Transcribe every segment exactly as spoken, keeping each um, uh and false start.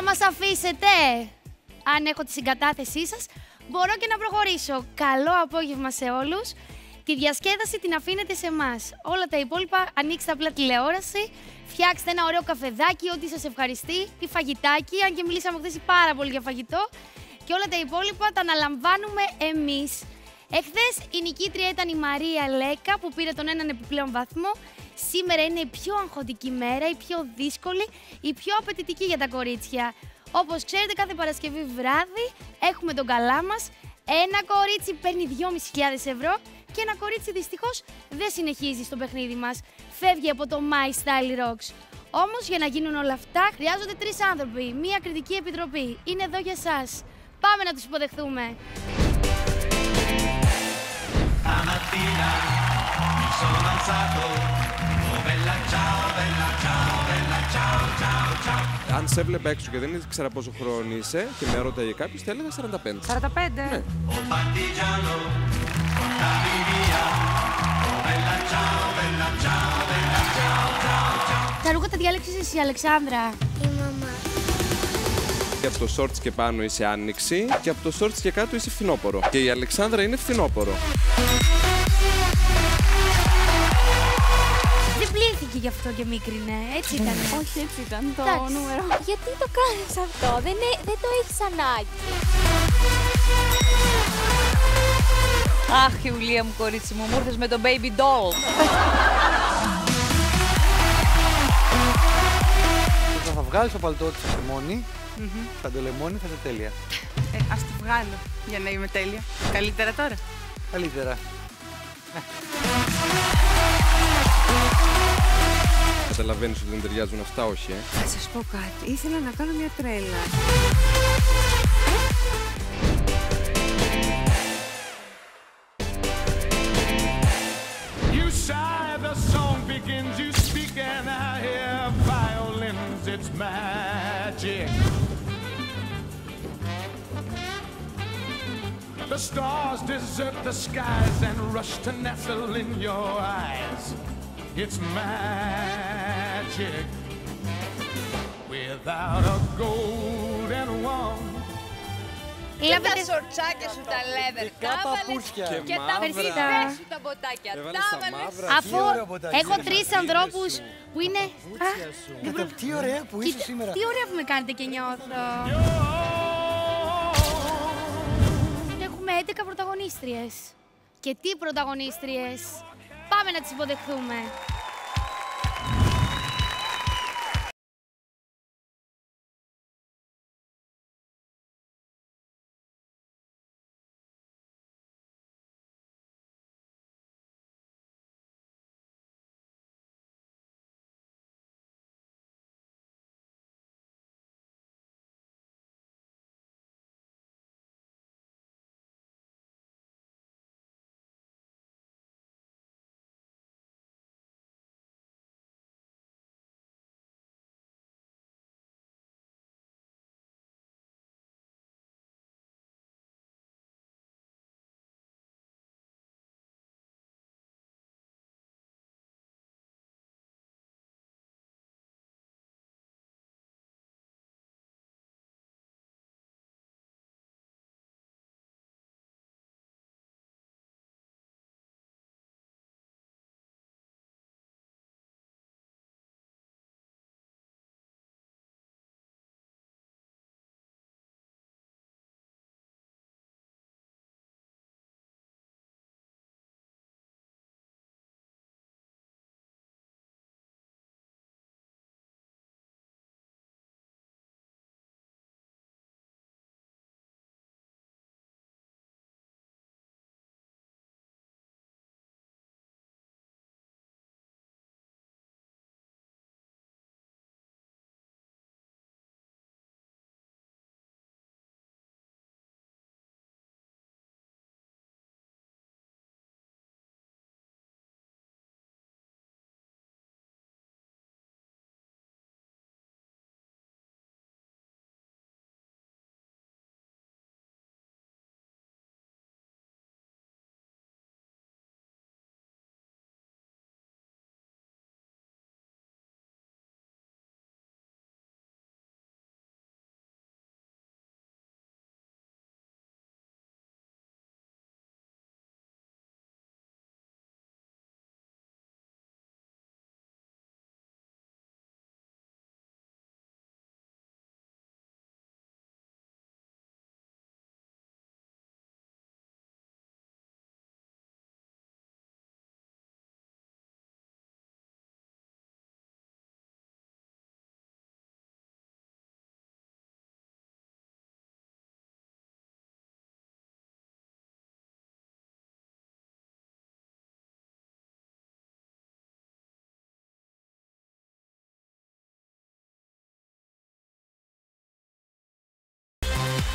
μας αφήσετε, αν έχω τη συγκατάθεσή σας, μπορώ και να προχωρήσω. Καλό απόγευμα σε όλους. Τη διασκέδαση την αφήνετε σε εμάς. Όλα τα υπόλοιπα, ανοίξτε απλά τηλεόραση, φτιάξτε ένα ωραίο καφεδάκι, ό,τι σας ευχαριστεί, τι φαγητάκι, αν και μιλήσαμε χθες πάρα πολύ για φαγητό. Και όλα τα υπόλοιπα τα αναλαμβάνουμε εμείς. Εχθές η νικήτρια ήταν η Μαρία Λέκα που πήρε τον έναν επιπλέον βαθμό. Σήμερα είναι η πιο αγχωτική μέρα, η πιο δύσκολη, η πιο απαιτητική για τα κορίτσια. Όπως ξέρετε, κάθε Παρασκευή βράδυ έχουμε τον καλά μας. Ένα κορίτσι παίρνει δυόμισι χιλιάδες ευρώ και ένα κορίτσι δυστυχώς δεν συνεχίζει στο παιχνίδι μας. Φεύγει από το My Style Rocks. Όμως για να γίνουν όλα αυτά χρειάζονται τρεις άνθρωποι, μία κριτική επιτροπή. Είναι εδώ για σας. Πάμε να τους υποδεχθούμε. Αν σε έβλεπα έξω και δεν ήξερα πόσο χρόνο είσαι και με ρώταγε κάποιος, θα έλεγα σαράντα πέντε. σαράντα πέντε. Ναι. Τα ρούχα τα διάλεξες εσύ, Αλεξάνδρα. Η μαμά. Και από το shorts και πάνω είσαι άνοιξη και από το shorts και κάτω είσαι φθινόπορο. Και η Αλεξάνδρα είναι φθινόπορο. Δεν πλήθηκε γι' αυτό και μίκρινε, έτσι ήταν. Όχι, έτσι ήταν το Εντάξει. νούμερο. Γιατί το κάνεις αυτό, δεν, ε- δεν το έχεις ανάγκη. Αχ, Ιουλία μου, κορίτσι μου, μου ήρθες με το baby doll. Θα βγάλεις το παλτό της στο χειμώνι, θα το λεμόνι, θα είναι τέλεια. Ε, ας το βγάλω για να είμαι τέλεια. Καλύτερα τώρα. Καλύτερα. Καταλαβαίνεις ότι δεν ταιριάζουν αυτά, όχι, ε. Θα σας πω κάτι. Ήθελα να κάνω μια τρέλα. You sigh, the song begins, you speak, and I hear violins, it's magic. The stars desert the skies and rush to nestle in your eyes. It's magic. Without a golden wand. Έλα, Τα σορτσάκια σου τα leather, τα παπούτσια. έβαλες Και και τα μαύρα. περσίδες σου τα μποτάκια, Έβαλες τα τα έβαλες. μαύρα. Αφού Τι ωραία ποτάκια. έχω τρεις ανθρώπους που είναι... Α, Κοίτα, τι ωραία που είσαι κοίτα, σήμερα. τι ωραία που με κάνετε και νιώθω. Έχουμε έντεκα πρωταγωνίστριες. Και τι πρωταγωνίστριες. Πάμε να τις υποδεχθούμε.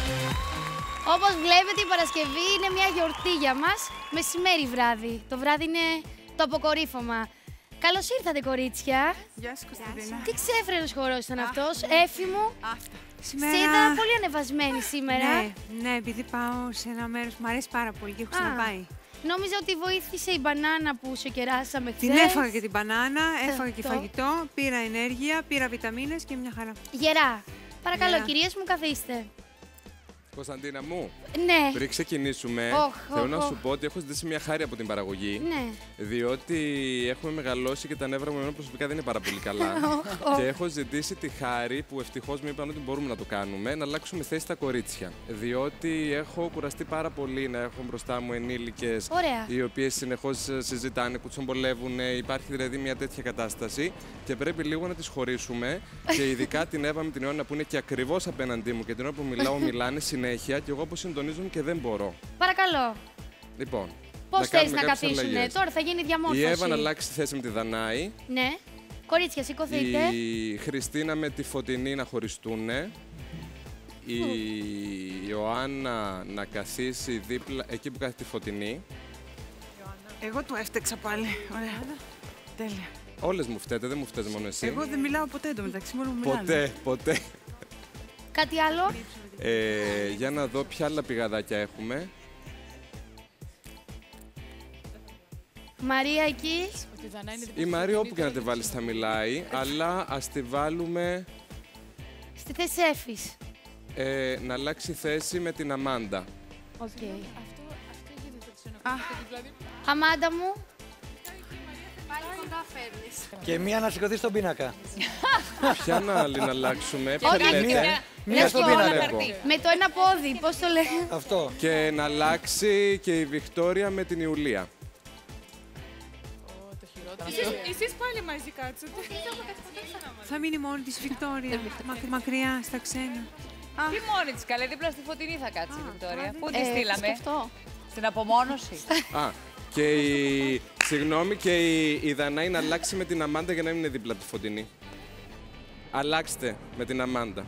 Όπως βλέπετε, η Παρασκευή είναι μια γιορτή για μας. Μεσημέρι βράδυ. Το βράδυ είναι το αποκορύφωμα. Καλώς ήρθατε, κορίτσια. Γεια σου, Κωνσταντίνα. Τι ξέφρενος χορός ήταν αυτός, Έφη μου. Αυτά. Σήμερα... Σε είδα πολύ ανεβασμένη σήμερα. Ναι, ναι, επειδή πάω σε ένα μέρος που μου αρέσει πάρα πολύ και έχω ξαναπάει. Νόμιζα ότι βοήθησε η μπανάνα που σε κεράσαμε χθες. Την έφαγα και την μπανάνα, έφαγα και Αυτό. φαγητό, πήρα ενέργεια, πήρα βιταμίνες και μια χαρά. Γερά. Παρακαλώ, Γερά. κυρίες μου, καθίστε. Κωνσταντίνα μου, Ναι. πριν ξεκινήσουμε, Οχ, θέλω οχ, να οχ. σου πω ότι έχω ζητήσει μια χάρη από την παραγωγή. Ναι. Διότι έχουμε μεγαλώσει και τα νεύρα μου εμένα προσωπικά δεν είναι πάρα πολύ καλά. οχ. Και έχω ζητήσει τη χάρη που ευτυχώς μου είπαν ότι μπορούμε να το κάνουμε, να αλλάξουμε θέση στα κορίτσια. Διότι έχω κουραστεί πάρα πολύ να έχω μπροστά μου ενήλικες Ωραία. οι οποίες συνεχώς συζητάνε, κουτσομπολεύουν. Υπάρχει δηλαδή μια τέτοια κατάσταση και πρέπει λίγο να τις χωρίσουμε. Και ειδικά την Εύα με την Ιωάννα που είναι και ακριβώς απέναντί μου και την ώρα που μιλάω, μιλάνε συνέχεια και εγώ όπως συντονίζομαι και δεν μπορώ. Παρακαλώ. Λοιπόν. Πώς να θες κάνουμε να κάποιες καθίσουνε, αλλαγές. τώρα θα γίνει διαμόρφωση. Η Εύα να αλλάξει θέση με τη Δανάη. Ναι. Κορίτσια, σηκωθείτε. Η Χριστίνα με τη Φωτεινή να χωριστούν. Η Ιωάννα να καθίσει δίπλα, εκεί που κάθεται τη Φωτεινή. Εγώ του έφτεξα πάλι. Ωραία. Τέλεια. Όλες μου φταίτε, δεν μου φταίς μόνο εσύ. Εγώ δεν μιλάω ποτέ εντωμεταξύ, μόνο μου μιλάνε. Ποτέ, ποτέ. Κάτι άλλο. Ε, για να δω ποια άλλα πηγαδάκια έχουμε. Μαρία εκεί. Η Μαρία όπου και να τη βάλεις θα μιλάει, αλλά ας τη βάλουμε Στη θέση Έφης. ε, να αλλάξει θέση με την Αμάντα. Οκ. Αμάντα μου. Και μία να σηκωθεί στον πίνακα. Ποια να άλλη να αλλάξουμε, ποια Όχι, λέτε. Μία, μία Λες στον το πίνακα. βλέπω. Με το ένα πόδι, πώς το λέει. Αυτό. Και να αλλάξει και η Βικτόρια με την Ιουλία. Εσείς πάλι μαζί κάτσετε. Θα μείνει μόνη της Βικτόρια, μακ- μακριά στα ξένα. Τι μόνη της, καλέ, δίπλα στη Φωτεινή θα κάτσει η Βικτόρια. Πού τη Ε, στείλαμε, στην απομόνωση. Α, και η... Συγγνώμη, και η, η Δανάη να αλλάξει με την Αμάντα για να μην είναι δίπλα από τη Φωτεινή. Αλλάξτε με την Αμάντα.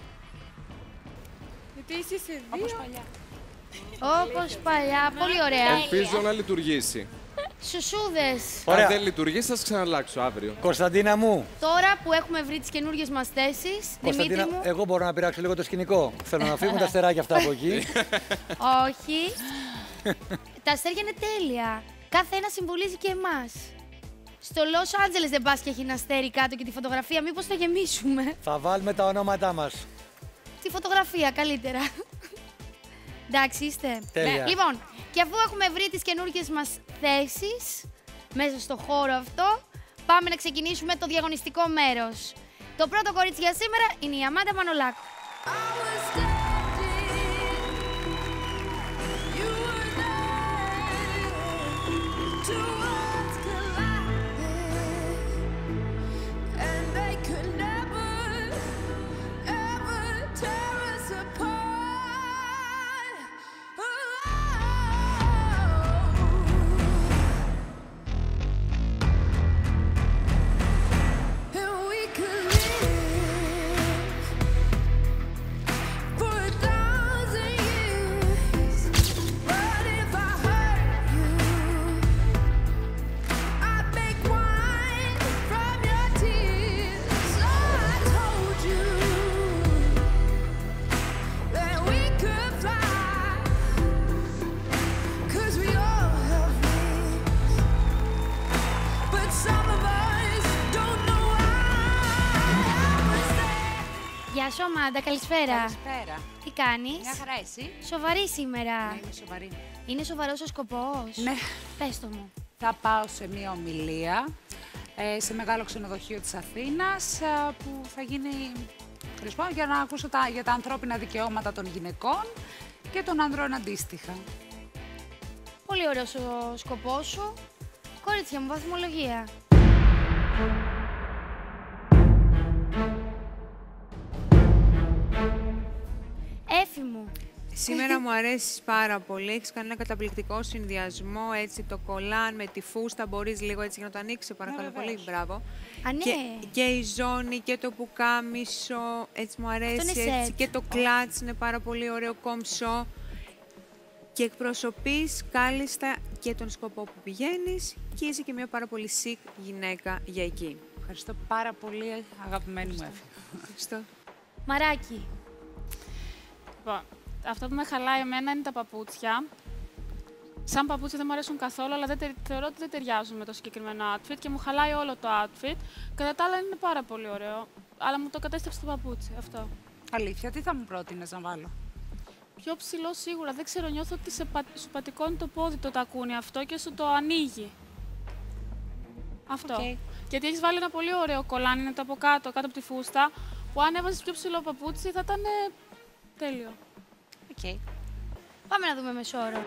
Γιατί είσαι σε δύο. Όπως παλιά. Πολύ ωραία. Ελπίζω να λειτουργήσει. Σουσούδες. Ωραία. Αν δεν λειτουργήσει, θα σας ξαναλλάξω αύριο. Κωνσταντίνα μου, Τώρα που έχουμε βρει τις καινούργιες μας θέσεις, Δημήτρη Κωνσταντίνα, μου. εγώ μπορώ να πειράξω λίγο το σκηνικό. Θέλω να φύγουν τα αστεράκια αυτά από εκεί. Όχι. Τα αστέρια είναι τέλεια. Κάθε ένα συμβολίζει και εμάς. Στο Λος Άντζελες δεν πας και έχει ένα αστέρι κάτω και τη φωτογραφία. Μήπως το γεμίσουμε. Θα βάλουμε τα ονόματά μας. Τη φωτογραφία καλύτερα. Εντάξει, είστε. Τέλεια. Λοιπόν, και αφού έχουμε βρει τις καινούργιες μας θέσεις μέσα στο χώρο αυτό, πάμε να ξεκινήσουμε το διαγωνιστικό μέρος. Το πρώτο κορίτσι για σήμερα είναι η Αμάντα Μανολάκου. Γεια σου, Αμάντα, καλησπέρα. Καλησπέρα. Τι κάνεις? Μια χαρά, εσύ. Σοβαρή σήμερα. Ναι, είμαι σοβαρή. Είναι σοβαρός ο σκοπός? Ναι. Πες το μου. Θα πάω σε μία ομιλία ε, σε μεγάλο ξενοδοχείο της Αθήνας ε, που θα γίνει χρησμό για να ακούσω τα, για τα ανθρώπινα δικαιώματα των γυναικών και των ανδρών αντίστοιχα. Πολύ ωραίος ο σκοπός σου. Κορίτσια μου, βαθμολογία. Έφη μου, Σήμερα μου αρέσει πάρα πολύ. Έχεις κάνει ένα καταπληκτικό συνδυασμό. Έτσι, το κολάν με τη φούστα. Μπορείς λίγο έτσι να το ανοίξεις, παρακαλώ Ναι, πολύ. Μπράβο. Α, ναι. Και, και η ζώνη και το πουκάμισο. Έτσι μου αρέσει. είναι Έτσι, set. και το κλάτς είναι πάρα πολύ ωραίο, κομψό. Και εκπροσωπείς κάλλιστα και τον σκοπό που πηγαίνεις. Και είσαι και μια πάρα πολύ chic γυναίκα για εκεί. Ευχαριστώ πάρα πολύ, αγαπημένη μου Εύη. Ευχαριστώ. Μαράκι. Λοιπόν, αυτό που με χαλάει εμένα είναι τα παπούτσια. Σαν παπούτσια δεν μου αρέσουν καθόλου, αλλά δεν, τε- θεωρώ ότι δεν ταιριάζουν με το συγκεκριμένο outfit και μου χαλάει όλο το outfit. Κατά τα άλλα είναι πάρα πολύ ωραίο, αλλά μου το κατέστρεψε το παπούτσι, αυτό. Αλήθεια, τι θα μου πρότεινες να βάλω? Πιο ψηλό σίγουρα, δεν ξέρω, νιώθω ότι σε πα... σου πατικώνει το πόδι το τακούνι αυτό και σου το ανοίγει. Αυτό. Okay. Γιατί έχεις βάλει ένα πολύ ωραίο κολάνι, είναι το από κάτω, κάτω από τη φούστα, που αν έβαζες πιο ψηλό παπούτσι θα ήταν ε, τέλειο. Okay. Πάμε να δούμε μεσόωρο.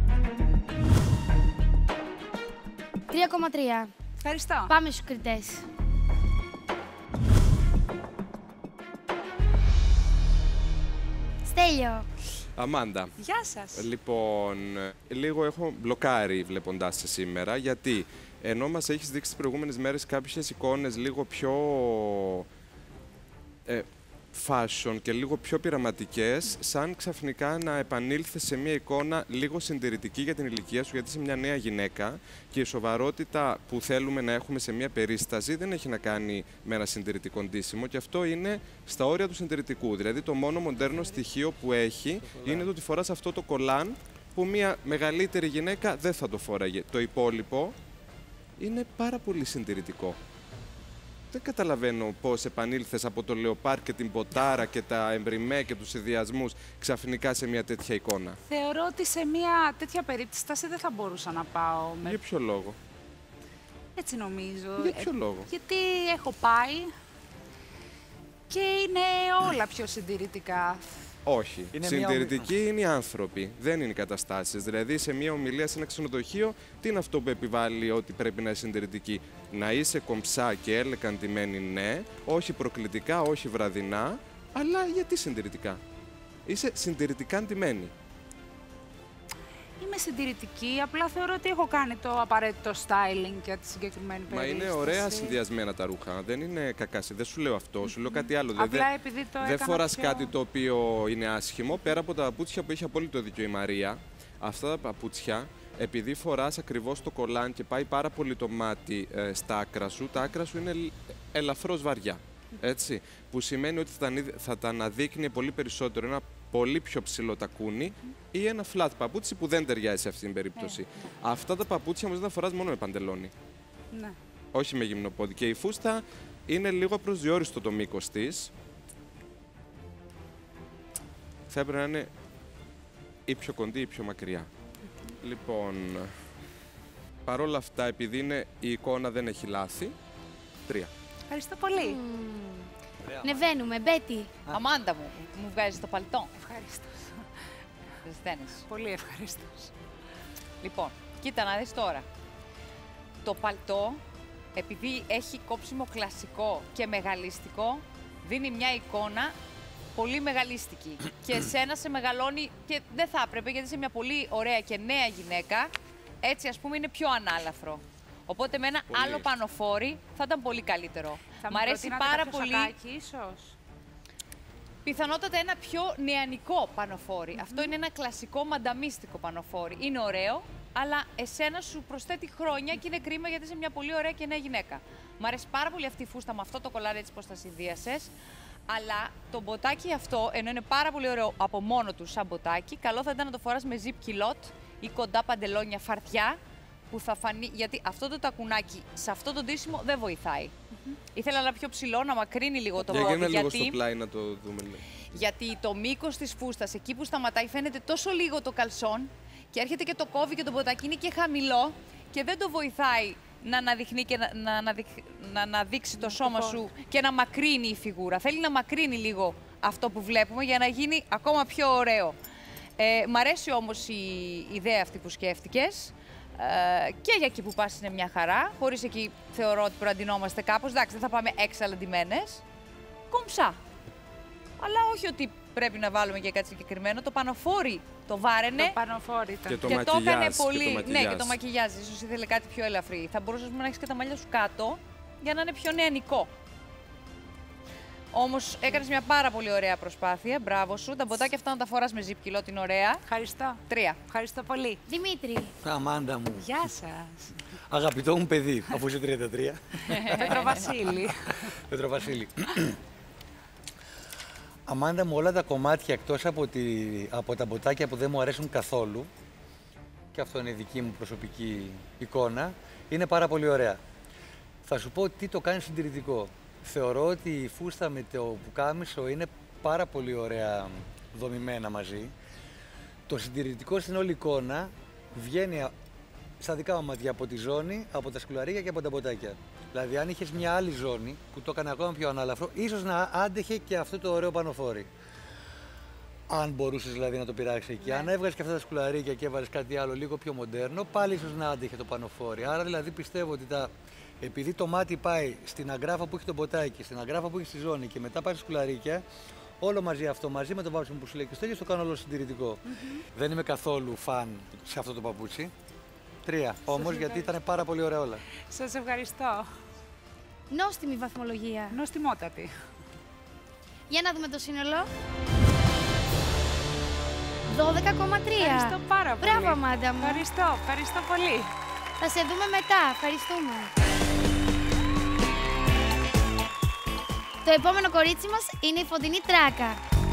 τρία κόμμα τρία. Ευχαριστώ. Πάμε στους κριτές. Στέλιο. Αμάντα. Γεια σας. Λοιπόν, λίγο έχω μπλοκάρει βλέποντάς σε σήμερα, γιατί ενώ μας έχεις δείξει τις προηγούμενες μέρες κάποιες εικόνες λίγο πιο ε, fashion και λίγο πιο πειραματικές, σαν ξαφνικά να επανήλθες σε μια εικόνα λίγο συντηρητική για την ηλικία σου, γιατί είσαι μια νέα γυναίκα και η σοβαρότητα που θέλουμε να έχουμε σε μια περίσταση δεν έχει να κάνει με ένα συντηρητικό ντύσιμο, και αυτό είναι στα όρια του συντηρητικού. Δηλαδή το μόνο μοντέρνο στοιχείο που έχει είναι το ότι φοράς αυτό το κολάν που μια μεγαλύτερη γυναίκα δεν θα το φόραγε. Το υπόλοιπο είναι πάρα πολύ συντηρητικό. Δεν καταλαβαίνω πώς επανήλθες από το λεοπάρ και την ποτάρα και τα εμπριμέ και τους συνδυασμούς ξαφνικά σε μια τέτοια εικόνα. Θεωρώ ότι σε μια τέτοια περίπτωση δεν θα μπορούσα να πάω με... Για ποιο λόγο? Έτσι νομίζω. Για ποιο λόγο? Γιατί έχω πάει και είναι όλα πιο συντηρητικά. Όχι. Είναι Συντηρητικοί είναι οι άνθρωποι, δεν είναι οι καταστάσεις. Δηλαδή, σε μια ομιλία σε ένα ξενοδοχείο, τι είναι αυτό που επιβάλλει ότι πρέπει να είσαι συντηρητική? Να είσαι κομψά και ελεκαντημένη, ναι, όχι προκλητικά, όχι βραδινά, αλλά γιατί συντηρητικά? Είσαι συντηρητικά ντυμένη. Είμαι συντηρητική, απλά θεωρώ ότι έχω κάνει το απαραίτητο styling για τη συγκεκριμένη Μα περίπτωση. είναι ωραία συνδυασμένα τα ρούχα. Δεν είναι κακά. Δεν σου λέω αυτό, σου λέω κάτι άλλο. Απλά Δηλαδή, επειδή το δεν έκανα φοράς πιο... κάτι το οποίο είναι άσχημο, πέρα από τα παπούτσια που έχει απόλυτο δίκιο η Μαρία. Αυτά τα παπούτσια, επειδή φοράς ακριβώς το κολάν και πάει πάρα πολύ το μάτι ε, στα άκρα σου, τα άκρα σου είναι ελ- ελαφρώς βαριά. Έτσι, που σημαίνει ότι θα τα, ανίδ- θα τα αναδείκνει πολύ περισσότερο ένα πολύ πιο ψηλό τακούνι ή ένα flat παπούτσι που δεν ταιριάζει σε αυτήν την περίπτωση. Αυτά τα παπούτσια όμως δεν τα φοράς μόνο με παντελόνι. Ναι. Όχι με γυμνό πόδι. Και η φούστα είναι λίγο προσδιορίστο το μήκος της. Θα έπρεπε να είναι ή πιο κοντή ή πιο μακριά. Λοιπόν, παρόλα αυτά, επειδή είναι, η εικόνα δεν έχει λάθη, τρία. Ευχαριστώ πολύ. Νεβαίνουμε. Μπέτι. Αμάντα μου, μου βγάζεις το παλτό. Ευχαριστώ. Ζεσταίνεις. Πολύ ευχαριστώ. Λοιπόν, κοίτα να δεις τώρα. Το παλτό, επειδή έχει κόψιμο κλασικό και μεγαλίστικο, δίνει μια εικόνα πολύ μεγαλίστικη. Και εσένα σε μεγαλώνει και δεν θα έπρεπε, γιατί είσαι μια πολύ ωραία και νέα γυναίκα. Έτσι, ας πούμε, είναι πιο ανάλαφρο. Οπότε με ένα Πολύ. άλλο πανοφόρι θα ήταν πολύ καλύτερο. Θα Μ' αρέσει προτείνατε πάρα κάποιο πολύ. σακάκι, ίσως. Πιθανότατα ένα πιο νεανικό πανοφόρι. Αυτό είναι ένα κλασικό μανταμίστικο πανοφόρι. Είναι ωραίο, αλλά εσένα σου προσθέτει χρόνια και είναι κρίμα γιατί είσαι μια πολύ ωραία και νέα γυναίκα. Μ' αρέσει πάρα πολύ αυτή η φούστα με αυτό το κολάρι έτσι πως τα συνδύασες. Αλλά το μποτάκι αυτό, ενώ είναι πάρα πολύ ωραίο από μόνο του σαν μποτάκι, καλό θα ήταν να το φοράς με zip kilot ή κοντά παντελόνια φαρτιά, που θα φανεί, γιατί αυτό το τακουνάκι σε αυτό το ντύσιμο δεν βοηθάει. Mm-hmm. Ήθελα να πιο ψηλό, να μακρύνει λίγο το Για πόδι, γύρνα λίγο γιατί... στο πλάι να το δούμε. Λέει. Γιατί το μήκος της φούστας, εκεί που σταματάει, φαίνεται τόσο λίγο το καλσόν και έρχεται και το κόβει και το μποτάκι είναι και χαμηλό και δεν το βοηθάει να αναδειχνεί και να, να, αναδειχ, να αναδείξει το σώμα σου και να μακρύνει η φιγούρα. Θέλει να μακρύνει λίγο αυτό που βλέπουμε για να γίνει ακόμα πιο ωραίο. Ε, μ' αρέσει όμως η ιδέα αυτή που σκέφτηκες. Ε, και για εκεί που πας είναι μια χαρά. Χωρίς εκεί θεωρώ ότι προαντινόμαστε κάπως. Εντάξει, δεν θα πάμε έξαλλα ντυμένες. Κομψά. Αλλά όχι ότι πρέπει να βάλουμε για κάτι συγκεκριμένο. Το πανοφόρι το βάραινε. Το πανοφόρι ήταν. Και το και το έκανε πολύ. Και το ναι, και το μακιγιάζ. Ίσως ήθελε κάτι πιο ελαφρύ. Θα μπορούσες να έχεις και τα μαλλιά σου κάτω για να είναι πιο νεανικό. Όμως έκανες μια πάρα πολύ ωραία προσπάθεια. Μπράβο σου. Τα μποτάκια αυτά να τα φοράς με ζύπκυλο, την ωραία. Ευχαριστώ. Τρία. Ευχαριστώ πολύ. Δημήτρη. Αμάντα μου. Γεια σας. Αγαπητό μου παιδί, αφού είσαι τριάντα τρία. Πετροβασίλη. Πετροβασίλη. Αμάντα μου, όλα τα κομμάτια εκτός από, τη, από τα μποτάκια που δεν μου αρέσουν καθόλου, και αυτό είναι η δική μου προσωπική εικόνα, είναι πάρα πολύ ωραία. Θα σου πω τι το κάνει συντηρητικό. Θεωρώ ότι η φούστα με το πουκάμισο είναι πάρα πολύ ωραία δομημένα μαζί. Το συντηρητικό στην όλη εικόνα βγαίνει στα δικά μου μάτια από τη ζώνη, από τα σκουλαρίκια και από τα μποτάκια. Δηλαδή, αν είχες μια άλλη ζώνη που το έκανε ακόμα πιο ανάλαφρο, ίσως να άντεχε και αυτό το ωραίο πανοφόρι. Αν μπορούσες δηλαδή να το πειράξεις εκεί. Ναι. Αν έβγαζες και αυτά τα σκουλαρίκια και έβαλες κάτι άλλο λίγο πιο μοντέρνο, πάλι ίσως να άντεχε το πανοφόρι. Άρα δηλαδή πιστεύω ότι τα... επειδή το μάτι πάει στην αγκράφα που έχει το μποτάκι, στην αγκράφα που έχει στη ζώνη και μετά πάει στα σκουλαρίκια, όλο μαζί αυτό, μαζί με το βάψιμο που σου λέει και στο ίδιο, το κάνω όλο συντηρητικό. Mm-hmm. Δεν είμαι καθόλου φαν σε αυτό το παπούτσι. Τρία όμως, γιατί ήταν πάρα πολύ ωραία όλα. Σας ευχαριστώ. Νόστιμη βαθμολογία. Νοστιμότατη. Για να δούμε το σύνολο. δώδεκα κόμμα τρία. Ευχαριστώ πάρα πολύ. Μπράβο, Αμάντα μου. Ευχαριστώ, ευχαριστώ πολύ. Θα σε δούμε μετά. Ευχαριστούμε. Το επόμενο κορίτσι μας είναι η Φωτεινή Τράκα.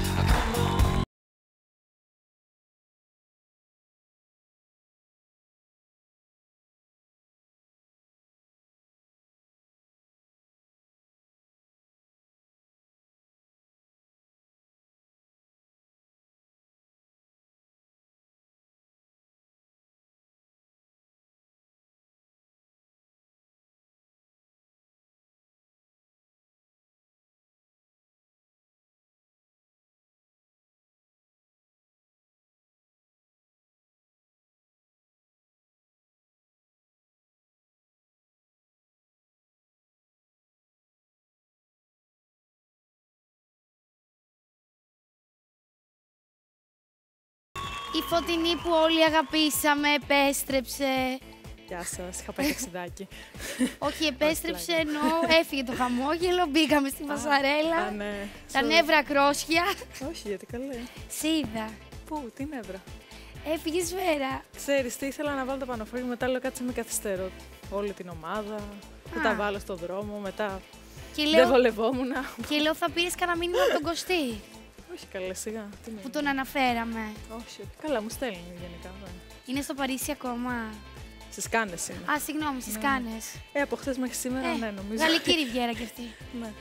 Η Φωτεινή που όλοι αγαπήσαμε επέστρεψε. Γεια σας, είχα πάει ταξιδάκι. Όχι, επέστρεψε ενώ έφυγε το χαμόγελο, μπήκαμε στη φασαρέλα. Α, ναι. Τα νεύρα κρόσια. Όχι, γιατί καλέ. Σε είδα. Πού, τι νεύρα. Έφυγε σφαίρα. Ξέρεις τι, ήθελα να βάλω το πανοφόρι, μετά λέω κάτσε με καθυστερώ όλη την ομάδα. Θα τα βάλω στον δρόμο, μετά και λέω, δεν βολευόμουν. Και λέω θα πήρες κανένα μήνυμα από τον Κωστή. Όχι καλέ, σιγά. Τι που τον αναφέραμε. Όχι, καλά, μου στέλνει γενικά. Ναι. Είναι στο Παρίσι ακόμα. Στις Κάνες είναι. Α, συγγνώμη, στις ναι. Κάνες. Ε, από χθες μέχρι σήμερα, ε, ναι, νομίζω. Γαλλική ριβιέρα κι αυτή. Ναι.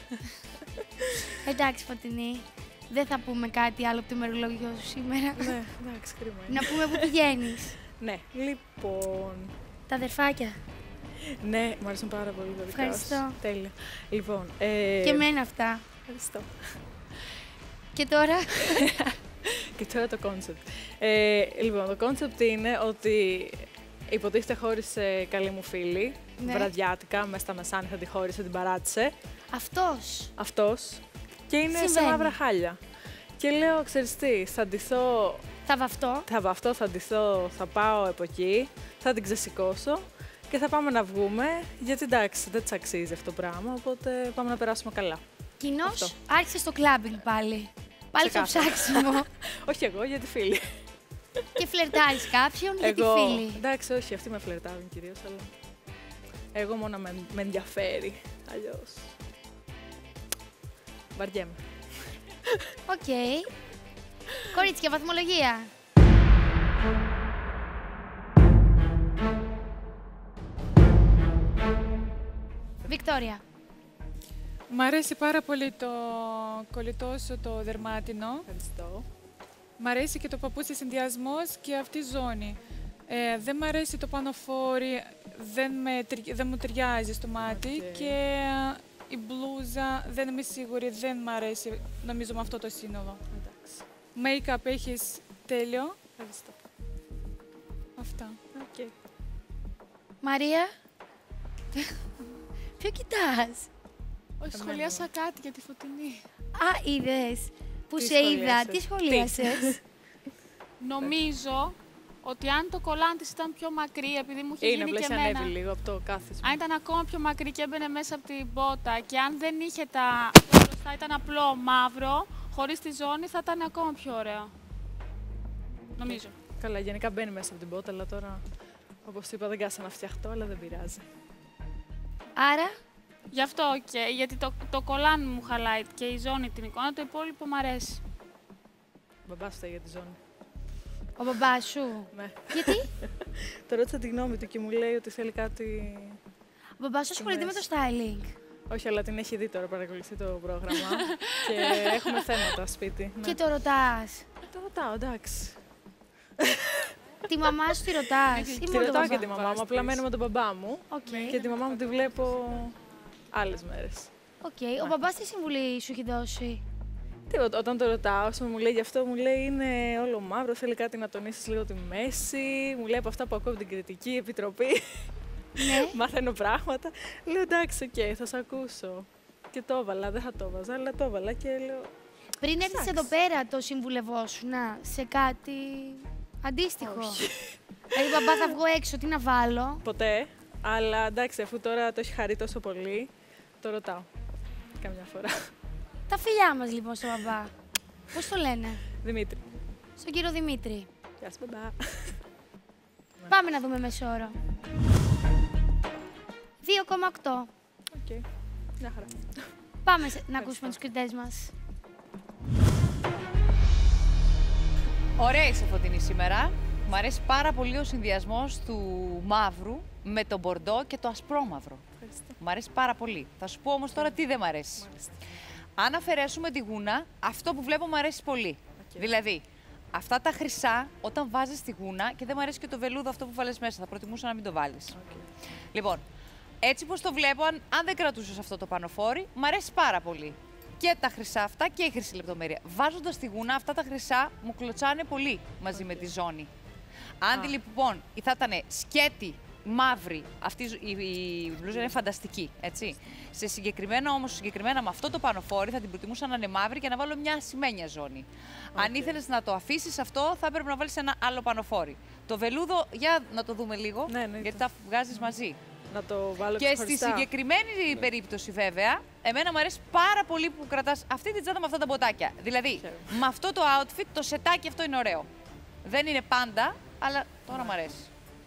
Εντάξει, Φωτεινή. Δεν θα πούμε κάτι άλλο από το ημερολόγιο σου σήμερα. Ναι, εντάξει, κρίμα. Να πούμε πού πηγαίνεις. Ναι, λοιπόν. Τα αδερφάκια. Ναι, μου αρέσουν πάρα πολύ τα δικά σου. Ευχαριστώ. Τέλεια. Λοιπόν. Ε... Και εμένα αυτά. Ευχαριστώ. Και τώρα. Και τώρα το κόνσεπτ. Ε, λοιπόν, το κόνσεπτ είναι ότι υποτίθεται χώρισε καλή μου φίλη. Ναι. Βραδιάτικα, μέσα στα μεσάνυχτα τη χώρισε, την παράτησε. Αυτός. Αυτός. Και είναι Συμβαίνει. σε μαύρα χάλια. Και λέω, ξέρεις τι, θα ντυθώ. Θα βαφτώ. Θα βαφτώ, θα ντυθώ, θα πάω από εκεί, θα την ξεσηκώσω και θα πάμε να βγούμε. Γιατί εντάξει, δεν της αξίζει αυτό το πράγμα, οπότε πάμε να περάσουμε καλά. Κοινώς άρχισε στο κλάμπινγκ πάλι. Πάλι στο ψάξιμο. Όχι εγώ, για τη φίλη. Και φλερτάρεις κάποιον για εγώ... τη φίλη. Εντάξει, όχι, αυτοί με φλερτάρουν κυρίως, αλλά εγώ μόνο με, με ενδιαφέρει. Αλλιώς βαριέμαι. Οκ. Okay. Κορίτσια, βαθμολογία. Βικτόρια. Μ' αρέσει πάρα πολύ το κολλητό σου το δερμάτινο. Ευχαριστώ. Μ' αρέσει και το παπούτσι συνδυασμός και αυτή η ζώνη. Ε, δεν μ' αρέσει το πανοφόρι, δεν, με, δεν μου ταιριάζει στο μάτι okay. και η μπλούζα δεν είμαι σίγουρη, δεν μ' αρέσει νομίζω με αυτό το σύνολο. Εντάξει. Make-up έχεις τέλειο. Ευχαριστώ. Αυτά. Okay. Μαρία. Ποιο κοιτάς? Όχι, σχολιάσα κάτι για τη Φωτεινή. Α, είδες. Που Τι σε είδα, σχολίασες? τι σχολίασες? Νομίζω ότι αν το κολάν της ήταν πιο μακρύ, επειδή μου είχε Είναι, γίνει απλά και σε εμένα. ανέβει λίγο από το κάθισμα. Αν ήταν ακόμα πιο μακρύ και έμπαινε μέσα από την πότα και αν δεν είχε τα... το μπροστά ήταν απλό μαύρο, χωρίς τη ζώνη, θα ήταν ακόμα πιο ωραίο. Νομίζω. Καλά, γενικά μπαίνει μέσα από την πότα, αλλά τώρα, όπως είπα, δεν κάσα να φτιαχτώ, αλλά δεν πειράζει. Άρα, Γι' αυτό και γιατί το, το κολάν μου χαλάει και η ζώνη την εικόνα, το υπόλοιπο μου αρέσει. Ο μπαμπάς φταίει για τη ζώνη. ο μπαμπάς σου. Ναι. Γιατί? Το ρώτησα τη γνώμη του και μου λέει ότι θέλει κάτι. Ο μπαμπάς σου ασχολείται με το styling. Όχι, αλλά την έχει δει τώρα, παρακολουθεί το πρόγραμμα. Και έχουμε θέματα σπίτι. Ναι. Και το ρωτάς. Το ρωτάω, εντάξει. Τη μαμά σου τη ρωτάς? ή Τη μόνο τον ρωτάω και μπαμπά? τη μαμά μου, απλά μένω με τον μπαμπά μου. Okay. Και τη μαμά μου τη βλέπω άλλες μέρες. Okay. Ο μπαμπάς τι συμβουλή σου έχει δώσει? Τι, ό, όταν το ρωτάω, όσο μου λέει γι' αυτό, μου λέει είναι όλο μαύρο, θέλει κάτι να τονίσεις λίγο τη μέση. Μου λέει από αυτά που ακούω από την κριτική επιτροπή. Ναι. Μαθαίνω πράγματα. Λέω εντάξει, οκ, okay, θα σε ακούσω. Και το έβαλα, δεν θα το έβαζα, αλλά το έβαλα και λέω. Πριν έρθεις εδώ πέρα, το συμβουλευόσουν σε κάτι αντίστοιχο? Όχι. Δηλαδή, μπαμπά, θα βγω έξω, τι να βάλω? Ποτέ. Αλλά εντάξει, αφού τώρα το έχει χαρεί τόσο πολύ, το ρωτάω. Καμιά φορά. Τα φιλιά μας λοιπόν στον μπαμπά. Πώς το λένε? Δημήτρη. Στον κύριο Δημήτρη. Γεια σου, μπαμπά. Πάμε να δούμε μεσόωρο. δύο κόμμα οκτώ. Οκ. Okay. Μια χαρά. Πάμε σε... να ακούσουμε τους κριτές μας. Ωραία είσαι, Φωτεινή, σήμερα. Μου αρέσει πάρα πολύ ο συνδυασμός του μαύρου με το μπορντό και το ασπρόμαυρο. Μου αρέσει πάρα πολύ. Θα σου πω όμως τώρα τι δεν μου αρέσει. Μάλιστα. Αν αφαιρέσουμε τη γούνα, αυτό που βλέπω μου αρέσει πολύ. Okay. Δηλαδή, αυτά τα χρυσά όταν βάζεις τη γούνα, και δεν μου αρέσει και το βελούδο αυτό που βάλες μέσα, θα προτιμούσα να μην το βάλεις. Okay. Λοιπόν, έτσι πως το βλέπω, αν, αν δεν κρατούσες αυτό το πανοφόρι, μου αρέσει πάρα πολύ. Και τα χρυσά αυτά και η χρυσή λεπτομέρεια. Βάζοντας τη γούνα, αυτά τα χρυσά μου κλωτσάνε πολύ μαζί okay. με τη ζώνη. Αν τη λοιπόν θα ήταν σκέτη, μαύρη, αυτή η, η μπλούζα είναι φανταστική, έτσι. Σε συγκεκριμένα όμως, συγκεκριμένα με αυτό το πανοφόρι θα την προτιμούσα να είναι μαύρη και να βάλω μια ασημένια ζώνη. Okay. Αν ήθελες να το αφήσεις αυτό, θα έπρεπε να βάλεις ένα άλλο πανοφόρι. Το βελούδο, για να το δούμε λίγο, ναι, ναι, γιατί τα βγάζεις μαζί. Να το βάλω και στη συγκεκριμένη ναι. περίπτωση, βέβαια, εμένα μου αρέσει πάρα πολύ που κρατάς αυτή την τσάντα με αυτά τα μποτάκια. Δηλαδή, okay. με αυτό το outfit, το σετάκι αυτό είναι ωραίο. Δεν είναι πάντα, αλλά τώρα μου αρέσει.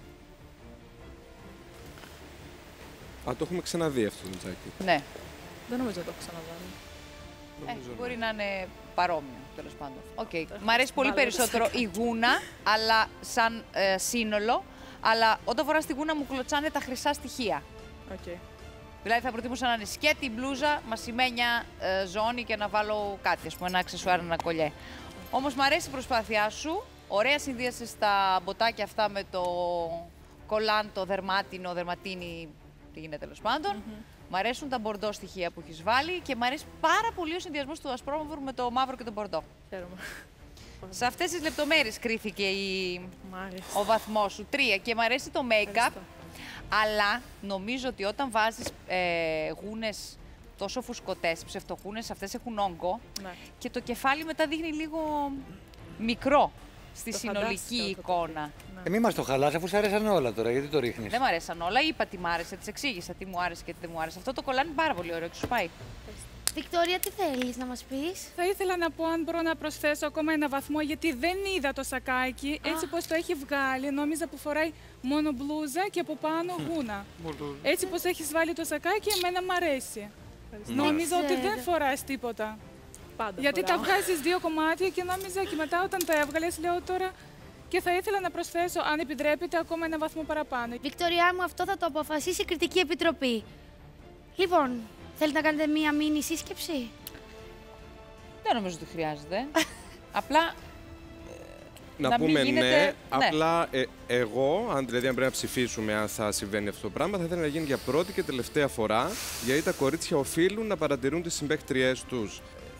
Α, το έχουμε ξαναδεί αυτό το τζάκι. Ναι. Δεν νομίζω να το έχω ξαναδεί. Ε, μπορεί να είναι παρόμοιο, τέλος πάντων. Okay. Μ' αρέσει πολύ περισσότερο η γούνα, αλλά σαν ε, σύνολο. Αλλά όταν φοράς τη γούνα μου κλωτσάνε τα χρυσά στοιχεία. Okay. Δηλαδή θα προτιμούσα να είναι σκέτη, μπλούζα, μασημένια ε, ζώνη και να βάλω κάτι, ας πούμε, ένα αξεσουάρ, ένα κολλιέ. Όμως μου αρέσει η προσπάθειά σου. Ωραία συνδύασες τα μποτάκια αυτά με το κολάν, το δερμάτινο, δερματίνι, τι γίνεται τέλος πάντων. Mm-hmm. Μ' αρέσουν τα μπορντό στοιχεία που έχεις βάλει και μ' αρέσει πάρα πολύ ο συνδυασμός του ασπρόμαυρου με το μαύρο και το μπορντό. Χαίρομαι. Σε αυτές τις λεπτομέρειες κρίθηκε η... ο βαθμός σου. Τρία. Και μου αρέσει το make-up, αλλά νομίζω ότι όταν βάζεις ε, γούνες τόσο φουσκωτές, ψευτογούνες, αυτές έχουν όγκο, ναι. και το κεφάλι μετά δείχνει λίγο μικρό στη το συνολική εικόνα. Ναι. Ε, μη μας το χαλάς, αφού σου άρεσαν όλα τώρα, γιατί το ρίχνεις? Δεν μου αρέσαν όλα, είπα τι μ' άρεσε, τις εξήγησα τι μου άρεσε και τι δεν μου άρεσε. Αυτό το κολλάνι πάρα πολύ ωραίο και σου πάει. Βικτόρια, τι θέλεις να μας πεις? Θα ήθελα να πω αν μπορώ να προσθέσω ακόμα ένα βαθμό, γιατί δεν είδα το σακάκι. Έτσι πως το έχει βγάλει, νόμιζα που φοράει μόνο μπλούζα και από πάνω γούνα. Έτσι πως έχεις βάλει το σακάκι, εμένα μ' αρέσει. Νόμιζα ότι δεν φοράς τίποτα. Πάντα γιατί φοράω. τα βγάζεις δύο κομμάτια και νόμιζα και μετά όταν τα έβγαλες, λέω τώρα. Και θα ήθελα να προσθέσω, αν επιτρέπετε, ακόμα ένα βαθμό παραπάνω. Βικτόρια μου, αυτό θα το αποφασίσει η Κριτική Επιτροπή. Λοιπόν, θέλετε να κάνετε μία μίνι σύσκεψη? Δεν νομίζω ότι χρειάζεται. Απλά. Να, να πούμε γίνεται... ναι, απλά ε, εγώ, αν δηλαδή αν πρέπει να ψηφίσουμε αν θα συμβαίνει αυτό το πράγμα, θα ήθελα να γίνει για πρώτη και τελευταία φορά, γιατί τα κορίτσια οφείλουν να παρατηρούν τις συμπαίκτριές τους.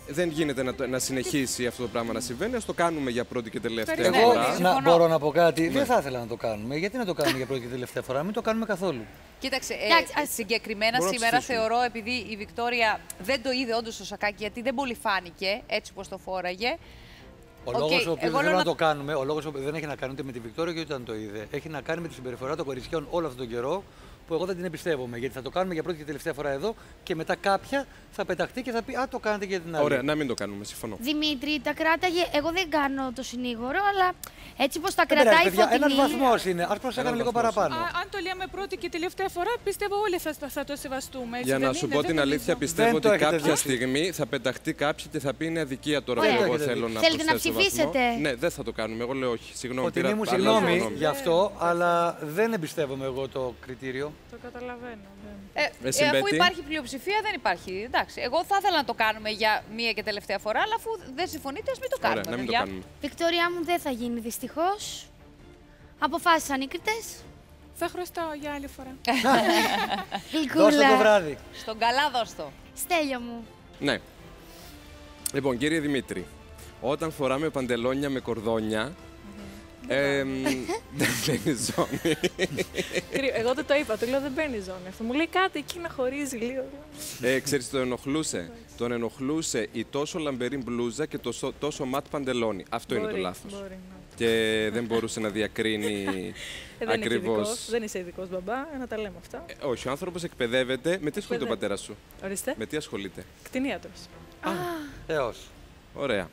δεν γίνεται να, να συνεχίσει αυτό το πράγμα να συμβαίνει. Ας το κάνουμε για πρώτη και τελευταία Εγώ φορά. να, μπορώ να πω κάτι. Ναι. Δεν θα ήθελα να το κάνουμε. Γιατί να το κάνουμε για πρώτη και τελευταία φορά, μην το κάνουμε καθόλου. Κοίταξε, ε, συγκεκριμένα σήμερα θεωρώ, επειδή η Βικτόρια δεν το είδε όντως το σακάκι, γιατί δεν πολύ φάνηκε έτσι όπως το φόραγε. Ο okay, λόγος ο οποίος δεν να... να το κάνουμε, ο λόγος δεν έχει να κάνει ούτε με τη Βικτόρια και ούτε αν το είδε. Έχει να κάνει με τη συμπεριφορά των κοριτσιών όλο αυτόν τον καιρό, που εγώ δεν την εμπιστεύομαι. Γιατί θα το κάνουμε για πρώτη και τελευταία φορά εδώ και μετά κάποια θα πεταχτεί και θα πει Α, το κάνετε και την άλλη. Ωραία, να μην το κάνουμε, συμφωνώ. Δημήτρη, τα κράταγε. Εγώ δεν κάνω το συνήγορο, αλλά έτσι πως τα δεν κρατάει η παιδιά, Φωτεινή. ένας βαθμός είναι. Ας προσέξαμε λίγο παραπάνω. Α, αν το λέμε πρώτη και τελευταία φορά, πιστεύω όλοι θα, θα το σεβαστούμε. Έτσι, Για δεν να σου είναι, πω δεν την αλήθεια, νομίζω. πιστεύω ότι κάποια δείξει. στιγμή θα πεταχτεί κάποιο και θα πει είναι αδικία τώρα που Ωραία. εγώ θέλω να Θέλετε να προσθέσω ψηφίσετε? βαθμό. Ναι, δεν θα το κάνουμε. Εγώ λέω όχι. Συγγνώμη, Φωτεινή πήρα μου, αλλάζω συγγνώμη γνώμη. γι' αυτό, αλλά δεν εμπιστεύομαι εγώ το κριτήριο. Το καταλαβαίνω. Ε, Εσύ, ε, αφού Μπέτη? υπάρχει πλειοψηφία, δεν υπάρχει. Εντάξει, εγώ θα ήθελα να το κάνουμε για μία και τελευταία φορά, αλλά αφού δεν συμφωνείτε, ας μην το κάνουμε. Ωραία, να μην το παιδιά. κάνουμε. Βικτόρια μου, δεν θα γίνει δυστυχώς. Αποφάσισαν οι κριτές. Θα χρωστάω για άλλη φορά. Δώστε το βράδυ. Στον καλά δώσ' το. Στέλιο μου. Ναι. Λοιπόν, κύριε Δημήτρη, όταν φοράμε παντελόνια με κορδόνια, ε, δεν μπαίνει ζώνη. Εγώ δεν το είπα, του λέω δεν μπαίνει ζώνη. Αυτό μου λέει κάτι εκεί να χωρίζει λίγο. Ε, ξέρεις, τον ενοχλούσε. Τον ενοχλούσε η τόσο λαμπερή μπλούζα και το τόσο ματ παντελόνι. Αυτό Μπορεί, είναι το λάθος. μπορεί, ναι. Και δεν μπορούσε να διακρίνει Ε, δεν, ακριβώς. δεν είσαι ειδικός μπαμπά, να τα λέμε αυτά. Ε, όχι, ο άνθρωπος εκπαιδεύεται. Με τι ασχολείται ο πατέρας σου? Ορίστε. Με τι ασχολείται? Κτηνίατρος. Θεός. Ωραία.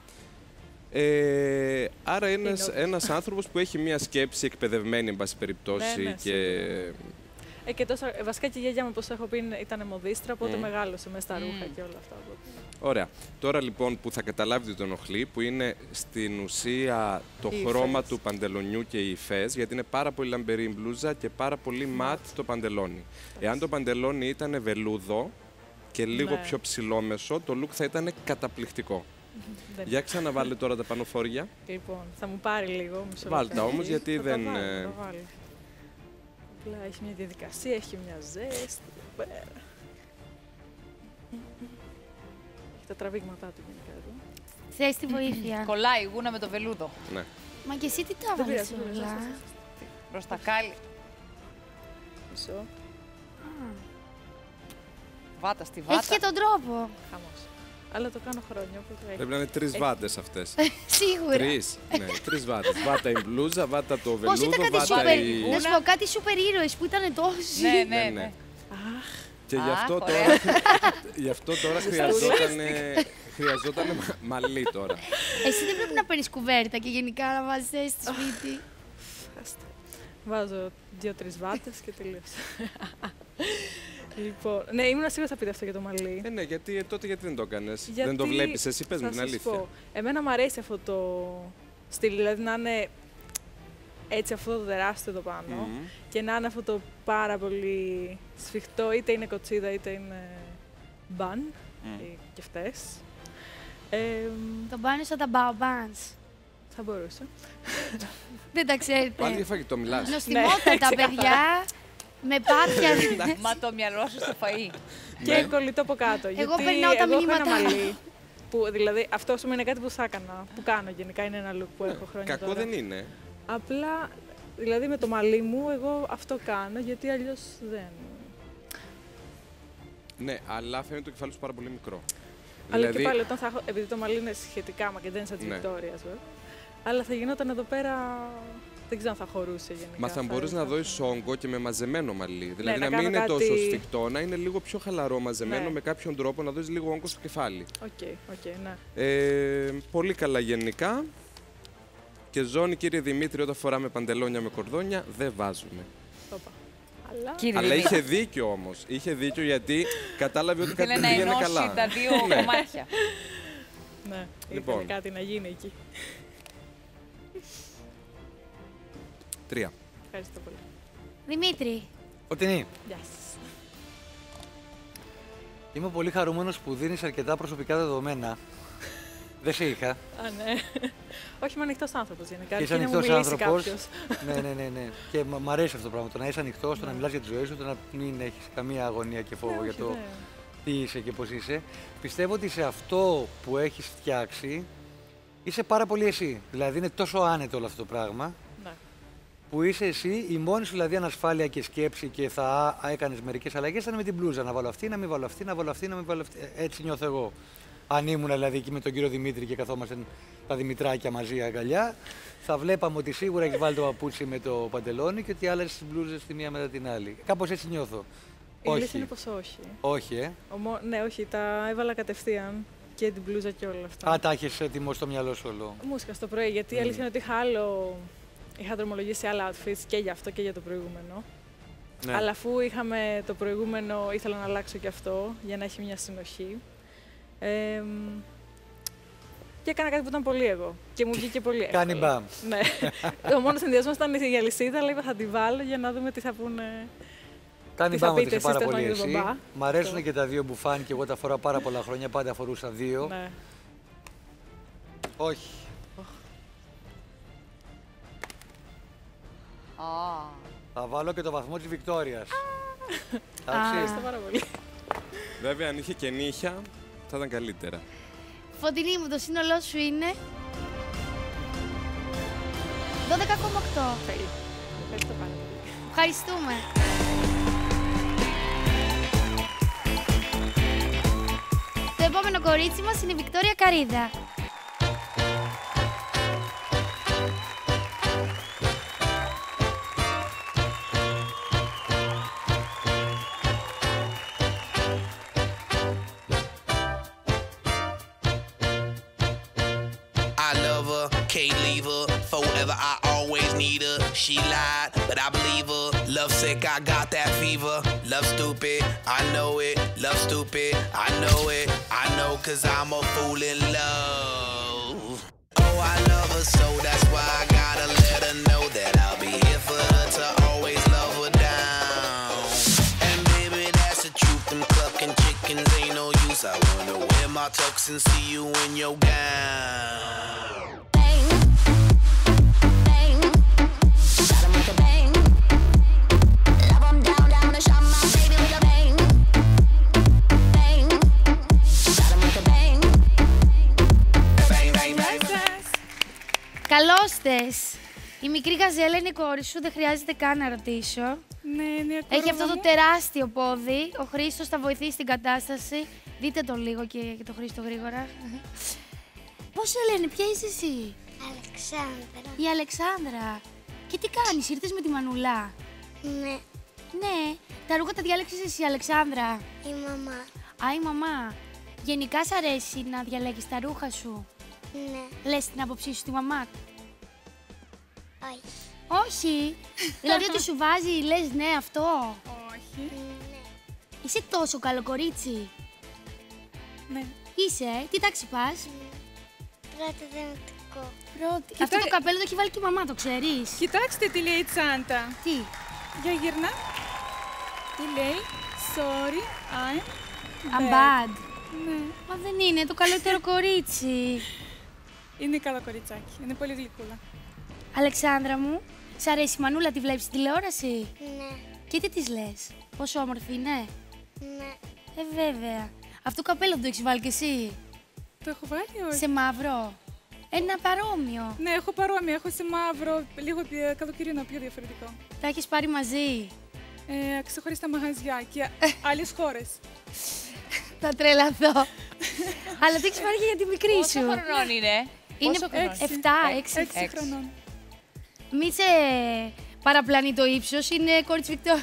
Ε, άρα ένας, ένας άνθρωπος που έχει μία σκέψη εκπαιδευμένη, εν πάση περιπτώσει. Ναι, ναι, και... Ε, και τόσο, βασικά και η γιαγιά μου, όπως έχω πει, ήταν μοδίστρα, οπότε Mm. μεγάλωσε μέσα στα ρούχα Mm. και όλα αυτά. Οπότε. Ωραία. Τώρα λοιπόν που θα καταλάβετε τον ενοχλεί, που είναι στην ουσία το Οι χρώμα υφές. του παντελονιού και οι υφές, γιατί είναι πάρα πολύ λαμπερή η μπλούζα και πάρα πολύ ματ το παντελόνι. Εάν το παντελόνι ήταν βελούδο και λίγο Ναι. πιο ψηλόμεσο, το look θα ήταν καταπληκτικό. Δεν- Για ξαναβάλε τώρα τα πανοφόρια. Λοιπόν, θα μου πάρει λίγο. μισό Βάλτε τα λεπτάκι. όμως, γιατί Θα δεν, Τα βάλω, ε, θα τα βάλω. Απλά έχει μια διαδικασία, έχει μια ζέστη. εδώ πέρα. Έχει τα τραβήγματά του γενικά εδώ. Θες τη βοήθεια. Κολλάει η γούνα με το βελούδο. Ναι. Μα και εσύ τι τα Δεν βάλεις πειράζει, δεν πειράζει, όλα. άστο, Προς τα κάλλη. Μισό. Βάτα στη βάτα. Έχει και τον τρόπο. Χαμός. Αλλά το κάνω χρόνια, οπότε έχει. Πρέπει να είναι τρεις Έχει. βάτες αυτές. Σίγουρα. Τρεις. Ναι, τρεις βάτες. Βάτα η μπλούζα, βάτα το Πώς βελούδο, ήταν κάτι βάτα σούπερ. η... Να σου πω κάτι σούπερ ήρωες που ήταν τόσοι. Ναι, ναι, Ναι, ναι. ναι. Αχ, Και γι' Αχ, αυτό ωραία. τώρα, γι' αυτό τώρα χρειαζόταν, χρειαζόταν μαλλί τώρα. Εσύ δεν πρέπει να παίρνεις κουβέρτα και γενικά να βάζεις θέση στη σπίτι. άστα. Βάζω δύο-τρεις βάτες και τελείωσε. Λοιπόν, ναι, ήμουν σίγουρα θα πείτε αυτό για το μαλλί. Ε, ναι, γιατί, ε, τότε γιατί δεν το έκανες. Γιατί Δεν το βλέπεις εσύ, πες μου θα την σας αλήθεια. πω, εμένα μου αρέσει αυτό το στυλ, δηλαδή να είναι έτσι αυτό το τεράστιο εδώ πάνω Μμμ. και να είναι αυτό το πάρα πολύ σφιχτό, είτε είναι κοτσίδα είτε είναι μπαν Μμ. ή και αυτές. Ε, Τον πάνε σαν τα μπαομπάνς. θα μπορούσε. Δεν τα ξέρετε. Πάλι για φαγητό μιλάς. Νοστιμότατα, παιδιά. Με πάτια. Μα το μυαλό σου στο φαΐ. Και κολλητό από κάτω. Εγώ γιατί περνάω τα εγώ έχω ένα μηνύματά μου. μαλλί που, δηλαδή, αυτό ας πούμε, είναι κάτι που θα έκανα, που κάνω γενικά, είναι ένα look που έχω χρόνια Κακό τώρα. δεν είναι. Απλά, δηλαδή με το μαλλί μου, εγώ αυτό κάνω, γιατί αλλιώς δεν... Ναι, αλλά φαίνεται το κεφάλι σου πάρα πολύ μικρό. Αλλά Δηλαδή, και πάλι, όταν θα έχω, επειδή το μαλλί είναι σχετικά, μα και δεν είναι σαν της Ναι. Βικτόριας, βέβαια. Αλλά θα γινόταν εδώ πέρα, δεν ξέρω αν θα χωρούσε γενικά. Μα θα μπορείς να δώσεις όγκο και με μαζεμένο μαλλί. Δηλαδή να να μην κάνω είναι τόσο κάτι- σφιχτό, να είναι λίγο πιο χαλαρό μαζεμένο Ναι. με κάποιον τρόπο να δώσεις λίγο όγκο στο κεφάλι. Οκ, οκ, ναι. Ε, πολύ καλά γενικά. Και ζώνη, κύριε Δημήτρη, όταν φοράμε παντελόνια με κορδόνια, δεν βάζουμε. Όπα. Αλλά... Κύριε Αλλά Δημήτρη. είχε δίκιο όμως. Είχε δίκιο γιατί κατάλαβε ότι κάτι Ήθελε δεν να πήγαινε ενώσει καλά. τα δύο Ναι. κομμάτια. Ναι, Λοιπόν. ήθελε κάτι να γίνει εκεί. Τρία. Ευχαριστώ πολύ. Δημήτρη. Φωτεινή. Γεια σας. Είμαι πολύ χαρούμενος που δίνεις αρκετά προσωπικά δεδομένα. Δεν σε είχα. Α, ναι. Όχι, είμαι ανοιχτός άνθρωπος γενικά. Είσαι αρκεί να μου ανοιχτός μιλήσει άνθρωπος. κάποιος. ναι, ναι, ναι, ναι. Και μ' μ' αρέσει αυτό το πράγμα. Το να είσαι ανοιχτός, το να μιλάς για τη ζωή σου, το να μην έχεις καμία αγωνία και φόβο Ναι, για όχι, το ναι. τι είσαι και πώς είσαι. Πιστεύω ότι σε αυτό που έχεις φτιάξει είσαι πάρα πολύ εσύ. Δηλαδή είναι τόσο άνετο όλο αυτό το πράγμα. Ναι. Που είσαι εσύ, η μόνη σου δηλαδή ανασφάλεια και σκέψη και θα έκανες μερικές αλλαγές ήταν με την μπλούζα. Να βάλω αυτή, να μην βάλω αυτή, να βάλω αυτή, να μην βάλω αυτή. Έτσι νιώθω εγώ. Αν ήμουν δηλαδή εκεί με τον κύριο Δημήτρη και καθόμαστε τα Δημητράκια μαζί αγκαλιά, θα βλέπαμε ότι σίγουρα έχει βάλει το παπούτσι με το παντελόνι και ότι άλλες μπλούζες τη μία μετά την άλλη. Κάπως έτσι νιώθω. Η αλήθεια είναι πως όχι. Όχι, ε. Ομο... Ναι, όχι, τα έβαλα κατευθείαν και την μπλούζα και όλα αυτά. Α, τα έχεις έτοιμο στο μυαλό σου όλο. Μουσικά στο πρωί, γιατί η αλήθεια είναι ότι είχα άλλο. Είχα δρομολογήσει άλλα outfits και για αυτό και για το προηγούμενο. Ναι. Αλλά αφού είχαμε το προηγούμενο, ήθελα να αλλάξω και αυτό για να έχει μια συνοχή. Ε, και έκανα κάτι που ήταν πολύ εγώ. Και μου βγήκε πολύ εύκολα. Κάνει μπαμ. Ναι. Ο μόνος συνδυασμός ήταν η αλυσίδα, αλλά είπα θα τη βάλω για να δούμε τι θα πούνε. Κάνει μπαμ ότι είσαι πάρα πολύ εσύ. Μ' αρέσουν και τα δύο μπουφάν και εγώ τα φοράω πάρα πολλά χρόνια. Πάντα φορούσα δύο. Ναι. Όχι. Oh. Θα βάλω και το βαθμό της Βικτόριας. Ευχαριστώ πάρα πολύ. Βέβαια, αν είχε και νύχια, θα ήταν καλύτερα. Φωτεινή μου, το σύνολό σου είναι δώδεκα κόμμα οκτώ. Ευχαριστώ πάρα πολύ. Ευχαριστούμε. Το επόμενο κορίτσι μας είναι η Βικτόρια Καρίδα. Can't leave her, forever I always need her. She lied, but I believe her. Love sick, I got that fever. Love stupid, I know it. Love stupid, I know it. I know cause I'm a fool in love. Oh, I love her so that's why I gotta let her know that I'll be here for her to always love her down. And baby, that's the truth, them clucking chickens ain't no use. I wanna wear my tux and see you in your gown. Καλώς τες. Η μικρή γαζέλα είναι η κόρη σου, δεν χρειάζεται καν να ρωτήσω. Ναι, ναι, έχει αυτό το τεράστιο πόδι. Ο Χρήστος θα βοηθήσει στην κατάσταση. Δείτε τον λίγο και, και τον Χρήστο γρήγορα. Πώς σε λένε, ποια είσαι εσύ? Αλεξάνδρα. Η Αλεξάνδρα. Και τι κάνεις, ήρθες με τη Μανουλά? Ναι. Ναι. Τα ρούχα τα διάλεξες εσύ, Αλεξάνδρα? Η μαμά. Α, η μαμά. Γενικά σ' αρέσει να διαλέγεις τα ρούχα σου? Ναι. Λες την άποψή σου στη μαμά? Όχι. Όχι. Δηλαδή ότι σου βάζει, λες ναι αυτό? Όχι. Ναι. Είσαι τόσο καλό κορίτσι. Ναι. Είσαι, ε? Τι τάξη πας? Πρώτο δημοτικό. Πρώτη. Κοιτά... Αυτό το καπέλο το έχει βάλει και η μαμά, το ξέρεις? Κοιτάξτε τι λέει η Τσάντα. Τι? Για γυρνά. Τι λέει? Sorry, I'm I'm bad. Ναι. Μα δεν είναι το καλύτερο κορίτσι. Είναι καλό κοριτσάκι. Είναι πολύ γλυκούλα. Αλεξάνδρα μου, σ' αρέσει η Μανούλα, τη βλέπεις τηλεόραση? Ναι. Και τι της λες? Πόσο όμορφη είναι? Ναι. Ε, βέβαια. Αυτό το καπέλο το έχεις βάλει κι εσύ? Το έχω βάλει, όχι. Σε μαύρο. Ένα παρόμοιο. Ναι, έχω παρόμοιο. Έχω σε μαύρο, λίγο καλοκαιρινό, πιο διαφορετικό. Τα έχεις πάρει μαζί? Ε, ξεχωριστά μαγαζιά και άλλες χώρες. Θα τρελαθώ. Αλλά το έχεις πάρει και για τη μικρή σου. Πόσο χρονών είναι? Είναι εφτά, έξι χρονών. Μη σε παραπλανεί το ύψος, είναι κόρτσι Βικτόρια.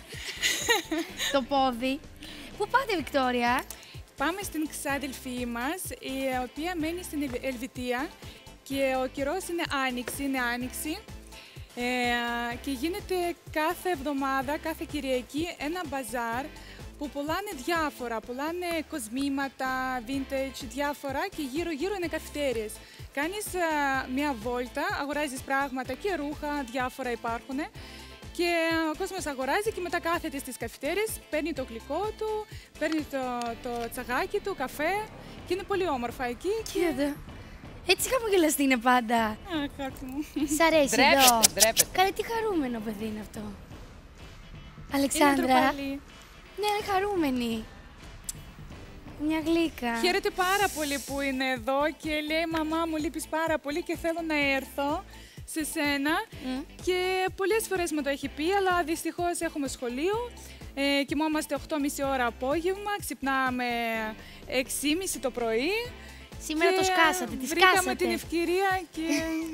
Το πόδι. Πού πάτε, Βικτόρια? Πάμε στην ξάδελφή μας, η οποία μένει στην Ελβετία και ο καιρός είναι άνοιξη, είναι άνοιξη. Ε, και γίνεται κάθε εβδομάδα, κάθε Κυριακή, ένα μπαζάρ που πουλάνε διάφορα, πουλάνε κοσμήματα, vintage, διάφορα και γύρω-γύρω είναι καφετέριες. Κάνεις α, μια βόλτα, αγοράζεις πράγματα και ρούχα, διάφορα υπάρχουν και ο κόσμος αγοράζει και μετά κάθεται στις καφετέριες, παίρνει το γλυκό του, παίρνει το, το τσαγάκι του, καφέ και είναι πολύ όμορφα εκεί. Κοίτα. Έτσι χαμογελαστή είναι πάντα. Α, κάτι μου. Σ' αρέσει ντρέπεται, εδώ? Ντρέπεται. Καλέ, τι χαρούμενο παιδί είναι αυτό. Αλεξάνδρα. Είναι ναι, είναι χαρούμενη. Μια γλύκα. Χαίρεται πάρα πολύ που είναι εδώ και λέει «Μαμά μου λείπεις πάρα πολύ και θέλω να έρθω σε σένα». Mm. Και πολλές φορές με το έχει πει, αλλά δυστυχώς έχουμε σχολείο. Ε, κοιμόμαστε οκτώ και μισή ώρα απόγευμα, ξυπνάμε έξι και μισή το πρωί. Σήμερα το σκάσατε, τη βρήκαμε σκάσατε. την ευκαιρία και...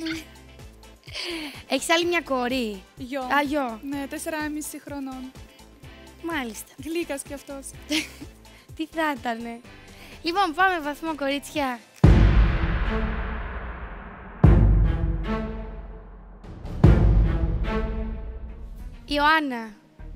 Έχεις άλλη μια κόρη. Γιο. Α, γιο. Ναι, τέσσερα και μισή χρονών. Μάλιστα. Γλύκας κι αυτός. Τι θα ήτανε. Λοιπόν, πάμε βαθμό, κορίτσια. Ιωάννα.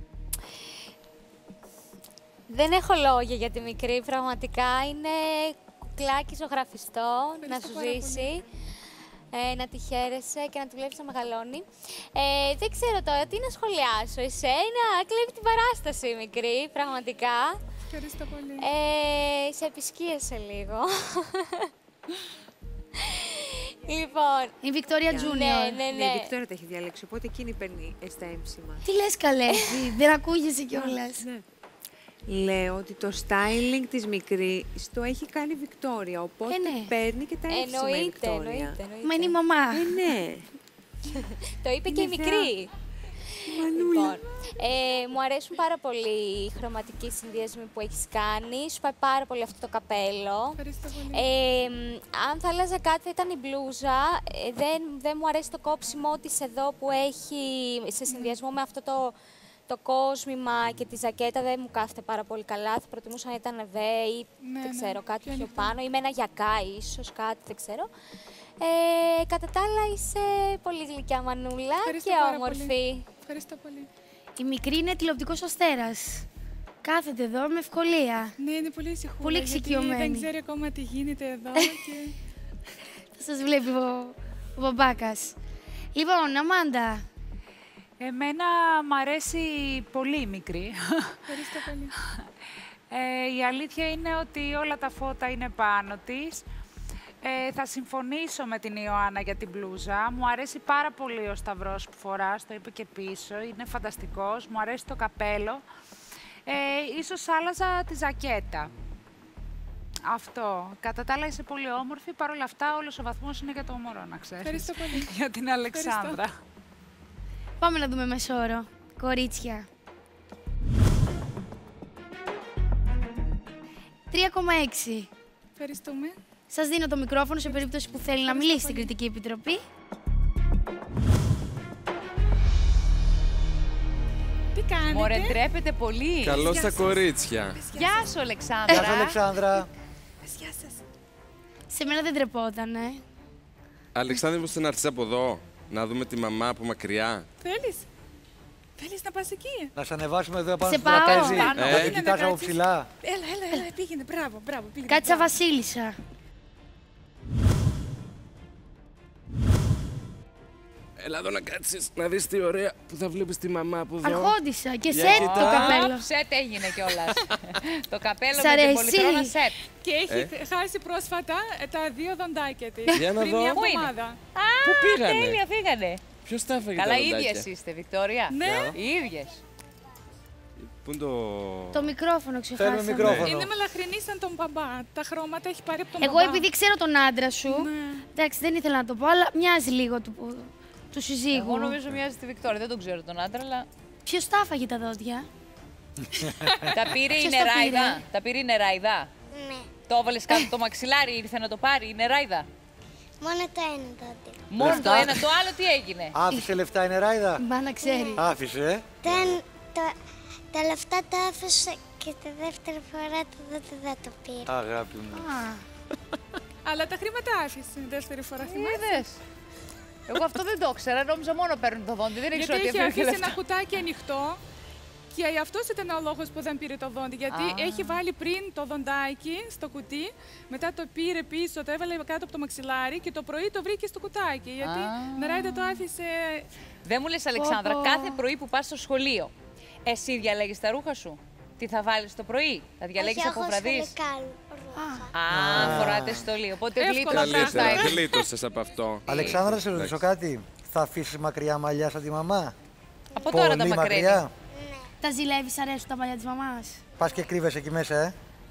Δεν έχω λόγια για τη μικρή, πραγματικά είναι κουκλάκι ζωγραφιστό, να σου ζήσει, ε, να τη χαίρεσαι και να τη βλέπεις να μεγαλώνει. Ε, δεν ξέρω τώρα τι να σχολιάσω, εσένα κλέβει την παράσταση η μικρή, πραγματικά. Ευχαριστώ πολύ. Ε, σε επισκίασε λίγο. Λοιπόν. Η Βικτόρια Τζούνιορ. Ναι, ναι, ναι. Ναι, η Βικτόρια τα έχει διαλέξει, οπότε εκείνη παίρνει στα έμψημα. Τι λες καλέ, δεν ακούγεσαι κιόλας. Ναι. Λέω ότι το styling της μικρής το έχει κάνει η Βικτόρια, οπότε ε, ναι. παίρνει και τα έμψημα η Βικτόρια. Εννοείται, εννοείται. Μα είναι η μαμά. Ε, ναι. Το είπε και η μικρή. Λοιπόν, ε, μου αρέσουν πάρα πολύ οι χρωματικοί συνδυασμοί που έχεις κάνει. Σου πάει πάρα πολύ αυτό το καπέλο. Ευχαριστώ πολύ. Ε, αν θα άλλαζα κάτι θα ήταν η μπλούζα. Ε, δεν, δεν μου αρέσει το κόψιμο της εδώ που έχει σε συνδυασμό με αυτό το, το κόσμημα και τη ζακέτα. Δεν μου κάθεται πάρα πολύ καλά. Θα προτιμούσα να ήταν βέ ή ναι, δεν ξέρω, ναι, κάτι πιο, πιο ανοιχτό. πάνω ή με ένα γιακά ίσως, κάτι δεν ξέρω. Ε, κατά τα άλλα είσαι πολύ γλυκιά μανούλα. Ευχαριστώ και πάρα όμορφη. Πολύ. Ευχαριστώ πολύ. Η μικρή είναι τηλεοπτικός αστέρας. Κάθεται εδώ με ευκολία. Ναι, είναι πολύ ησυχούλα. Πολύ εξοικειωμένη. Δεν ξέρει ακόμα τι γίνεται εδώ. και... Θα σας βλέπει ο, ο μπαμπάκας. Λοιπόν, Αμάντα. Εμένα μ' αρέσει πολύ η μικρή. Ευχαριστώ πολύ. Ε, η αλήθεια είναι ότι όλα τα φώτα είναι πάνω της. Ε, θα συμφωνήσω με την Ιωάννα για την μπλούζα. Μου αρέσει πάρα πολύ ο σταυρός που φοράς, το είπε και πίσω, είναι φανταστικός. Μου αρέσει το καπέλο. Ε, ίσως άλλαζα τη ζακέτα. Αυτό. Κατά τα άλλα είσαι πολύ όμορφη, παρ' όλα αυτά όλος ο βαθμός είναι για το μωρό, να ξέρεις. Ευχαριστώ πολύ. Για την Αλεξάνδρα. Ευχαριστώ. Πάμε να δούμε μεσόωρο. Κορίτσια. τρία κόμμα έξι. Ευχαριστούμε. Σας δίνω το μικρόφωνο σε περίπτωση που θέλει να μιλήσει στην Κριτική Επιτροπή. Τι κάνετε? Μωρέ, ντρέπετε πολύ. Καλώς τα κορίτσια. Γεια σου, Αλεξάνδρα. Γεια σου, Αλεξάνδρα. Γεια σας. Σε μένα δεν τρεπότανε. Αλεξάνδρα, μήπως να έρθεις από εδώ, να δούμε τη μαμά από μακριά. Θέλεις? Θέλεις να πας εκεί? Να σε ανεβάσουμε εδώ επάνω Σε στο πάω. τραπέζι. Ε. Να την Να κοιτάς από κάτσεις. ψηλά. Έλα, έλα, έλα, πήγαινε, μπράβο, μπράβο. Πήγαινε, Κάτσα μπράβο. Βασίλισσα. Έλα εδώ να κάτσεις, να δεις τι ωραία που θα βλέπεις τη μαμά από εδώ. Αρχόντισσα και Για σετ κοίτα. το καπέλο. Σετ έγινε κιόλας. Το καπέλο Σ' με την αρέσει? πολυθρόνα σετ. Και έχει Ε. χάσει πρόσφατα ε, τα δύο δοντάκια της. Για να Πριν δω. μια Πού είναι? εβδομάδα. Α, Πού πήγανε? τέλεια, φύγανε. Ποιος τα έφαγε Καλά, τα οι δοντάκια? ίδιες είστε, Βικτόρια. Ναι. Οι ίδιες. Πού είναι το... Το μικρόφωνο ξεχάσαμε. Θέλουμε μικρόφωνο. Είναι μελαχρινή σαν τον μπαμπά. Τα χρώματα έχει πάρει από τον Εγώ μπαμπά. επειδή ξέρω τον άντρα σου, Ναι. εντάξει δεν ήθελα να το πω, αλλά μοιάζει λίγο του, του συζύγου. Εγώ νομίζω μοιάζει τη Βικτόρια. Δεν τον ξέρω τον άντρα, αλλά. Ποιος τα έφαγε τα δόντια? Τα πήρε η Ποιος τα νεράιδα. πήρε? Τα πήρε η νεράιδα. Ναι. Το έβαλες κάτω το μαξιλάρι, ήρθε να το πάρει η νεράιδα. Μόνο το ένα δόντι. Μόνο το Λεφτά. ένα, το άλλο τι έγινε. Άφησε λεφτά η νεράιδα. Μπα να ξέρει. Άφησε. Δεν, το, τα λεφτά τα άφησε και τη δεύτερη φορά το δόντι δεν το πήρε. Αγάπη μου. Α, Αλλά τα χρήματα άφησε την δεύτερη φορά, θυμάσαι. Είδες. Εγώ αυτό δεν το ήξερα, νόμιζα μόνο παίρνουν το δόντι. Δεν ήξερα Γιατί ότι έχει έφερε αφήσει λεφτά. ένα κουτάκι ανοιχτό και αυτό ήταν ο λόγος που δεν πήρε το δόντι. Γιατί Α. έχει βάλει πριν το δοντάκι στο κουτί, μετά το πήρε πίσω, το έβαλε κάτω από το μαξιλάρι και το πρωί το βρήκε στο κουτάκι. Γιατί Α. νεράιδα το άφησε. Δεν μου λες, Αλεξάνδρα, Πω, πω. κάθε πρωί που πας στο σχολείο, εσύ διαλέγεις τα ρούχα σου. Τι θα βάλεις το πρωί, θα διαλέγεις από βραδείς. σχολικά ρούχα. Α, φοράτε στολή. Οπότε Εύκολα γλίτωσες το πράγματα. Καλύτερα, style. γλίτωσες από αυτό. Αλεξάνδρα, σε ρωτήσω Εντάξει. κάτι. Θα αφήσεις μακριά μαλλιά σαν τη μαμά. Από τώρα τα Πολύ μακραίνει. μακριά. τα ζηλεύεις, αρέσουν τα παλιά της μαμάς? Πας και κρύβεσαι εκεί μέσα, ε.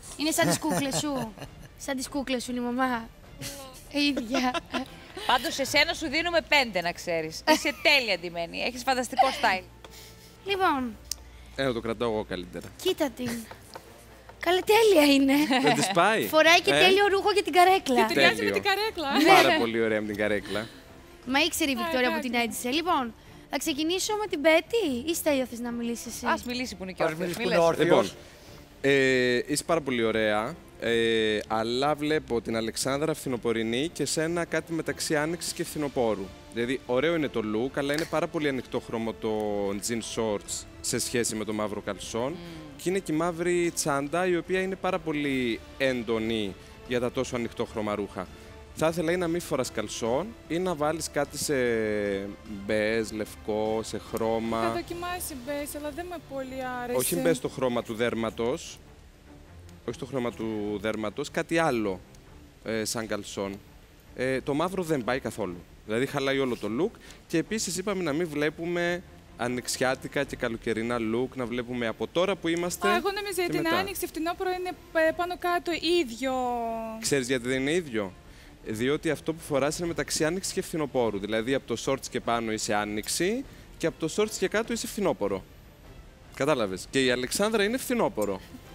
Είναι σαν τις κούκλες σου. Σαν τις κούκλες σου, η μαμά. Ίδια. Πάντως, σε σένα σου δίνουμε πέντε, να ξέρεις. Είσαι τέλεια ντυμένη. Έχεις φανταστικό style. Λοιπόν, Ένα το κρατάω εγώ καλύτερα. κοίτα την. Καλή τέλεια είναι. Δεν της πάει. Φοράει και Ε? τέλειο ρούχο για την καρέκλα. Και ταιριάζει με την καρέκλα. Πάρα πολύ ωραία με την καρέκλα. Μα ήξερε η Βικτόρια που την έντυσε. Λοιπόν, θα ξεκινήσω με την Πέτη ή Στέλιο θες να μιλήσεις εσύ? Ας μιλήσει που είναι και Ας όρθιος. μιλήσει που είναι όρθιος. Λοιπόν, ε, είσαι πάρα πολύ ωραία, ε, αλλά βλέπω την Αλεξάνδρα φθινοπορεινή και σένα κάτι μεταξύ άνοιξης και φθινοπόρου. Δηλαδή, ωραίο είναι το look, αλλά είναι πάρα πολύ ανοιχτόχρωμο το jean shorts σε σχέση με το μαύρο καλσόν. Mm. Και είναι και η μαύρη τσάντα, η οποία είναι πάρα πολύ έντονη για τα τόσο ανοιχτόχρωμα ρούχα. Θα ήθελα ή να μην φοράς καλσόν ή να βάλεις κάτι σε μπέζ, λευκό, σε χρώμα. Είχα δοκιμάσει μπέζ, αλλά δεν με πολύ άρεσε. Όχι μπες στο χρώμα του δέρματος, όχι στο χρώμα του δέρματος, κάτι άλλο ε, σαν καλσόν. Ε, το μαύρο δεν πάει καθόλου, δηλαδή χαλάει όλο το look και επίσης είπαμε να μην βλέπουμε ανοιξιάτικα και καλοκαιρινά look, να βλέπουμε από τώρα που είμαστε. Α, εγώ νόμιζα ότι την άνοιξη φθινόπωρο είναι ε, πάνω κάτω ίδιο. Ξέρεις γιατί δεν είναι ίδιο? Διότι αυτό που φοράς είναι μεταξύ άνοιξης και φθινοπόρου. Δηλαδή από το shorts και πάνω είσαι άνοιξη και από το shorts και κάτω είσαι φθινόπορο. Κατάλαβες. Και η Αλεξάνδρα είναι φθινόπορο.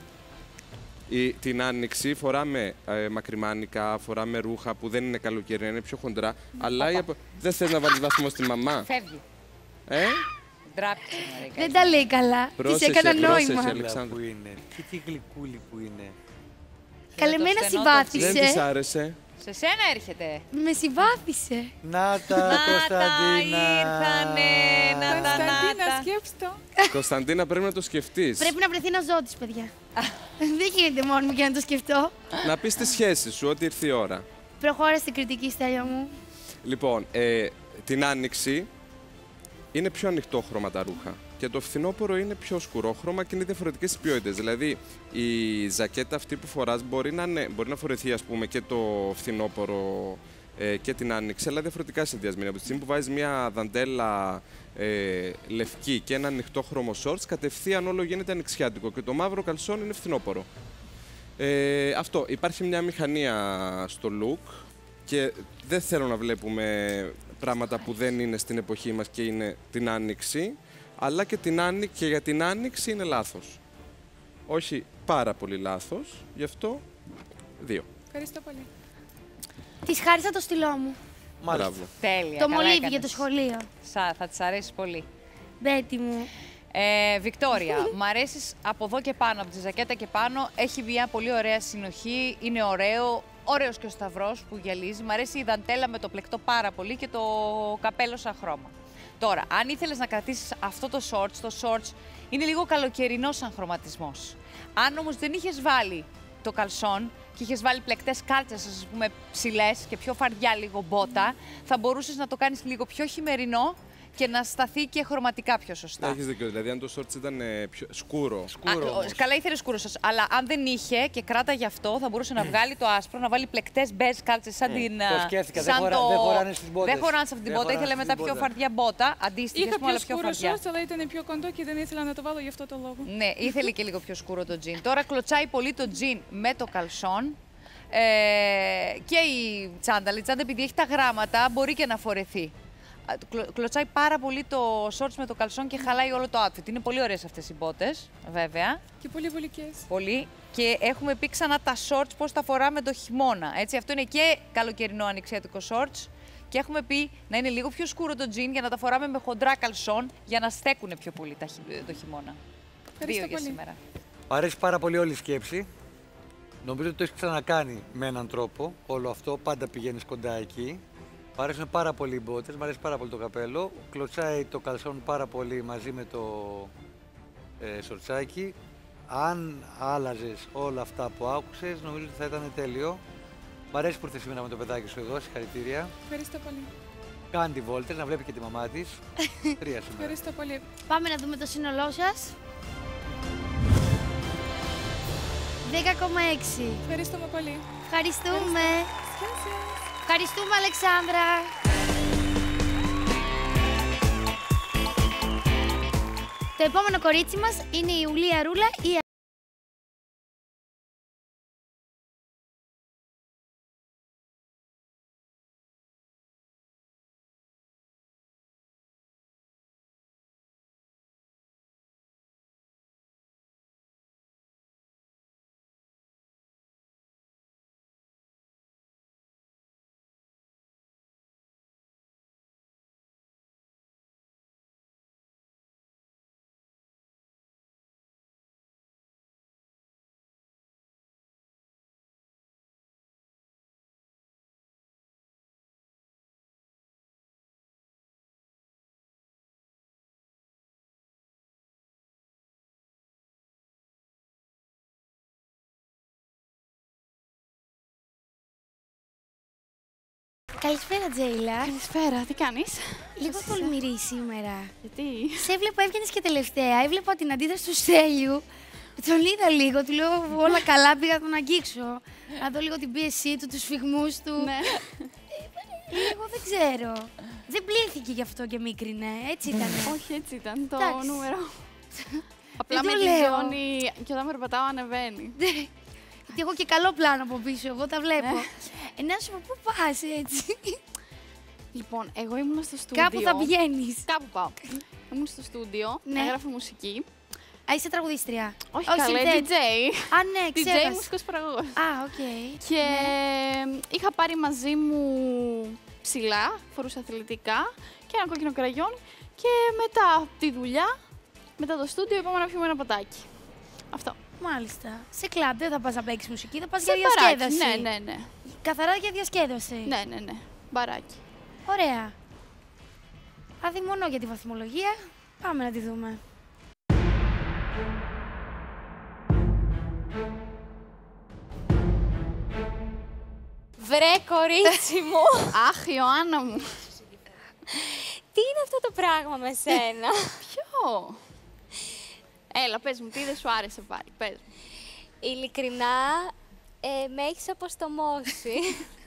Η, την άνοιξη φοράμε ε, μακριμάνικα, φοράμε ρούχα που δεν είναι καλοκαιρινά, είναι πιο χοντρά. Αλλά η, δεν θες να βάλεις βαθμό στη μαμά. Φεύγει. Ε? Ντράπηκε. Δεν τα λέει καλά. Της έκανα νόημα. Που είναι. Και τι γλυκούλη που είναι. Καλεμένα συμπάθησε. Δεν της άρεσε. Σε σένα έρχεται. Με συμπάθησε. Να τα, Κωνσταντίνα. Ήρθανε, να τα, Κωνσταντίνα, σκέψτο. Κωνσταντίνα, πρέπει να το σκεφτείς. Πρέπει να βρεθεί ένα ζώο της, παιδιά. Δεν γίνεται μόνο μου και να το σκεφτώ. Να πεις τη σχέση σου, ότι ήρθε η ώρα. Προχώρα στην κριτική, Στέλιο μου. Λοιπόν, ε, την άνοιξη είναι πιο ανοιχτόχρωμα τα ρούχα. Και το φθινόπωρο είναι πιο σκουρόχρωμα και είναι διαφορετικές οι ποιότητες. Δηλαδή, η ζακέτα αυτή που φοράς μπορεί να, είναι, μπορεί να φορεθεί, ας πούμε, και το φθινόπωρο ε, και την άνοιξη, αλλά διαφορετικά συνδυασμένα. Από τη στιγμή που βάζεις μια δαντέλα ε, λευκή και ένα ανοιχτόχρωμο shorts, κατευθείαν όλο γίνεται ανοιξιάτικο. Και το μαύρο καλσόν είναι φθινόπωρο. Ε, αυτό. Υπάρχει μια μηχανία στο look και δεν θέλω να βλέπουμε πράγματα που δεν είναι στην εποχή μας και είναι την άνοιξη. Αλλά και, την άνοι... και για την άνοιξη είναι λάθος. Όχι πάρα πολύ λάθος, γι' αυτό δύο. Ευχαριστώ πολύ. Της χάρισα το στυλό μου. Μάλιστα. Τέλεια. Το καλά μολύβι έκανες. για το σχολείο. Σα, θα της αρέσει πολύ. Μπέτη μου. Ε, Βικτόρια, μ' αρέσεις από εδώ και πάνω, από τη ζακέτα και πάνω. Έχει μια πολύ ωραία συνοχή, είναι ωραίο. Ωραίος και ο σταυρός που γυαλίζει. Μ' αρέσει η δαντέλα με το πλεκτό πάρα πολύ και το καπέλο σαν χρώμα. Τώρα, αν ήθελες να κρατήσεις αυτό το shorts, το shorts είναι λίγο καλοκαιρινό σαν χρωματισμός. Αν όμως δεν είχες βάλει το καλσόν και είχες βάλει πλεκτές κάλτσες, ας πούμε ψηλές και πιο φαρδιά λίγο μπότα, θα μπορούσες να το κάνεις λίγο πιο χειμερινό και να σταθεί και χρωματικά πιο σωστά. Έχεις δίκιο, δηλαδή αν το shorts ήταν ε, πιο σκούρο. σκούρο Α, καλά ήθελε σκούρο σας, αλλά αν δεν είχε και κράτα γι' αυτό, θα μπορούσε να βγάλει το άσπρο, να βάλει πλεκτές μπέζ κάλτσες σαν την... Το σκέφτηκα, σαν δεν, χωρά, το... δεν χωράνε στις μπότες. Δεν χωράνε σε αυτή την μπότα, ήθελε μετά πιο φαρδιά μπότα, αντίστοιχες Είχα μου, αλλά πιο πιο σκούρο φαρδιά. shorts, αλλά ήταν πιο κοντό και δεν ήθελα να το βάλω γι' αυτό το λόγο. Ναι, ήθελε και λίγο πιο σκούρο το τζιν. Τώρα κλωτσάει πολύ το τζιν με το καλσόν. Ε, και η τσάντα, η τσάντα επειδή έχει τα γράμματα μπορεί και να φορεθεί. Κλωτσάει πάρα πολύ το shorts με το καλσόν και χαλάει όλο το outfit. Είναι πολύ ωραίες αυτές οι μπότες, βέβαια. Και πολύ βολικές. Πολύ. Και έχουμε πει ξανά τα shorts πώς τα φοράμε το χειμώνα. Έτσι, αυτό είναι και καλοκαιρινό ανοιξιάτικο shorts. Και έχουμε πει να είναι λίγο πιο σκούρο το jean για να τα φοράμε με χοντρά καλσόν για να στέκουν πιο πολύ το χειμώνα. Ευχαριστώ Δύο για πολύ. σήμερα. Μ' αρέσει πάρα πολύ όλη η σκέψη. Νομίζω ότι το έχεις ξανακάνει με έναν τρόπο όλο αυτό. Πάντα πηγαίνεις κοντά εκεί. Μ' αρέσουν πάρα πολύ οι μπότες, μ' αρέσει πάρα πολύ το καπέλο. Κλωτσάει το καλσόν πάρα πολύ μαζί με το ε, σορτσάκι. Αν άλλαζες όλα αυτά που άκουσες, νομίζω ότι θα ήταν τέλειο. Μ' αρέσει που ήρθες σήμερα με το παιδάκι σου εδώ, συγχαρητήρια. Ευχαριστώ πολύ. Κάνει τη βόλτες, να βλέπει και τη μαμά της. Τρία σήμερα. Ευχαριστώ πολύ. Πάμε να δούμε το σύνολό σας. δέκα κόμμα έξι. Ευχαριστούμε πολύ. Ευχαριστούμε. Ευχαριστώ. Ευχαριστούμε, Αλεξάνδρα. Το επόμενο κορίτσι μας είναι η Ιουλία Ρούλα, η Καλησπέρα, Τζέιλα. Καλησπέρα, τι κάνεις? Λίγο τολμηρή σήμερα. Γιατί? Σε έβλεπα, έβγαινες και τελευταία. Έβλεπα την αντίδραση του Στέλιου. Τον είδα λίγο, του λέω όλα καλά, πήγα να τον αγγίξω. Να δω λίγο την πίεσή του, τους σφιγμούς του. Ναι. Λίγο δεν ξέρω. Δεν πλήθηκε γι' αυτό και μίκρινε, έτσι ήταν. Όχι, έτσι ήταν το Εντάξει. νούμερο. Απλά Δεν με το λέω. λιώνει και όταν περπατάω ανεβαίνει. Γιατί έχω και καλό πλάνο από πίσω, εγώ τα βλέπω. Ναι. Ε, να σου πω, πού πας έτσι? Λοιπόν, εγώ ήμουν στο στούντιο. Κάπου θα πηγαίνεις. Κάπου πάω. Ήμουν στο στούντιο, Ναι. έγραφα μουσική. Α, είσαι τραγουδίστρια. Όχι, Όχι, καλέ, συνθέτη. ντι τζέι. Α, ναι, ντι τζέι, ξέχασα. μουσικός παραγωγός. Α, οκ. Και είχα πάρει μαζί μου ψηλά, φορούσα αθλητικά και ένα κόκκινο κραγιόν. Και μετά τη δουλειά, μετά το στούντιο, είπαμε να πιούμε ένα ποτάκι. Αυτό. Μάλιστα. Σε κλαμπ δεν θα πας να παίξεις μουσική, θα πας Σε για μπαράκι, διασκέδαση. ναι, ναι, ναι. Καθαρά για διασκέδαση. Ναι, ναι, ναι. Μπαράκι. Ωραία. Αδειμονώ για τη βαθμολογία. Πάμε να τη δούμε. Βρε, κορίτσι μου! Αχ, Ιωάννα μου! Τι είναι αυτό το πράγμα με σένα? Ποιο? Έλα, πες μου, τι δεν σου άρεσε πάλι, πες μου. Ειλικρινά, ε, με έχεις αποστομώσει.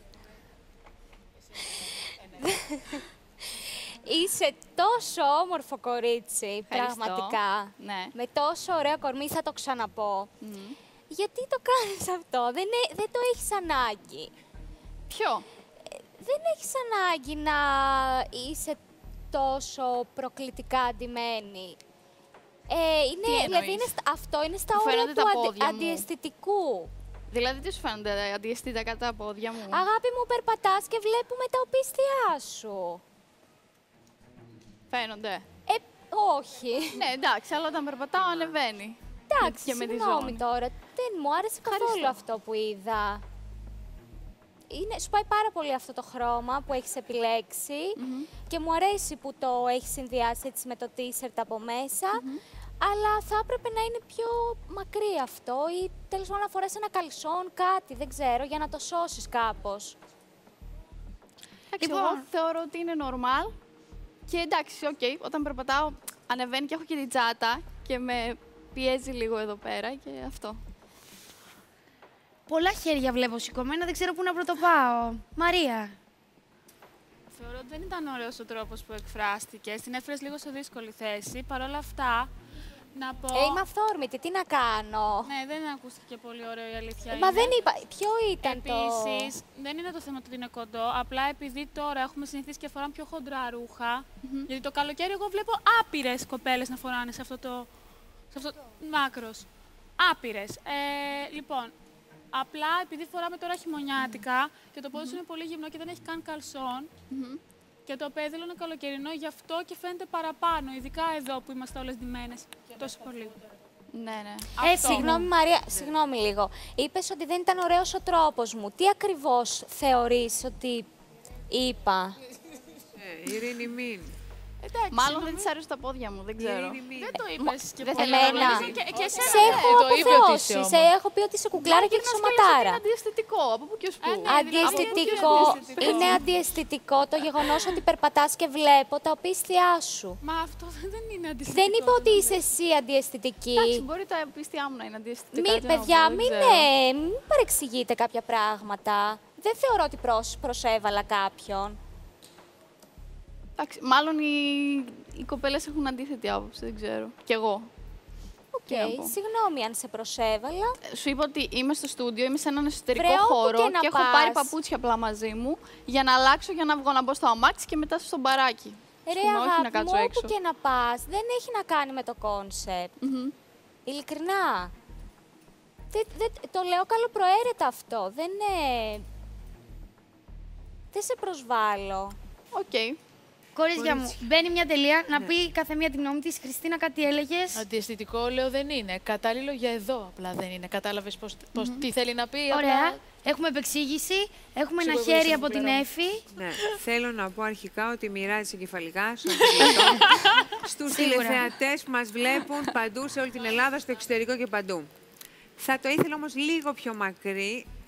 Είσαι τόσο όμορφο κορίτσι, Ευχαριστώ. πραγματικά. Ναι. Με τόσο ωραίο κορμί, θα το ξαναπώ. Μμμ. Γιατί το κάνεις αυτό, δεν, ε- δεν το έχεις ανάγκη. Ποιο? Ε, δεν έχεις ανάγκη να είσαι τόσο προκλητικά αντιμένη. Ε, είναι, Τι δηλαδή εννοείς? είναι, στα- αυτό είναι στα Μου όρια φαίνονται του τα αντι, πόδια μου. αντιαισθητικού. Δηλαδή, τι σου φαίνονται αντιαισθητικά τα πόδια μου. Αγάπη μου, περπατάς και βλέπουμε τα οπίστια σου. Φαίνονται. Ε, όχι. Ναι, εντάξει, αλλά όταν περπατάω ανεβαίνει. Εντάξει, Και με τη συγγνώμη ζώνη. τώρα. Δεν μου άρεσε καθόλου Ευχαριστώ. αυτό που είδα. Είναι, σου πάει πάρα πολύ αυτό το χρώμα που έχεις επιλέξει και μου αρέσει που το έχεις συνδυάσει έτσι με το t-shirt από μέσα, αλλά θα έπρεπε να είναι πιο μακρύ αυτό ή τέλος πάντων να φοράς ένα καλσόν, κάτι, δεν ξέρω, για να το σώσεις κάπως. Εντάξει, Λοιπόν. εγώ θεωρώ ότι είναι normal. Και εντάξει, οκ, όταν περπατάω ανεβαίνει και έχω και την τσάτα και με πιέζει λίγο εδώ πέρα και αυτό. Πολλά χέρια βλέπω σηκωμένα, δεν ξέρω πού να πρωτοπάω. Μαρία. Θεωρώ ότι δεν ήταν ωραίος ο τρόπος που εκφράστηκες. Την έφερες λίγο σε δύσκολη θέση. Παρ' όλα αυτά, να πω... Ε, είμαι αυθόρμητη, τι να κάνω. Ναι, δεν ακούστηκε πολύ ωραίο η αλήθεια. Μα είναι. δεν είπα, ποιο ήταν το... Επίσης, δεν είναι το θέμα ότι είναι κοντό, απλά επειδή τώρα έχουμε συνηθίσει και φοράμε πιο χοντρά ρούχα, γιατί το καλοκαίρι εγώ βλέπω άπειρες κοπέλες να φοράνε σε αυτό το, σε αυτό το μάκρος. Άπειρες. Ε, λοιπόν, απλά επειδή φοράμε τώρα χειμωνιάτικα και το πόδι σου είναι πολύ γυμνό και δεν έχει καν καλσόν, και το πέδιλο είναι καλοκαιρινό, γι' αυτό και φαίνεται παραπάνω, ειδικά εδώ που είμαστε όλες ντυμένες τόσο πολύ. Ναι, ναι. Ε, Αυτό. συγγνώμη Μαρία, συγγνώμη λίγο. Είπες ότι δεν ήταν ωραίος ο τρόπος μου. Τι ακριβώς θεωρείς ότι είπα? Ε, Ειρήνη, μην. Εντάξει, Μάλλον δεν της αρέσουν τα πόδια μου, δεν ξέρω. Δεν το είπες και δεν πολύ. θέλω να Εμένα. Και, και εσένα Σε ναι. έχω το είπε ότι είσαι αποθεώσει, σε όμορφη. έχω πει ότι είσαι κουκλάρα και Γύρνα έχεις σκέλος ότι σωματάρα. Είναι αντιαισθητικό, από πού και ως πού. Α, ναι. Αντιαισθητικό, αντιαισθητικό. είναι αντιαισθητικό το γεγονός ότι περπατάς και βλέπω τα οπίστια σου. Μα αυτό δεν είναι αντιστοιχείο. Δεν είπα ότι είσαι εσύ αντιαισθητική. Εντάξει, μπορεί τα πίστια μου να είναι αντιαισθητικά. Μη, τι να παιδιά, πω, δεν μην, ξέρω. ε, μην παρεξηγείτε κάποια πράγματα. Δεν θεωρώ ότι προς, προσέβαλα κάποιον. Εντάξει, μάλλον οι, οι κοπέλες έχουν αντίθετη άποψη, δεν ξέρω. Κι εγώ. Οκ, Τι να πω. συγγνώμη αν σε προσέβαλα. Σου είπα ότι είμαι στο στούντιο, είμαι σε έναν εσωτερικό Βρε, όπου χώρο και και, να έχω πας. πάρει παπούτσια απλά μαζί μου για να αλλάξω, για να βγω να μπω στο αμάξι και μετά στο μπαράκι. Ρε Ας πούμε, όχι να αγάπη μου, κάτσω όπου έξω. και να πας, δεν έχει να κάνει με το κόνσεπτ. Μμμ. Ειλικρινά. Δεν, δεν, το λέω καλοπροαίρετα αυτό. Δεν είναι... Δεν σε προσβάλλω. Οκ. Κορίτσια μου, μπαίνει μια τελεία Ναι. να πει κάθε μία τη γνώμη της. Χριστίνα, κάτι έλεγες. Αντιαισθητικό λέω δεν είναι. Κατάλληλο για εδώ απλά δεν είναι. Κατάλαβες πώς, πώς, τι θέλει να πει. Ωραία. Απλά... Έχουμε επεξήγηση. Έχουμε ένα Σίγουρα χέρι είσαι από την κουκλαρό. Έφη. Ναι. Θέλω να πω αρχικά ότι μοιράζει εγκεφαλικά στον τηλεθεατών, στους Σίγουρα. τηλεθεατές που μας βλέπουν παντού σε όλη την Ελλάδα, στο εξωτερικό και παντού. Θα το ήθελα όμως λίγο πιο μακρύ,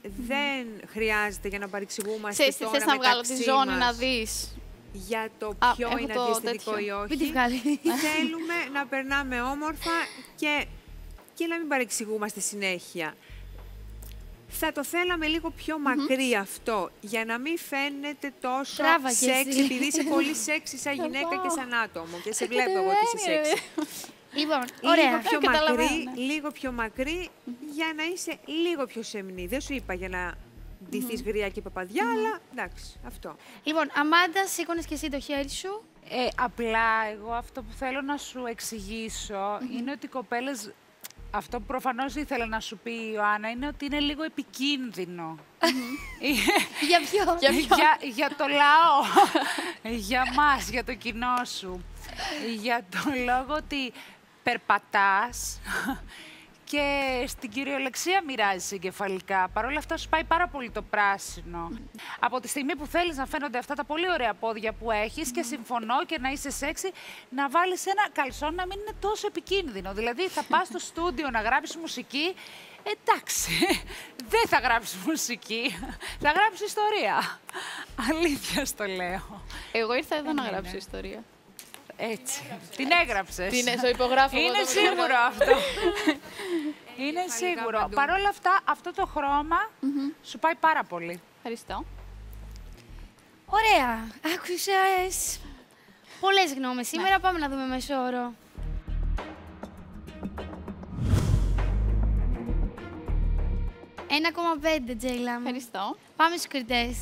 δεν χρειάζεται για να παρεξηγούμαστε Ξέρεις τι τώρα θες να βγάλω τη μεταξύ ζώνη μας να δεις. για το Α, ποιο έχω είναι το αντιαισθητικό τέτοιο. ή όχι. Μην τη βγάλει. Θέλουμε να περνάμε όμορφα και, και να μην παρεξηγούμαστε συνέχεια. Θα το θέλαμε λίγο πιο μακρύ αυτό, για να μην φαίνεται τόσο Τράβα και σεξ, εσύ. επειδή είσαι πολύ σεξι σαν γυναίκα και σαν άτομο και σε βλέπω εγώ ότι είσαι σεξι. Λοιπόν, ωραία. Λίγο πιο μακρύ, καταλαβαίνω. λίγο πιο μακρύ, για να είσαι λίγο πιο σεμνή. Δεν σου είπα για να ντυθείς γριά και παπαδιά, αλλά εντάξει, αυτό. Λοιπόν, Αμάντα, σήκωνες και εσύ το χέρι σου. Ε, απλά εγώ αυτό που θέλω να σου εξηγήσω είναι ότι οι κοπέλες, αυτό που προφανώς ήθελα να σου πει η Ιωάννα, είναι ότι είναι λίγο επικίνδυνο. Για ποιο? Για, για, για το λαό, για μας, για το κοινό σου. Για το λόγο ότι περπατάς και στην κυριολεξία μοιράζεις εγκεφαλικά. Παρ' όλα αυτά σου πάει πάρα πολύ το πράσινο. Από τη στιγμή που θέλεις να φαίνονται αυτά τα πολύ ωραία πόδια που έχεις και συμφωνώ και να είσαι σεξι, να βάλεις ένα καλσόν να μην είναι τόσο επικίνδυνο. Δηλαδή θα πας στο στούντιο να γράψεις μουσική, εντάξει, δεν θα γράψεις μουσική, θα γράψεις ιστορία. Αλήθεια στο λέω. Εγώ ήρθα εδώ να γράψω ιστορία. Έτσι. Την έγραψες. Τι είναι, το υπογράφω. εγώ, Είναι το σίγουρο αυτό. Είναι σίγουρο. Παρ' όλα αυτά, αυτό το χρώμα σου πάει πάρα πολύ. Ευχαριστώ. Ωραία. Άκουσες πολλές γνώμες. Σήμερα πάμε να δούμε μέσο όρο. ένα κόμμα πέντε, Τζέιλα. Ευχαριστώ. Πάμε στους κριτές.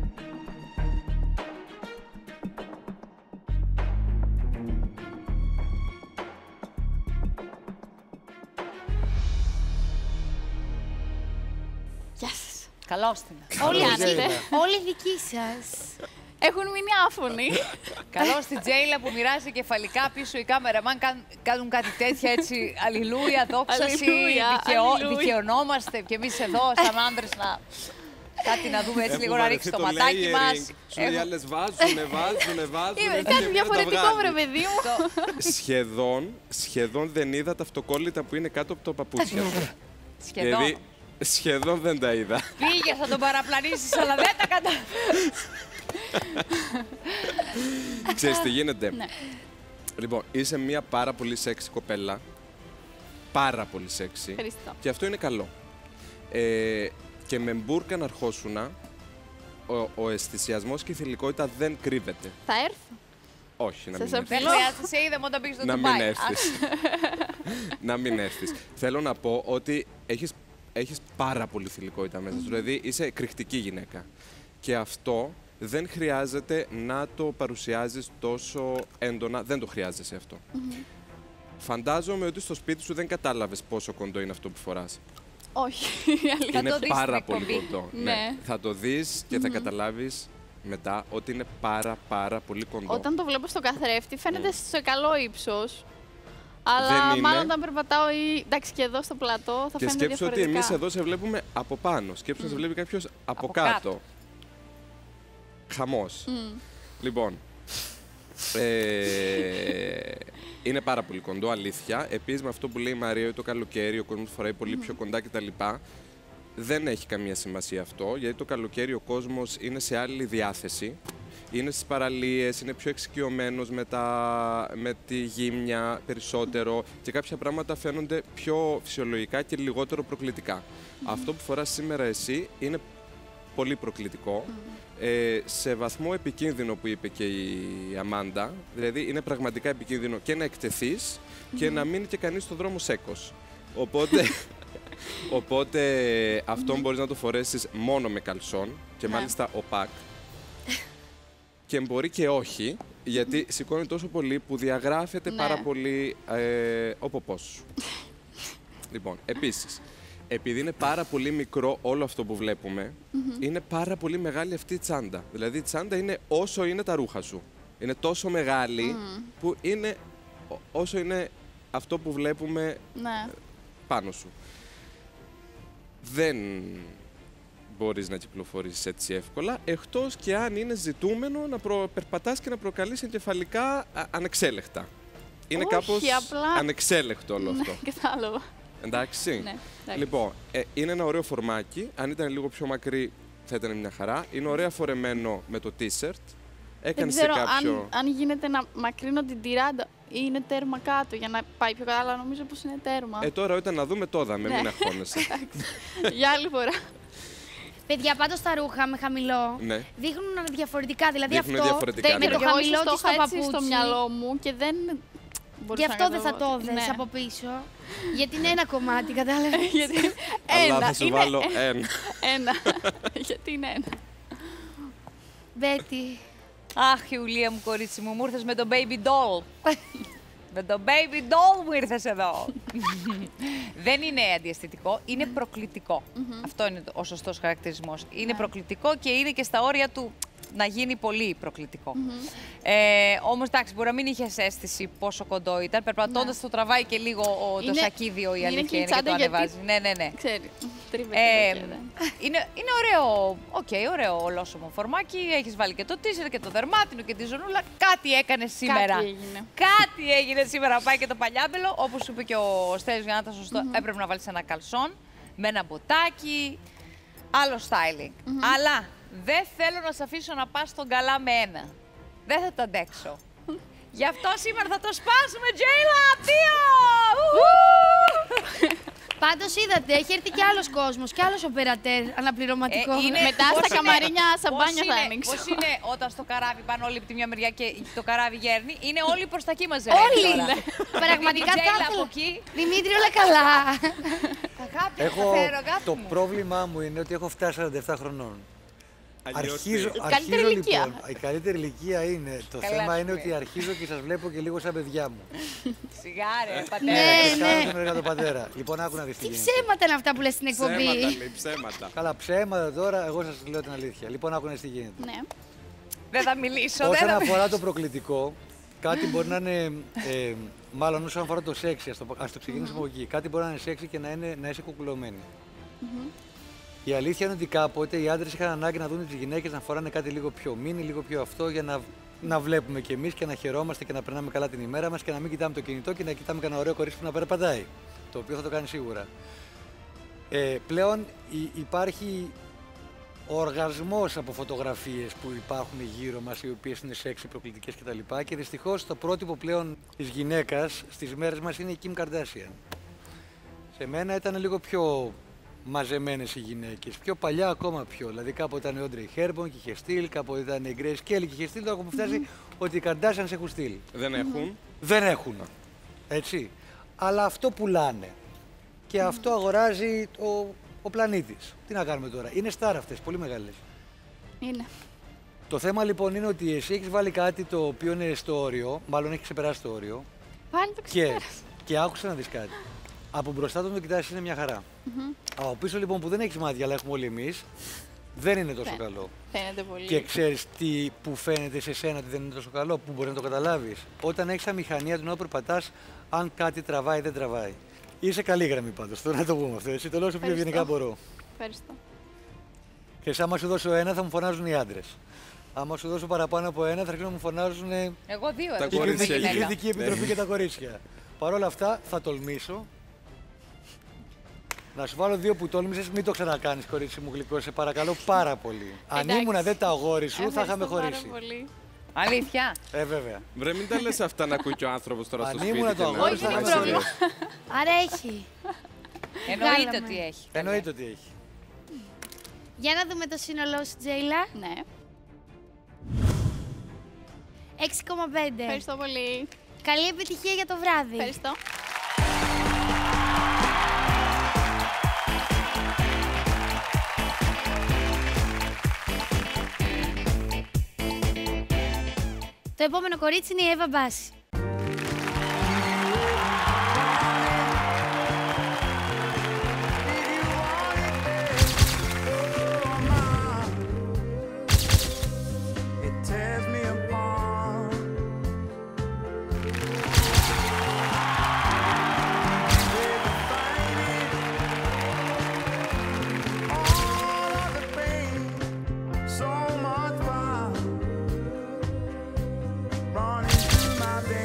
Γεια σας. Καλώς την. Όλοι κάνετε. Όλοι δικοί σας. Έχουν μείνει άφωνοι. Καλώς την Τζέιλα που μοιράζει κεφαλικά πίσω η κάμερα. Αν κάνουν κάτι τέτοια έτσι, αλληλούια, δόξαση, Αλληλούια, δικαιω... αλληλούια. δικαιωνόμαστε κι εμείς εδώ σαν άντρες να... Κάτι να δούμε έτσι λίγο να ρίξει το ματάκι μας. Σου λέει άλλες βάζουνε, βάζουνε, βάζουνε. Κάτι διαφορετικό, βρε παιδί μου. Σχεδόν, σχεδόν δεν είδα τα αυτοκόλλητα που είναι κάτω από το παπούτσι. Σχεδόν. Δηλαδή, σχεδόν δεν τα είδα. Πήγες να τον παραπλανήσεις, αλλά δεν τα κατα... Ξέρεις τι γίνεται. Ναι. Λοιπόν, είσαι μια πάρα πολύ σεξι κοπέλα. Πάρα πολύ σεξι. Ευχαριστώ. Και αυτό είναι καλό. Ε, και με μπουρκα να αρχόσουνα, ο, ο αισθησιασμός και η θηλυκότητα δεν κρύβεται. Θα έρθω. Όχι, να Σας μην απειλώ. έρθεις. Δεν χρειάζεται, σε είδαμε όταν πήγες στο Να Ντουμπάι. μην έρθεις. Να μην έρθεις. Θέλω να πω ότι έχεις, έχεις πάρα πολύ θηλυκότητα μέσα σου. Δηλαδή είσαι εκρηκτική γυναίκα. Και αυτό δεν χρειάζεται να το παρουσιάζεις τόσο έντονα. Δεν το χρειάζεσαι αυτό. Φαντάζομαι ότι στο σπίτι σου δεν κατάλαβες πόσο κοντό είναι αυτό που φοράς. Όχι, αλήθεια. Είναι το δεις πάρα στην πολύ εκπομπή. κοντό. Ναι. Θα το δεις και θα καταλάβεις μετά ότι είναι πάρα πάρα πολύ κοντό. Όταν το βλέπω στο καθρέφτη φαίνεται Ναι. σε καλό ύψος. Δεν Αλλά είναι. μάλλον όταν περπατάω ή εντάξει και εδώ στο πλατό θα Και φαίνεται σκέψου ότι διαφορετικά. εμείς εδώ σε βλέπουμε από πάνω. Σκέψου να σε βλέπει κάποιος από, Από κάτω. κάτω. Χαμός. Μμ. Λοιπόν, ε, είναι πάρα πολύ κοντό, αλήθεια. Επίσης με αυτό που λέει η Μαρία, ότι το καλοκαίρι ο κόσμος φοράει πολύ πιο κοντά κτλ. Δεν έχει καμία σημασία αυτό, γιατί το καλοκαίρι ο κόσμος είναι σε άλλη διάθεση. Είναι στις παραλίες, είναι πιο εξοικειωμένος με, τα, με τη γύμνια περισσότερο και κάποια πράγματα φαίνονται πιο φυσιολογικά και λιγότερο προκλητικά. Αυτό που φοράς σήμερα εσύ είναι πολύ προκλητικό, ε, σε βαθμό επικίνδυνο που είπε και η Αμάντα, δηλαδή είναι πραγματικά επικίνδυνο και να εκτεθείς και να μείνει και κανείς στον δρόμο σέκος. Οπότε, οπότε αυτό μπορείς να το φορέσεις μόνο με καλσόν και μάλιστα οπάκ. Και μπορεί και όχι, γιατί σηκώνει τόσο πολύ που διαγράφεται Ναι. πάρα πολύ ε, ο ποπός σου. Λοιπόν, επίσης, επειδή είναι πάρα πολύ μικρό όλο αυτό που βλέπουμε, είναι πάρα πολύ μεγάλη αυτή η τσάντα. Δηλαδή η τσάντα είναι όσο είναι τα ρούχα σου. Είναι τόσο μεγάλη που είναι ό- όσο είναι αυτό που βλέπουμε Ναι. πάνω σου. Δεν μπορείς να κυκλοφορήσεις έτσι εύκολα, εκτός και αν είναι ζητούμενο να προ... περπατάς και να προκαλείς εγκεφαλικά α- ανεξέλεκτα. Είναι Όχι, κάπως απλά- ανεξέλεκτο όλο αυτό. Ναι, κατάλαβα. Εντάξει. Ναι, εντάξει. Λοιπόν, ε, είναι ένα ωραίο φορμάκι. Αν ήταν λίγο πιο μακρύ, θα ήταν μια χαρά. Είναι ωραία φορεμένο με το t-shirt. Δεν Έκανε σε ξέρω κάποιο. αν, αν γίνεται να μακρύνω την τυράντα ή είναι τέρμα κάτω για να πάει πιο καλά, αλλά νομίζω πως είναι τέρμα. Ε, τώρα όταν να δούμε, το είδαμε, Ναι. μην αγχώνεσαι. Για άλλη φορά. Παιδιά, πάντως τα ρούχα με χαμηλό Ναι. δείχνουν διαφορετικά. Δηλαδή Δείχνουν αυτό διαφορετικά, με ναι. το Εγώ χαμηλό ίσως το και στο είχα έτσι παπούτσι. στο μυαλό μου και δεν Γι' μπορούσα αυτό να δεν θα το καταλάβω. δες Ναι. από πίσω. Γιατί είναι ένα κομμάτι, κατάλαβες. Γιατί Αλλά ένα, θα σου είναι βάλω ένα. ένα. Γιατί είναι ένα. Μπέτι. Αχ, Ιουλία μου, κορίτσι μου, μου ήρθες με το baby doll. Με το baby doll μου ήρθες εδώ. Δεν είναι αντιαισθητικό, είναι προκλητικό. Αυτό είναι ο σωστός χαρακτηρισμός. Είναι προκλητικό και είναι και στα όρια του να γίνει πολύ προκλητικό. Ε, όμως, εντάξει, μπορεί να μην είχες αίσθηση πόσο κοντό ήταν. Περπατώντας το τραβάει και λίγο ο, το Είναι- σακίδιο η είναι αλήθεια είναι και το κλιτσάντα γιατί- ανεβάζει. Ναι, ναι, ναι. Ξέρει, τρίβεται Ε, το χέρι. είναι, είναι ωραίο, οκ, ωραίο ολόσωμο φορμάκι. Έχεις βάλει και το τίσερ και το δερμάτινο και τη ζωνούλα. Κάτι έκανε σήμερα. Κάτι έγινε. Κάτι έγινε σήμερα. Πάει και το παλιάμπελο. Όπως σου είπε και ο Στέλιος για να ήταν σωστό, έπρεπε να βάλεις ένα καλσόν με ένα μποτάκι. Άλλο styling. Αλλά δεν θέλω να σε αφήσω να πας στον καλά με ένα. Δεν θα το αντέξω. Γι' αυτό σήμερα θα το σπάσουμε, Τζέιλα! Δύο! Πάντως είδατε, έχει έρθει και άλλος κόσμος, και άλλος οπερατέρ αναπληρωματικό. Ε, είναι- Μετά πώς στα είναι- καμαρίνια σαμπάνια πώς θα είναι- ανοίξω. Πώς είναι όταν στο καράβι πάνε όλοι από τη μια μεριά και το καράβι γέρνει, είναι όλοι προς τα εκεί μαζεμένοι. Όλοι τώρα. είναι. Πραγματικά Η θα Τζέιλα ήθελα. από εκεί. Δημήτρη, όλα καλά. Αγάπη, Έχω, θα φέρω, αγάπη το μου. πρόβλημά μου είναι ότι έχω φτάσει σαράντα επτά χρονών. Αλλιώς Αρχίζω, τι? Η καλύτερη αρχίζω ηλικία. λοιπόν. Η καλύτερη ηλικία είναι. Το Καλά θέμα σου είναι λέει. ότι αρχίζω και σας βλέπω και λίγο σαν παιδιά μου. Σιγά ρε, Ναι, πατέρα. Και κάνω ναι. τον εργατό πατέρα. Λοιπόν, άκου να δεις τι Τι γίνεται. ψέματα είναι αυτά που λες στην εκπομπή. Ψέματα, λέει, ψέματα. Καλά, ψέματα τώρα, εγώ σας λέω την αλήθεια. Λοιπόν, άκου να δεις τι γίνεται. Ναι. Δεν θα μιλήσω, Όσον δεν θα αφορά το προκλητικό, κάτι μπορεί να είναι. Ε, μάλλον όσον αφορά το σεξι, ας το, ας το ξεκινήσουμε από εκεί. Κάτι μπορεί να είναι σεξι και να, είναι, να είσαι κουκουλωμένη. Η αλήθεια είναι ότι κάποτε οι άντρες είχαν ανάγκη να δουν τις γυναίκες να φοράνε κάτι λίγο πιο μίνι, λίγο πιο αυτό, για να, να βλέπουμε κι εμείς και να χαιρόμαστε και να περνάμε καλά την ημέρα μας και να μην κοιτάμε το κινητό και να κοιτάμε κανένα ωραίο κορίτσι που να περπατάει. Το οποίο θα το κάνει σίγουρα. Ε, πλέον υ- υπάρχει ο οργασμός από φωτογραφίες που υπάρχουν γύρω μας, οι οποίες είναι σεξι, προκλητικές κτλ. Και δυστυχώς το πρότυπο πλέον της γυναίκας στις μέρες μας είναι η Kim Kardashian. Σε μένα ήταν λίγο πιο μαζεμένες οι γυναίκες, πιο παλιά ακόμα πιο. Δηλαδή κάποτε ήταν η Audrey Hepburn και είχε στυλ, κάποτε ήταν η Grace Kelly και είχε στυλ, τώρα έχουμε φτάσει ότι οι Kardashians έχουν στυλ. Δεν έχουν. Δεν έχουν. Έτσι. Αλλά αυτό πουλάνε. Και αυτό αγοράζει ο, ο πλανήτης. Τι να κάνουμε τώρα. Είναι στάρ αυτές, πολύ μεγάλες. Είναι. Το θέμα λοιπόν είναι ότι εσύ έχεις βάλει κάτι το οποίο είναι στο όριο, μάλλον έχει ξεπεράσει το όριο. Πάλι το Και, ξεπέρασε. και άκουσα να δεις κάτι. Από μπροστά του το κοιτάς είναι μια χαρά. Από πίσω λοιπόν που δεν έχεις μάτια, αλλά έχουμε όλοι εμείς, δεν είναι τόσο Φαίνεται. καλό. Φαίνεται πολύ. Και ξέρεις τι που φαίνεται σε σένα ότι δεν είναι τόσο καλό, που μπορεί να το καταλάβεις. Όταν έχεις αμηχανία την ώρα που περπατάς, αν κάτι τραβάει ή δεν τραβάει. Είσαι καλή γραμμή πάντως, τώρα να το πούμε αυτό. Έτσι, το λέω όσο πιο Ευχαριστώ. ευγενικά μπορώ. Ευχαριστώ. Και σαν άμα σου δώσω ένα θα μου φωνάζουν οι άντρες. Άμα σου δώσω παραπάνω από ένα θα αρχίσουν να μου φωνάζουν Εγώ δύο Τα έχω. η κορίτσια Κριτική- η γυναίκα. Κριτική Επιτροπή και τα κορίτσια. Παρ' όλα αυτά θα τολμήσω. Να σου βάλω δύο που τόλμησες, μην το ξανακάνεις κορίτσι μου γλυκό, σε παρακαλώ πάρα πολύ. Αν Εντάξει. ήμουν δεν τα αγόρι σου θα Ευχαριστώ είχαμε πάρα χωρίσει. πολύ. Αλήθεια. Ε, βέβαια. Βρε, μην τα λες αυτά να ακούει και ο άνθρωπος τώρα στο Αν σπίτι. ήμουν και το να- αγόρι Όχι, θα δεν είναι είχαμε πρόβλημα. χωρίσει. Άρα έχει. Εννοείται Βγάλαμε. ότι έχει. Εννοείται ότι έχει. Για να δούμε το σύνολό σου, Τζέιλα. Ναι. έξι κόμμα πέντε. Ευχαριστώ πολύ. Καλή επιτυχία για το βράδυ. Ευχαριστώ. Το επόμενο κορίτσι είναι η Εύα Μπάση. It tears me apart. All of the pain, so much fire running through my veins.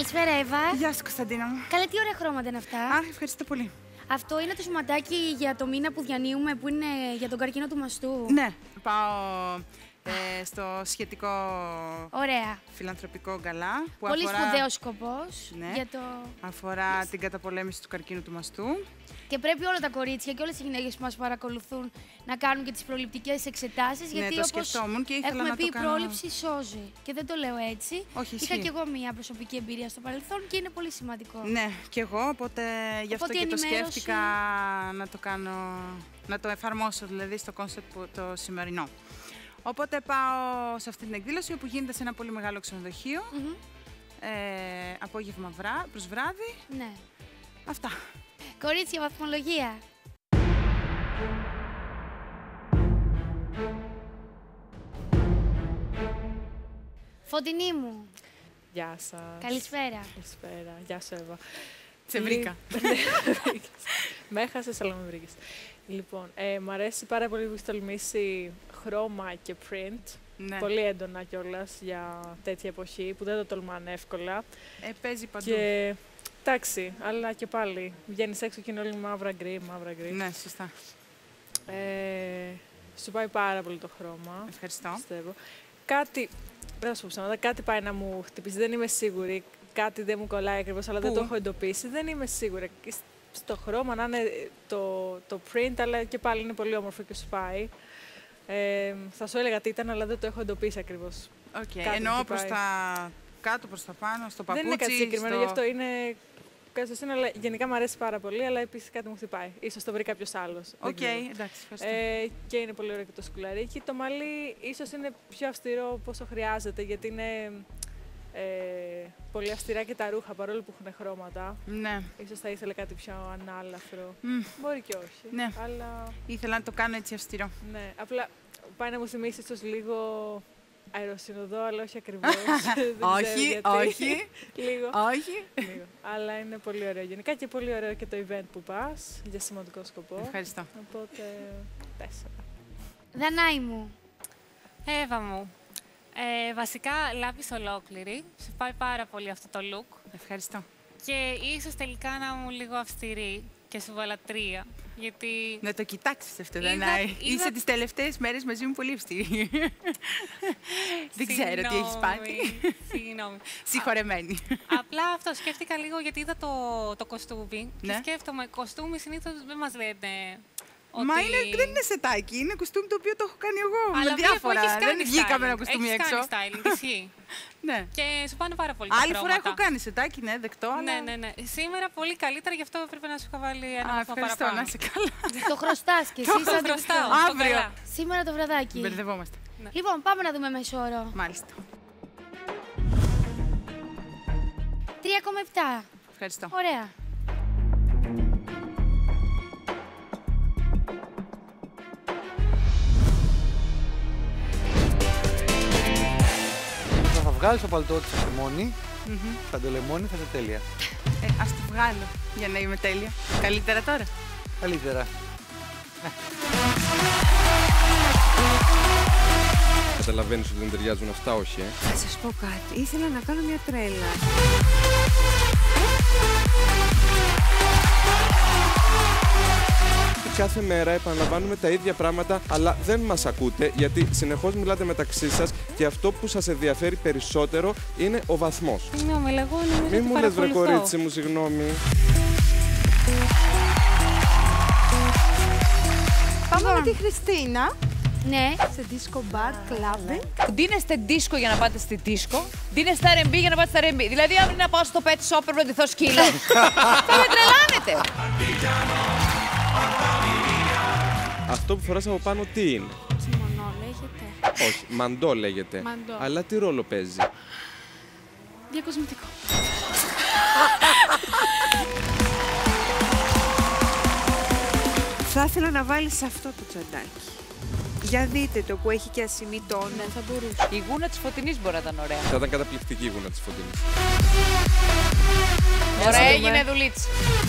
Καλησπέρα, Εύα. Γεια σου, Κωνσταντίνα μου. Καλέ, τι ωραία χρώματα είναι αυτά. Α, ευχαριστώ πολύ. Αυτό είναι το σηματάκι για το μήνα που διανύουμε, που είναι για τον καρκίνο του μαστού. Ναι, πάω ε, στο σχετικό ωραία. φιλανθρωπικό γκαλά. Που πολύ αφορά... σπουδαίος σκοπός. Ναι, για το... αφορά yes. την καταπολέμηση του καρκίνου του μαστού. Και πρέπει όλα τα κορίτσια και όλες οι γυναίκες που μας παρακολουθούν να κάνουν και τις προληπτικές εξετάσεις. Ναι, γιατί το όπως και ήθελα έχουμε να πει, το η κάνω... πρόληψη σώζει. Και δεν το λέω έτσι. Όχι, είχα κι εγώ μία προσωπική εμπειρία στο παρελθόν και είναι πολύ σημαντικό. Ναι, κι εγώ, οπότε γι' αυτό οπότε και ενημέρωση... το σκέφτηκα να το κάνω, να το εφαρμόσω δηλαδή στο κόνσεπτ το σημερινό. Οπότε πάω σε αυτή την εκδήλωση όπου γίνεται σε ένα πολύ μεγάλο ξενοδοχείο. Mm-hmm. ε, απόγευμα βρά, προς βράδυ. Ναι. Αυτά. Κορίτσια, βαθμολογία. Φωτεινή μου. Γεια σας. Καλησπέρα. Καλησπέρα. Γεια σου, Εύα. Σε βρήκα. Με έχασες, αλλά με βρήκες. Λοιπόν, ε, μ' αρέσει πάρα πολύ που έχει τολμήσει χρώμα και print. Ναι. Πολύ έντονα κιόλας για τέτοια εποχή που δεν το τολμάνε εύκολα. Ε, παίζει παντού. Και εντάξει, αλλά και πάλι βγαίνεις έξω και είναι όλοι μαύρα γκρι, μαύρα γκρι. Ναι, σωστά. Ε, σου πάει πάρα πολύ το χρώμα. Ευχαριστώ. Πιστεύω. Κάτι, δεν θα σου πω ψέματα, κάτι πάει να μου χτυπήσει, δεν είμαι σίγουρη. Κάτι δεν μου κολλάει ακριβώς, αλλά Πού? δεν το έχω εντοπίσει. Δεν είμαι σίγουρη. Στο χρώμα να είναι το, το print, αλλά και πάλι είναι πολύ όμορφο και σου πάει. Ε, θα σου έλεγα τι ήταν, αλλά δεν το έχω εντοπίσει ακριβώς. Okay. Εννοώ προς τα κάτω, προς τα πάνω, στο παπούτσι. Δεν είναι κάτι συγκεκριμένο, στο... γι' αυτό είναι κάτι στο αλλά γενικά μου αρέσει πάρα πολύ, αλλά επίσης κάτι μου χτυπάει. Ίσως το βρει κάποιος άλλος. Οκ, okay, εντάξει, ευχαριστώ. Ε, και είναι πολύ ωραίο και το σκουλαρίκι. Το μαλλί ίσως είναι πιο αυστηρό όσο χρειάζεται, γιατί είναι ε, πολύ αυστηρά και τα ρούχα, παρόλο που έχουν χρώματα. Ναι. Ίσως θα ήθελε κάτι πιο ανάλαφρο. Mm. Μπορεί και όχι. Ναι. Αλλά... ήθελα να το κάνω έτσι αυστηρό. Ναι, απλά πάει να μου θυμίσει ίσως λίγο αεροσυνοδό, αλλά όχι ακριβώς. όχι, όχι. λίγο. Όχι. Λίγο. Αλλά είναι πολύ ωραίο γενικά και πολύ ωραίο και το event που πας για σημαντικό σκοπό. Ευχαριστώ. Οπότε, τέσσερα. Δανάη μου. Εύα μου. Ε, βασικά, λάμπεις ολόκληρη. Σου πάει πάρα πολύ αυτό το look. Ευχαριστώ. Και ίσως τελικά να μου λίγο αυστηρή και σου βάλα τρία. Γιατί... Να το κοιτάξεις αυτό, Δανάη. Είδα... Είσαι τις τελευταίες μέρες μαζί μου πολύ αυστηρή. Δεν ξέρω τι έχεις πάθει. Συγγνώμη. Συγχωρεμένη. Απλά αυτό σκέφτηκα λίγο γιατί είδα το, το κοστούμι. Ναι. Και σκέφτομαι, κοστούμι συνήθως δεν μας λένε. Ότι... Μα είναι, δεν είναι σετάκι, είναι κουστούμι το οποίο το έχω κάνει εγώ. Αλλά με διάφορα. Δεν βγήκαμε ένα κουστούμι έξω. Έχεις κάνει styling, ισχύει. Ναι. Και σου πάνε πάρα πολύ. Άλλη φορά έχω κάνει σετάκι, ναι, δεκτό. Αλλά... Ναι, ναι, ναι. Σήμερα πολύ καλύτερα, γι' αυτό έπρεπε να σου είχα βάλει ένα βαθμό παραπάνω. παραπάνω. Να είσαι καλά. Το χρωστάς κι εσύ. Το χρωστάω. Αύριο. Σήμερα το βραδάκι. Μπερδευόμαστε. Ναι. Λοιπόν, πάμε να δούμε μέσο όρο. Μάλιστα. τρία κόμμα επτά. Ευχαριστώ. Ωραία. Θα βγάλεις το παλτό της στο λεμόνι, mm-hmm. θα το λεμόνι, θα είναι τέλεια. Ε, ας το βγάλω για να είμαι τέλεια. Καλύτερα τώρα. Καλύτερα. Καταλαβαίνεις ότι δεν ταιριάζουν αυτά, όχι, ε. Θα σας πω κάτι. Ήθελα να κάνω μια τρέλα. Κάθε μέρα επαναλαμβάνουμε τα ίδια πράγματα, αλλά δεν μας ακούτε, γιατί συνεχώς μιλάτε μεταξύ σας και αυτό που σας ενδιαφέρει περισσότερο είναι ο βαθμός. Συγγνώμη, αλλά εγώ νομίζω Μη μου λες, βρε κορίτσι μου, συγγνώμη. Πάμε με τη Χριστίνα. Ναι. Σε disco bar, clubbing. Ντύνεστε disco για να πάτε στη disco. Ντύνεστε αρ εν μπι για να πάτε στα αρ εν μπι. Δηλαδή, αν είναι να πάω στο pet shop, πρέπει να ντυθώ σκύλο. Θα με τρελάνετε. Αυτό που φοράς από πάνω τι είναι? Κιμονό λέγεται. Όχι, μαντό λέγεται. Μαντό. Αλλά τι ρόλο παίζει? Διακοσμητικό. Θα ήθελα να βάλεις αυτό το τσαντάκι. Για δείτε το που έχει και ασημή τόνο. Ναι, θα μπορούσε. Η γούνα της Φωτεινής μπορεί να ήταν ωραία. Θα ήταν καταπληκτική η γούνα της Φωτεινής. Ωραία, έγινε δουλίτσα.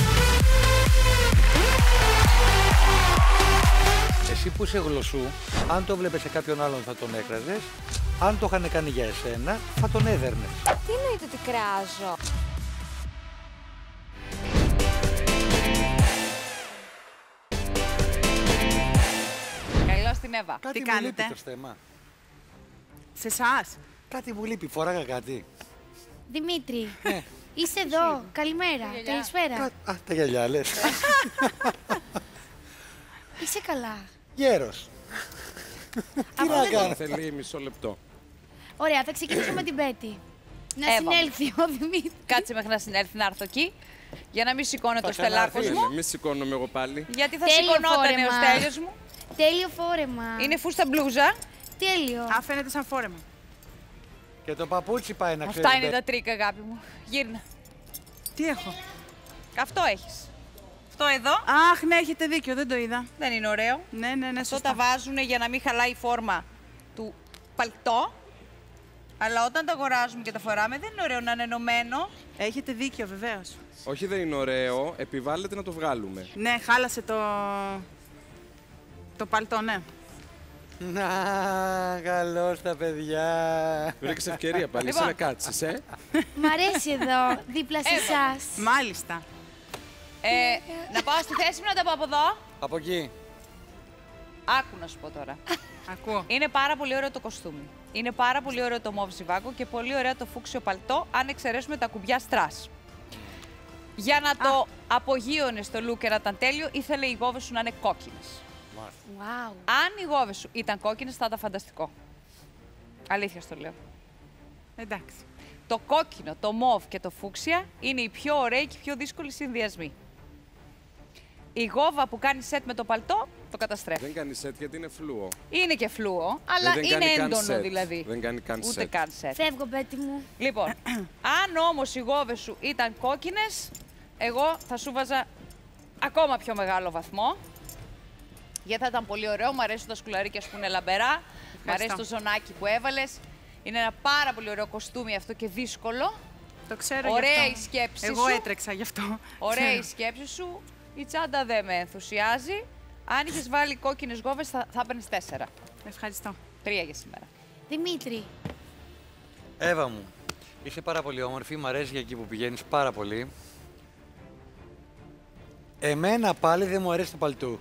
Εσύ που είσαι γλωσσού, αν το βλέπεις σε κάποιον άλλον θα τον έκραζες, αν το είχαν κάνει για εσένα, θα τον έδερνες. Τι εννοείται ότι κράζω? την Εύα. Κάτι Τι μου κάνετε? λείπει το στέμα. Σε εσάς. Κάτι μου λείπει, φοράγα κάτι. Δημήτρη, είσαι εδώ. Καλημέρα. Καλησπέρα. Α, τα γυαλιά λες. Είσαι καλά. Γέρος. Τι να κάνω. Θέλει μισό λεπτό. Ωραία, θα ξεκινήσω με την Πέτη. Να Εύα. συνέλθει ο Δημήτρης. Κάτσε μέχρι να συνέλθει να έρθω εκεί. Για να μην σηκώνω το Θα στελάκος ξανάρθει, μου. ναι, Μη σηκώνομαι εγώ πάλι. Γιατί θα Τέλειο σηκωνόταν ο φόρεμα. Στέλιος μου. Τέλειο φόρεμα. Είναι φούστα μπλούζα. Τέλειο. Α, φαίνεται σαν φόρεμα. Και το παπούτσι πάει να ξέρει. Αυτά είναι τα τρίκα, αγάπη μου. Γύρνα. Τι έχω. Αυτό έχεις. Αυτό εδώ. Αχ, ναι, έχετε δίκιο, δεν το είδα. Δεν είναι ωραίο. Ναι, ναι, ναι, Αυτό σωστά. τα βάζουν για να μην χαλάει η φόρμα του παλτό. Αλλά όταν τα αγοράζουμε και τα φοράμε, δεν είναι ωραίο να είναι ενωμένο. Έχετε δίκιο, βεβαίως. Όχι, δεν είναι ωραίο. Επιβάλλεται να το βγάλουμε. Ναι, χάλασε το... το παλτό, ναι. Να, καλώς τα παιδιά. Βρήκες ευκαιρία πάλι, εσύ Λοιπόν. να κάτσεις, ε. Μ' αρέσει εδώ, δίπλα σε εσάς. Μάλιστα. Ε, να πάω στη θέση μου να τα πω από εδώ. Από εκεί. Άκου να σου πω τώρα. Ακούω. Είναι πάρα πολύ ωραίο το κοστούμι. Είναι πάρα πολύ ωραίο το μόβ ζιβάγκο και πολύ ωραίο το φούξιο παλτό, αν εξαιρέσουμε τα κουμπιά στρας. Για να το απογείωνε στο look και να ήταν τέλειο, ήθελε οι γόβες σου να είναι κόκκινες. Wow. Αν οι γόβες σου ήταν κόκκινες, θα ήταν φανταστικό. Αλήθεια στο λέω. Εντάξει. Το κόκκινο, το μόβ και το φούξια είναι οι πιο ωραίοι και οι πιο δύσκολοι συνδυασμοί. Η γόβα που κάνει σετ με το παλτό, το καταστρέφει. Δεν κάνει σετ γιατί είναι φλούο. Είναι και φλούο, αλλά δεν είναι κάνει καν έντονο σετ. δηλαδή. Δεν κάνει καν Ούτε σετ. καν σετ. Φεύγω, Πέτη μου. Λοιπόν, αν όμως οι γόβες σου ήταν κόκκινες, εγώ θα σου βάζα ακόμα πιο μεγάλο βαθμό. Γιατί θα ήταν πολύ ωραίο. Μου αρέσουν τα σκουλαρίκια που είναι λαμπερά. Μου αρέσει το ζωνάκι που έβαλες. Είναι ένα πάρα πολύ ωραίο κοστούμι αυτό και δύσκολο. Το ξέρω γι' Ωραία αυτό. η σκέψη Εγώ σου. έτρεξα γι' αυτό. Ωραία η Ξέρω. σκέψη σου. Η τσάντα δεν με ενθουσιάζει. Αν είχες βάλει κόκκινες γόβες θα, θα έπαιρνες τέσσερα. Ευχαριστώ. Τρία για σήμερα. Δημήτρη. Εύα μου, είσαι πάρα πολύ όμορφη, μ' αρέσει για εκεί που πηγαίνεις πάρα πολύ. Εμένα πάλι δεν μου αρέσει το παλτού.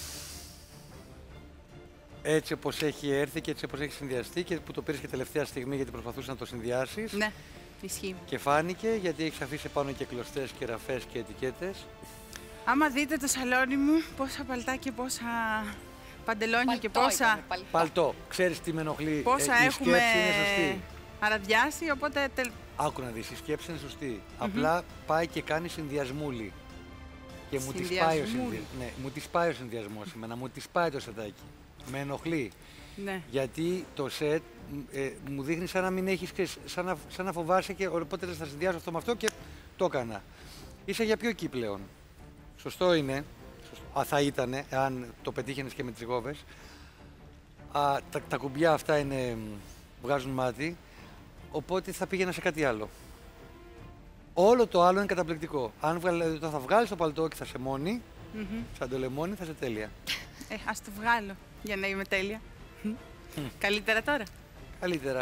Έτσι όπως έχει έρθει και έτσι όπως έχει συνδυαστεί και που το πήρες και τελευταία στιγμή γιατί προσπαθούσες να το συνδυάσεις. Ναι, ισχύει. Και φάνηκε γιατί έχεις αφήσει πάνω και κλωστές και ραφές και ετικέτες. Άμα δείτε το σαλόνι μου, πόσα παλτά και πόσα παντελόνια και πόσα... είπαμε, παλτό. Παλτό, ξέρεις τι με ενοχλεί. Πόσα ε, η έχουμε σκέψη είναι σωστή. αραδιάσει, οπότε... τελ- Άκου να δεις, η σκέψη είναι σωστή. Απλά πάει και κάνει συνδυασμούλη. Και μου της πάει ο, Συνδυασμούλη. συνδυ... ναι, μου της πάει ο συνδυασμός εμένα, μου της πάει το σετάκι. Με ενοχλεί. Ναι. Γιατί το σετ ε, μου δείχνει σαν να μην έχεις, ξέρεις, σαν να, σαν να φοβάσαι και οπότε λες, θα συνδυάσω αυτό με αυτό και το έκανα. Είσαι για πιο εκεί πλέον. Σωστό είναι. Σωστό. Α, θα ήτανε, αν το πετύχαινες και με τις γόβες. Α, τα, τα κουμπιά αυτά είναι, βγάζουν μάτι, οπότε θα πήγαινα σε κάτι άλλο. Όλο το άλλο είναι καταπληκτικό. Αν βγάλε, όταν θα βγάλεις το παλτό και θα σε μόνη, Μμμ. σαν το λεμόνι, θα σε τέλεια. Ε, ας το βγάλω για να είμαι τέλεια. Καλύτερα τώρα. Καλύτερα.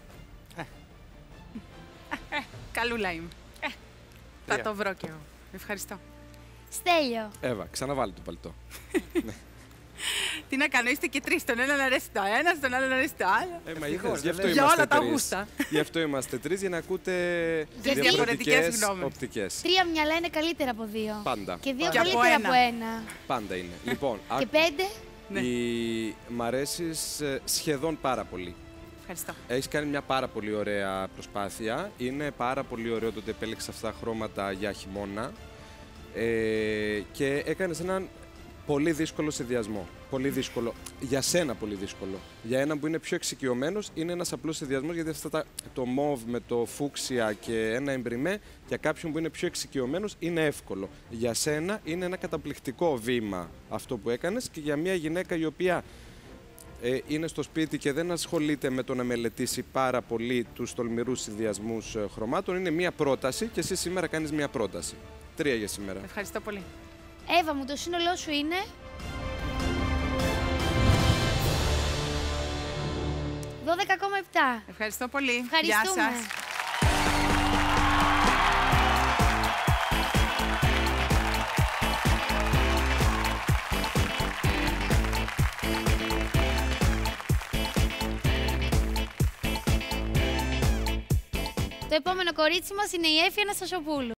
Καλούλα είμαι. Ε, θα Τρία. το βρω κι εγώ. Ευχαριστώ. Στέλιο. Εύα, ξαναβάλει το παλτό. Τι να κάνω, είστε και τρεις. Τον έναν αρέσει το ένα, τον άλλον αρέσει το άλλο. Ε, μα Ευτυχώς, είδες, γι' αυτό Για είμαστε όλα τα τρεις. γούστα. Γι' αυτό είμαστε τρεις, για να ακούτε διαφορετικές διαφορετικές γνώμες. οπτικές. Τρία μυαλά είναι καλύτερα από δύο. Πάντα. Και δύο Και από καλύτερα ένα. από ένα. Πάντα είναι. Λοιπόν, Και άκου, πέντε. Ναι. η... μ' αρέσεις ε, σχεδόν πάρα πολύ. Ευχαριστώ. Έχεις κάνει μια πάρα πολύ ωραία προσπάθεια. Είναι πάρα πολύ ωραίο το ότι επέλεξες αυτά τα χρώματα για χειμώνα. Ε, και έκανες έναν πολύ δύσκολο συνδυασμό. Πολύ δύσκολο. Για σένα πολύ δύσκολο. Για έναν που είναι πιο εξοικειωμένος είναι ένας απλός συνδυασμός, γιατί αυτά τα, το μόβ με το φούξια και ένα εμπριμέ για κάποιον που είναι πιο εξοικειωμένος είναι εύκολο. Για σένα είναι ένα καταπληκτικό βήμα αυτό που έκανες και για μια γυναίκα η οποία ε, είναι στο σπίτι και δεν ασχολείται με το να μελετήσει πάρα πολύ τους τολμηρούς συνδυασμούς ε, χρωμάτων, είναι μια πρόταση και εσύ σήμερα κάνεις μια πρόταση. Τρία για σήμερα. Ευχαριστώ πολύ. Εύα μου, το σύνολό σου είναι... δώδεκα κόμμα επτά. Ευχαριστώ πολύ. Ευχαριστούμε. Γεια σας. Το επόμενο κορίτσι μας είναι η Έφη Αναστασοπούλου.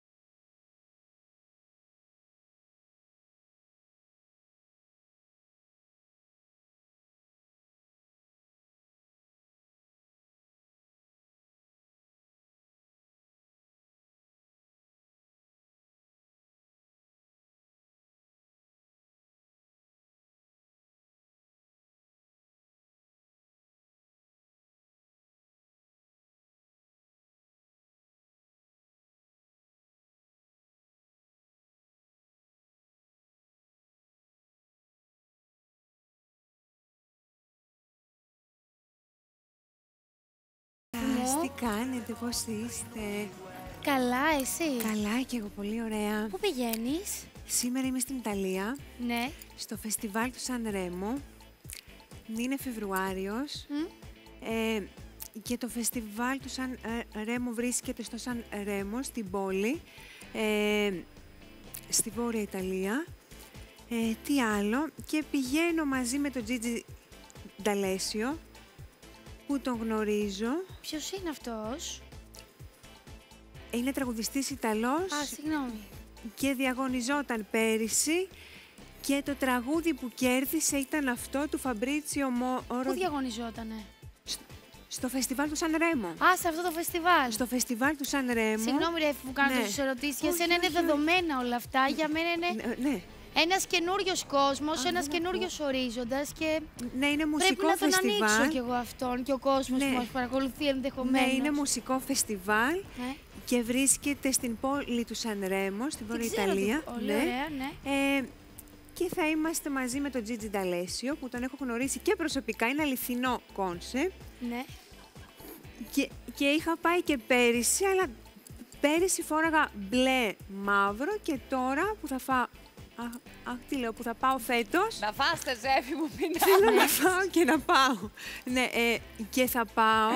Τι κάνετε, πώς είστε? Καλά, εσύ? Καλά και εγώ, πολύ ωραία. Πού πηγαίνεις? Σήμερα είμαι στην Ιταλία, ναι. στο φεστιβάλ του Σαν Ρέμο. Είναι Φεβρουάριος mm. ε, και το φεστιβάλ του Σαν Ρέμο βρίσκεται στο Σαν Ρέμο, στην πόλη, ε, στη Βόρεια Ιταλία. Ε, τι άλλο, και πηγαίνω μαζί με τον Τζίτζι Νταλέσιο, που τον γνωρίζω. Ποιος είναι αυτός? Είναι τραγουδιστής Ιταλός. Α, συγγνώμη. Και διαγωνιζόταν πέρυσι και το τραγούδι που κέρδισε ήταν αυτό του Φαμπρίτσιο Μόρο. Πού διαγωνιζότανε? Στο φεστιβάλ του Σαν Ρέμο. Α, σε αυτό το φεστιβάλ. Στο φεστιβάλ του Σαν Ρέμο. Συγγνώμη, ρε, που κάνω ναι. τόσες ερωτήσεις. Για σένα είναι δεδομένα όλα αυτά. Για μένα είναι. Ναι. ναι. Ένας καινούριος κόσμος, ένας καινούριος ορίζοντας και ναι, είναι μουσικό πρέπει να τον φεστιβάλ. ανοίξω κι εγώ αυτόν και ο κόσμος ναι. που μας παρακολουθεί ενδεχομένως. Ναι, είναι μουσικό φεστιβάλ ναι. και βρίσκεται στην πόλη του Σαν Ρέμο, στην Βόρεια Ιταλία. Πολύ ναι. ωραία, ναι. Ε, και θα είμαστε μαζί με τον Τζίτζι Νταλέσιο, που τον έχω γνωρίσει και προσωπικά, είναι αληθινό κόνσεπτ. Ναι. Και, και είχα πάει και πέρυσι, αλλά πέρυσι φόραγα μπλε μαύρο και τώρα που θα φάω. Αχ, αχ, τι λέω, που θα πάω φέτος. Να φάστε, Ζέφη μου, μην Θέλω να φάω και να πάω. Ναι, ε, και θα πάω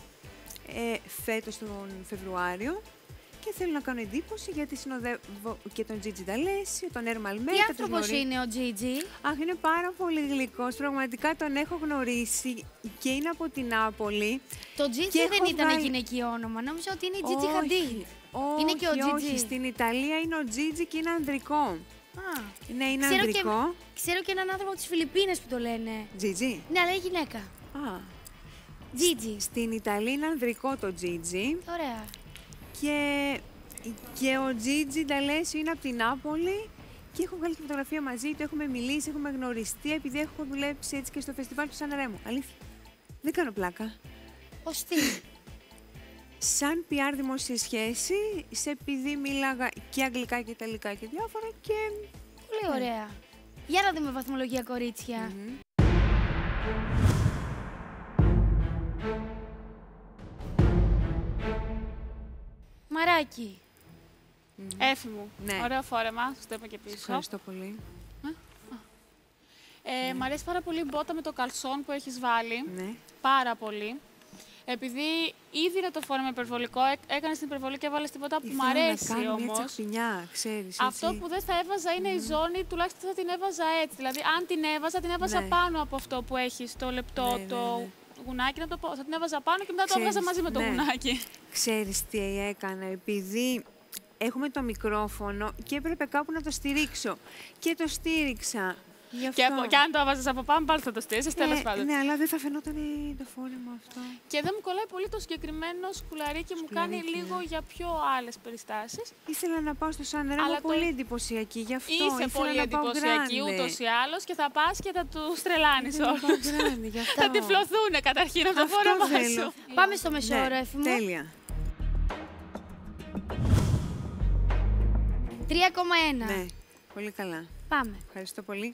ε, φέτος τον Φεβρουάριο και θέλω να κάνω εντύπωση γιατί συνοδεύω και τον Τζίτζι Νταλέσιο, τον Έρμαλ Μέτα. Τι άνθρωπος είναι ο Τζίτζι? Αχ, είναι πάρα πολύ γλυκός. Πραγματικά τον έχω γνωρίσει και είναι από την Νάπολη. Το Τζίτζι δεν ήταν βγάλει... γυναικείο όνομα. Νόμιζα ότι είναι η Τζίτζι Χαντί. Όχι, είναι και ο Τζίτζι. Όχι, στην Ιταλία είναι ο Τζίτζι και είναι ανδρικό. Α, ναι, είναι ξέρω ανδρικό. Και, ξέρω και έναν άνθρωπο από τις Φιλιππίνες που το λένε. Τζίτζι. Ναι, αλλά είναι γυναίκα. Α. Τζίτζι. Στην Ιταλία είναι ανδρικό το Τζίτζι. Ωραία. Και, και ο Τζίτζι Νταλέσιο είναι από την Νάπολη και έχω βγάλει και φωτογραφία μαζί του, έχουμε μιλήσει, έχουμε γνωριστεί, επειδή έχω δουλέψει έτσι και στο φεστιβάλ του Σαν Ρέμο. Αλήθεια. Δεν κάνω πλάκα. Ως τι? Σαν πι αρ δημόσια σχέση, σε επειδή μίλαγα και αγγλικά και ιταλικά και διάφορα και... Πολύ ωραία. Για να δούμε βαθμολογία, κορίτσια. Mm-hmm. Μαράκι. Mm-hmm. Έφη μου. Ναι. Ωραίο φόρεμα. Στο είπα και πίσω. Ευχαριστώ πολύ. Ε, μ' αρέσει πάρα πολύ η μπότα με το καλσόν που έχεις βάλει. Ναι. Πάρα πολύ. Επειδή ήδη είναι το φόρεμα υπερβολικό, έκανες την υπερβολή και έβαλες την μπότα που μ' αρέσει να όμως. Μια τσαχπινιά, ξέρεις. Αυτό έτσι. που δεν θα έβαζα είναι mm. η ζώνη, τουλάχιστον θα την έβαζα έτσι. Δηλαδή, αν την έβαζα, την έβαζα ναι. πάνω από αυτό που έχει το λεπτό, ναι, το ναι, ναι. γουνάκι. Να το πω. Θα την έβαζα πάνω και μετά ξέρεις, το έβαζα μαζί με το ναι. γουνάκι. Ξέρεις τι έκανα, επειδή έχουμε το μικρόφωνο και έπρεπε κάπου να το στηρίξω. Και το στήριξα. Και, από, και αν το έβαζες από πάνω, πάλι θα το στήσεις, ναι, τέλος πάντων. Ναι, αλλά δεν θα φαινόταν το φόρεμα αυτό. Και δεν μου κολλάει πολύ το συγκεκριμένο σκουλαρίκι, μου κάνει λίγο για πιο άλλες περιστάσεις. Ήθελα να πάω στο Σαν Ρέμο, αλλά πολύ το... εντυπωσιακή, γι' αυτό Είσαι ήθελα πολύ να εντυπωσιακή ούτως ή άλλως και θα πας και θα τους τρελάνεις όλους. Θα τυφλωθούνε καταρχήν από το φόρεμα σου. Πάμε στο μεσόωρο, Έφη μου. Τέλεια. τρία κόμμα ένα. Ναι, πολύ καλά. Πάμε. Ευχαριστώ πολύ.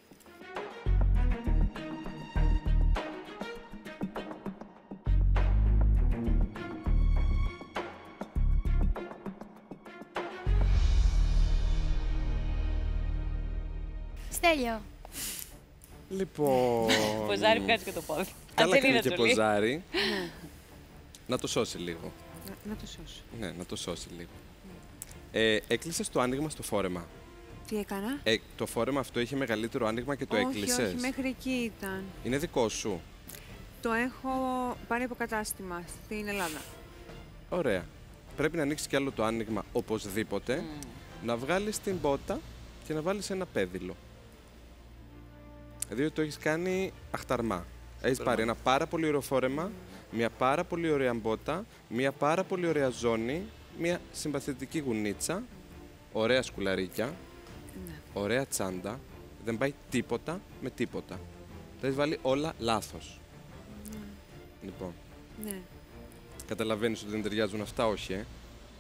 Στέλιο. Λοιπόν... Ποζάρι, βγάζει και το πόδι. Καλά κάνει και ποζάρι. Να το σώσει λίγο. Να, να το σώσει. Ναι, να το σώσει λίγο. Ε, έκλεισες το άνοιγμα στο φόρεμα. Τι έκανα? Ε, το φόρεμα αυτό είχε μεγαλύτερο άνοιγμα και το όχι, έκλεισες. Όχι, μέχρι εκεί ήταν. Είναι δικό σου. Το έχω πάρει από κατάστημα στην Ελλάδα. Ωραία. πρέπει να ανοίξεις κι άλλο το άνοιγμα οπωσδήποτε, mm. να βγάλεις την μπότα και να βάλεις ένα πέδιλο. Δηλαδή το έχεις κάνει αχταρμά. Έχεις πάρει ένα πάρα πολύ ωραίο φόρεμα, μια πάρα πολύ ωραία μπότα, μια πάρα πολύ ωραία ζώνη, μια συμπαθητική γουνίτσα, ωραία σκουλαρίκια, ναι. ωραία τσάντα. Δεν πάει τίποτα με τίποτα. Τα έχεις βάλει όλα λάθος. Ναι. Λοιπόν. Ναι. Καταλαβαίνεις ότι δεν ταιριάζουν αυτά, όχι, ε?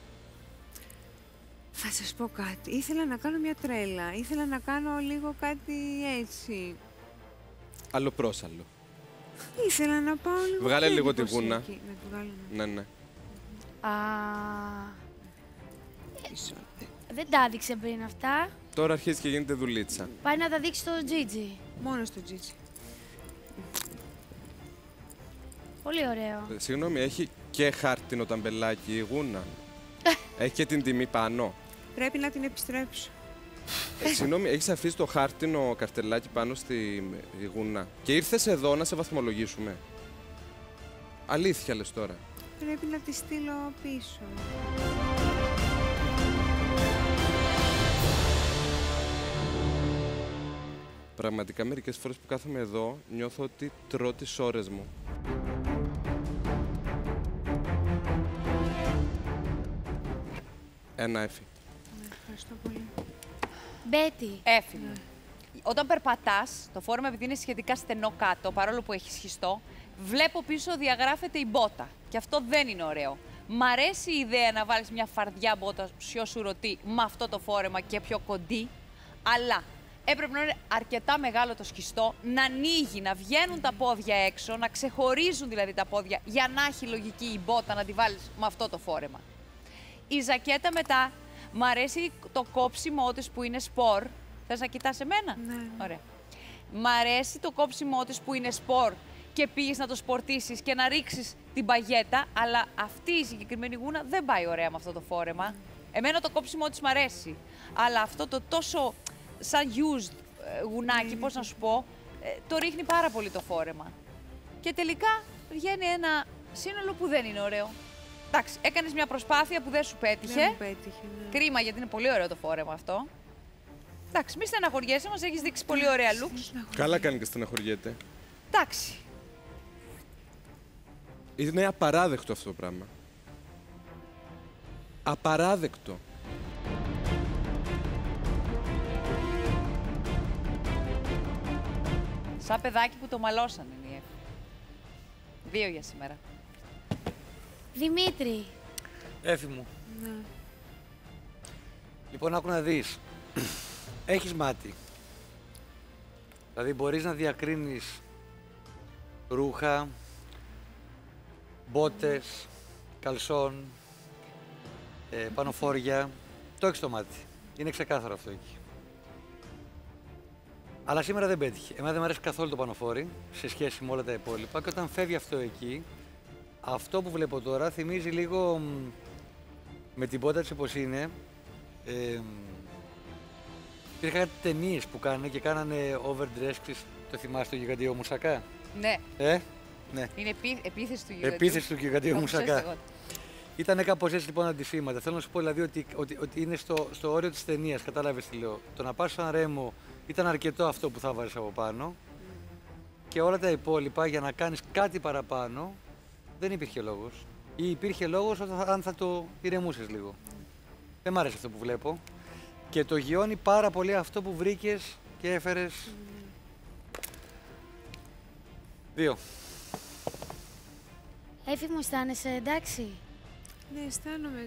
Θα σας πω κάτι. Ήθελα να κάνω μια τρέλα. Ήθελα να κάνω λίγο κάτι έτσι. Αλλοπρόσαλλο. Ήθελα να πάω λίγο. Βγάλε λίγο τη γούνα. Εκεί. Να τη βγάλω. Ναι, ναι. Α, δεν τα έδειξε πριν αυτά. Τώρα αρχίζει και γίνεται δουλίτσα. Πάει να τα δείξει στο Gigi. Μόνο στο Gigi. Πολύ ωραίο. Ε, συγγνώμη, έχει και χάρτινο ταμπελάκι η γούνα. Έχει και την τιμή πάνω. Πρέπει να την επιστρέψω. Ε, συγγνώμη, έχεις αφήσει το χάρτινο καρτελάκι πάνω στη γούνα και ήρθες εδώ να σε βαθμολογήσουμε. Αλήθεια λες τώρα. Πρέπει να τη στείλω πίσω. Πραγματικά μερικές φορές που κάθομαι εδώ νιώθω ότι τρώω τις ώρες μου. Ένα έφη. Ναι, ευχαριστώ πολύ. Μπέτι. Έφη. Ναι. Όταν περπατάς, το φόρεμα επειδή είναι σχετικά στενό κάτω, παρόλο που έχει σχιστό, βλέπω πίσω διαγράφεται η μπότα. Και αυτό δεν είναι ωραίο. Μ' αρέσει η ιδέα να βάλεις μια φαρδιά μπότα πιο σουρωτή με αυτό το φόρεμα και πιο κοντή, αλλά έπρεπε να είναι αρκετά μεγάλο το σχιστό, να ανοίγει, να βγαίνουν τα πόδια έξω, να ξεχωρίζουν δηλαδή τα πόδια, για να έχει λογική η μπότα να τη βάλεις με αυτό το φόρεμα. Η ζακέτα μετά, μ' αρέσει το κόψιμο της που είναι σπορ. Θες να κοιτάς εμένα? Ναι. Ωραία. Μ' αρέσει το κόψιμο της που είναι σπορ και πήγες να το σπορτίσεις και να ρίξεις την παγέτα, αλλά αυτή η συγκεκριμένη γούνα δεν πάει ωραία με αυτό το φόρεμα. Εμένα το κόψιμο της μ' αρέσει, αλλά αυτό το τόσο σαν used γουνάκι, mm. πώς να σου πω, το ρίχνει πάρα πολύ το φόρεμα. Και τελικά βγαίνει ένα σύνολο που δεν είναι ωραίο. Εντάξει, έκανες μια προσπάθεια που δεν σου πέτυχε. Δεν μου πέτυχε, ναι. Κρίμα, γιατί είναι πολύ ωραίο το φόρεμα αυτό. Εντάξει, μη στεναχωριέσαι, μας έχεις δείξει πολύ ωραία looks. Καλά κάνει και στεναχωριέται. Εντάξει. Είναι απαράδεκτο αυτό το πράγμα. Απαράδεκτο. Σαν παιδάκι που το μαλώσανε είναι η Εύη. Δύο για σήμερα. Δημήτρη. Έφη μου. Ναι. Λοιπόν, άκου να δεις. Έχεις μάτι. Δηλαδή μπορείς να διακρίνεις ρούχα, μπότες, καλσόν, ε, πανοφόρια. Το έχεις το μάτι. Είναι ξεκάθαρο αυτό εκεί. Αλλά σήμερα δεν πέτυχε. Εμένα δεν μου αρέσει καθόλου το πανοφόρι σε σχέση με όλα τα υπόλοιπα και όταν φεύγει αυτό εκεί, αυτό που βλέπω τώρα θυμίζει λίγο με την πότα της όπως είναι. Ε, υπήρχαν κάτι ταινίες που κάνανε και κάνανε overdress, το θυμάστε το γιγαντιό μουσακά. Ναι. Ε, ναι. Είναι επί, επίθεση του γιγαντιού. Επίθεση του γιγαντιού μουσακά. Ήταν κάπως έτσι λοιπόν αντισήματα. Θέλω να σου πω δηλαδή ότι, ότι, ότι είναι στο, στο όριο της ταινίας, κατάλαβες τι λέω. Το να πας σαν Ρέμο ήταν αρκετό αυτό που θα βάλεις από πάνω mm. και όλα τα υπόλοιπα για να κάνεις κάτι παραπάνω δεν υπήρχε λόγος. Ή υπήρχε λόγος αν θα το ηρεμούσες λίγο. Mm. Δεν μ' άρεσε αυτό που βλέπω και το γιώνει πάρα πολύ αυτό που βρήκες και έφερες. Mm. Δύο. Έφη μου, αισθάνεσαι εντάξει? Ναι, αισθάνομαι.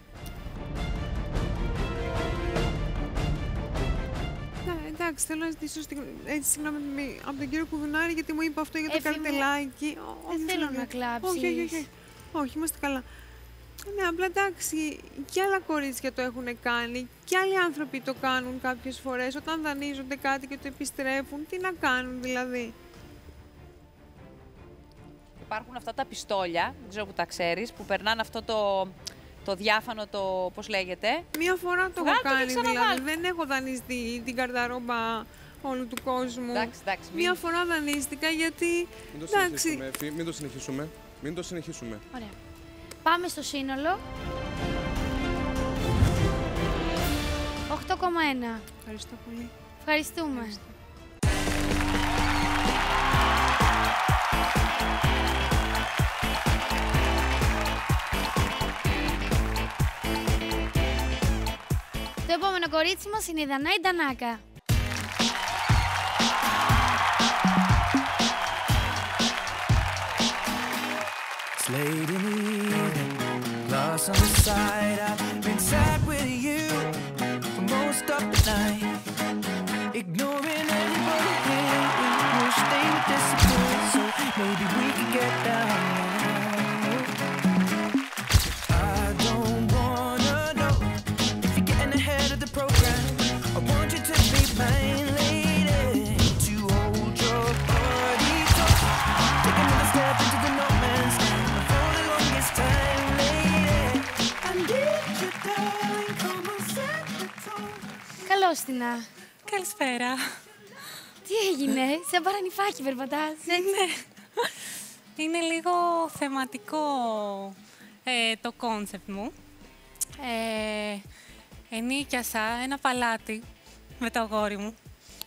Ναι, εντάξει, θέλω να ζητήσω συγγνώμη από τον κύριο Κουδουνάρη γιατί μου είπε αυτό για το καρτελάκι. Δεν θέλω να κλάψεις. Όχι, όχι, όχι. Όχι, είμαστε καλά. Ναι, απλά εντάξει, και άλλα κορίτσια το έχουν κάνει και άλλοι άνθρωποι το κάνουν κάποιες φορές όταν δανείζονται κάτι και το επιστρέφουν. Τι να κάνουν δηλαδή. Υπάρχουν αυτά τα πιστόλια, δεν ξέρω που τα ξέρεις, που περνάνε αυτό το, το διάφανο, το πώς λέγεται. Μία φορά το Βγάλ' έχω κάνει δηλαδή, δεν δεν έχω δανειστεί την καρταρόμπα όλου του κόσμου. Εντάξει, εντάξει. Μην... Μία φορά δανείστηκα γιατί, μην το εντάξει. Συνεχίσουμε, μην το συνεχίσουμε, μην το συνεχίσουμε. Ωραία. Πάμε στο σύνολο. οκτώ κόμμα ένα. Ευχαριστώ πολύ. Ευχαριστούμε. Ευχαριστώ. Το επόμενο κορίτσι μας είναι η Δανάη Ντανάκα. Late in the evening, lost on the side. I've been sad with you for most of the night, ignoring everybody here. We wish they would disappear, so maybe we could get down. I don't wanna know if you're getting ahead of the program. I want you to be mine, lady, to hold your body close. Take another step into the no man's land. Καλώς, Τινά. Καλησπέρα. Τι έγινε, σε παρανυφάκι περπατάς, έτσι? Ναι. Είναι λίγο θεματικό ε, το κόνσεπτ μου. Ε, ενίκιασα ένα παλάτι με το αγόρι μου.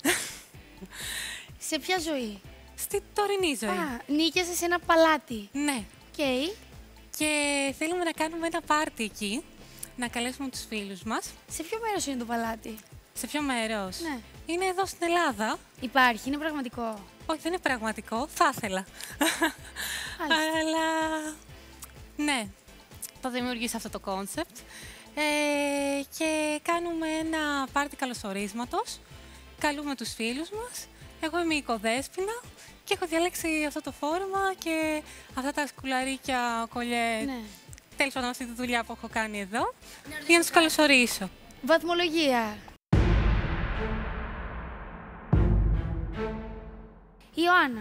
Σε ποια ζωή? Στη τωρινή ζωή. Α, νίκιασες ένα παλάτι. Ναι. Okay. Και θέλουμε να κάνουμε ένα πάρτι εκεί, να καλέσουμε τους φίλους μας. Σε ποιο μέρος είναι το παλάτι? Σε ποιο μέρος? Ναι. Είναι εδώ στην Ελλάδα. Υπάρχει, είναι πραγματικό? Όχι, δεν είναι πραγματικό, θα ήθελα. Αλλά, ναι, το δημιουργήσα αυτό το κόνσεπτ. Ε, και κάνουμε ένα πάρτι καλωσορίσματος. Καλούμε τους φίλους μας. Εγώ είμαι η Οικοδέσποινα και έχω διαλέξει αυτό το φόρμα και αυτά τα σκουλαρίκια, κολλιέ. Ναι. Τέλος πάντων, αυτή τη δουλειά που έχω κάνει εδώ, για να τους καλωσορίσω. Βαθμολογία. Ιωάννα.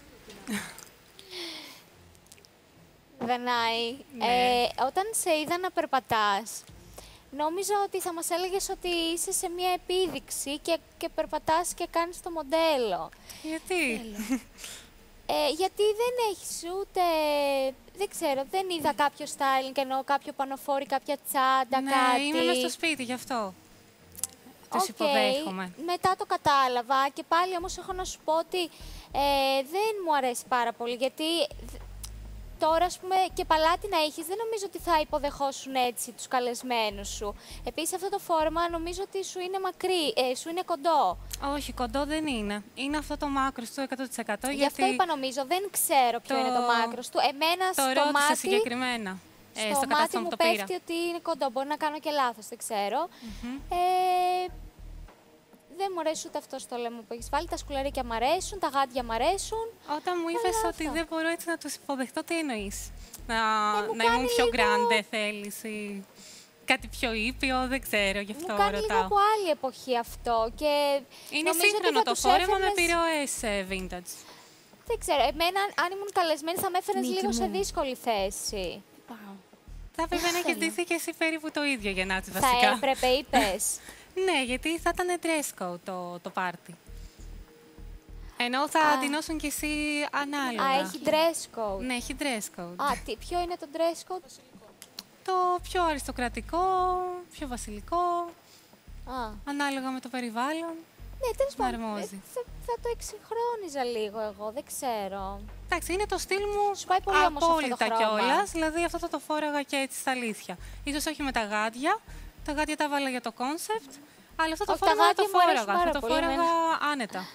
Δανάη, Ναι. ε, όταν σε είδα να περπατάς, νόμιζα ότι θα μας έλεγες ότι είσαι σε μια επίδειξη και, και περπατάς και κάνεις το μοντέλο. Γιατί? Ε, γιατί δεν έχεις ούτε, δεν ξέρω, δεν είδα κάποιο styling και εννοώ κάποιο πανοφόρι, κάποια τσάντα, Ναι, κάτι. είμαι μες στο σπίτι, γι' αυτό. Τους Οκ, υποδέχομαι. μετά το κατάλαβα και πάλι όμως έχω να σου πω ότι ε, δεν μου αρέσει πάρα πολύ, γιατί τώρα, ας πούμε, και παλάτι να έχεις, δεν νομίζω ότι θα υποδεχόσουν έτσι τους καλεσμένους σου. Επίσης, αυτό το φόρμα νομίζω ότι σου είναι μακρύ, ε, σου είναι κοντό. Όχι, κοντό δεν είναι. Είναι αυτό το μάκρος του εκατό τοις εκατό. Γι' γιατί αυτό είπα, νομίζω, δεν ξέρω ποιο το... είναι το μάκρος του. Εμένα το στο ρώτησα μάτι, συγκεκριμένα. στο, ε, στο μάτι μου μου το πήρα. πέφτει ότι είναι κοντό. Μπορεί να κάνω και λάθος, δεν ξέρω. Mm-hmm. ε, δεν μου αρέσει ούτε αυτό στο λέμε που έχεις βάλει. Τα σκουλαρίκια μου αρέσουν, τα γάντια μου αρέσουν. Όταν μου είπες ότι δεν μπορώ έτσι να τους υποδεχτώ, τι εννοείς? Να, ε, να ήμουν πιο λίγο... grande, θέλεις, ή κάτι πιο ήπιο, δεν ξέρω, γι' αυτό μου κάνει ρωτάω. λίγο από άλλη εποχή αυτό. Και είναι νομίζω σύγχρονο ότι θα το τους φόρεμα με έφερνες... επιρροές ε, vintage. Δεν ξέρω, εμένα αν ήμουν καλεσμένη θα με έφερνες Νίκη λίγο μου. σε δύσκολη θέση. Θα έπρεπε να έχεις ντυθεί και εσύ περίπου το ίδιο για να έρθεις Θα βασικά. έπρεπε, είπες. Ναι, γιατί θα ήταν dress code το, το πάρτι. Ενώ θα Α. ντυνώσουν κι εσύ ανάλογα. Α, έχει dress code. Ναι, έχει dress code. Α, τι, ποιο είναι το dress code? Το πιο αριστοκρατικό, πιο βασιλικό, Α. ανάλογα με το περιβάλλον. Ναι, τέλος πάντων, ε, αρμόζει. θα, θα το εξυγχρόνιζα λίγο εγώ, δεν ξέρω. Εντάξει, είναι το στυλ μου Σου πάει πολύ όμως αυτό το απόλυτα χρώμα. κιόλας. Δηλαδή αυτό θα το φόραγα και έτσι στα αλήθεια. Ίσως όχι με τα γάντια. Τα γάντια τα βάλα για το κόνσεπτ. Αλλά αυτό το Όχι, τα φόραγα δεν το γάντια μου αρέσουν φόραγα. Θα πάρα το πολύ φόραγα εμένα. άνετα.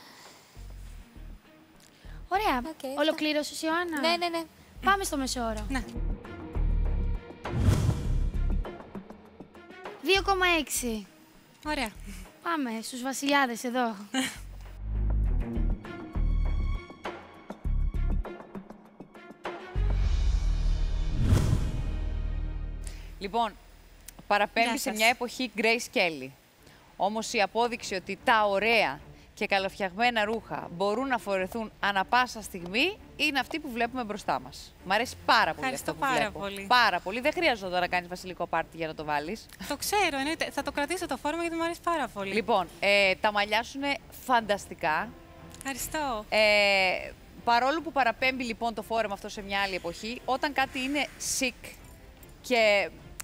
Ωραία. Okay, Ολοκλήρωσες, Ιωάννα? Ναι, ναι, ναι. Πάμε στο μεσόωρο. Ναι. δύο κόμμα έξι. Ωραία. Πάμε στους βασιλιάδες εδώ. Λοιπόν, παραπέμπει Γεια σε σας. μια εποχή Grace Kelly. Όμως η απόδειξη ότι τα ωραία και καλοφτιαγμένα ρούχα μπορούν να φορεθούν ανα πάσα στιγμή είναι αυτή που βλέπουμε μπροστά μας. Μ' αρέσει πάρα πολύ Ευχαριστώ αυτό που πάρα βλέπω. πολύ. Πάρα πολύ. Δεν χρειάζεται τώρα να κάνεις βασιλικό πάρτι για να το βάλεις. Το ξέρω, εννοείται. Θα το κρατήσω το φόρμα γιατί μου αρέσει πάρα πολύ. Λοιπόν, ε, τα μαλλιά σου είναι φανταστικά. Ευχαριστώ. Ε, παρόλο που παραπέμπει λοιπόν το φόρεμα αυτό σε μια άλλη εποχή, όταν κάτι είναι chic και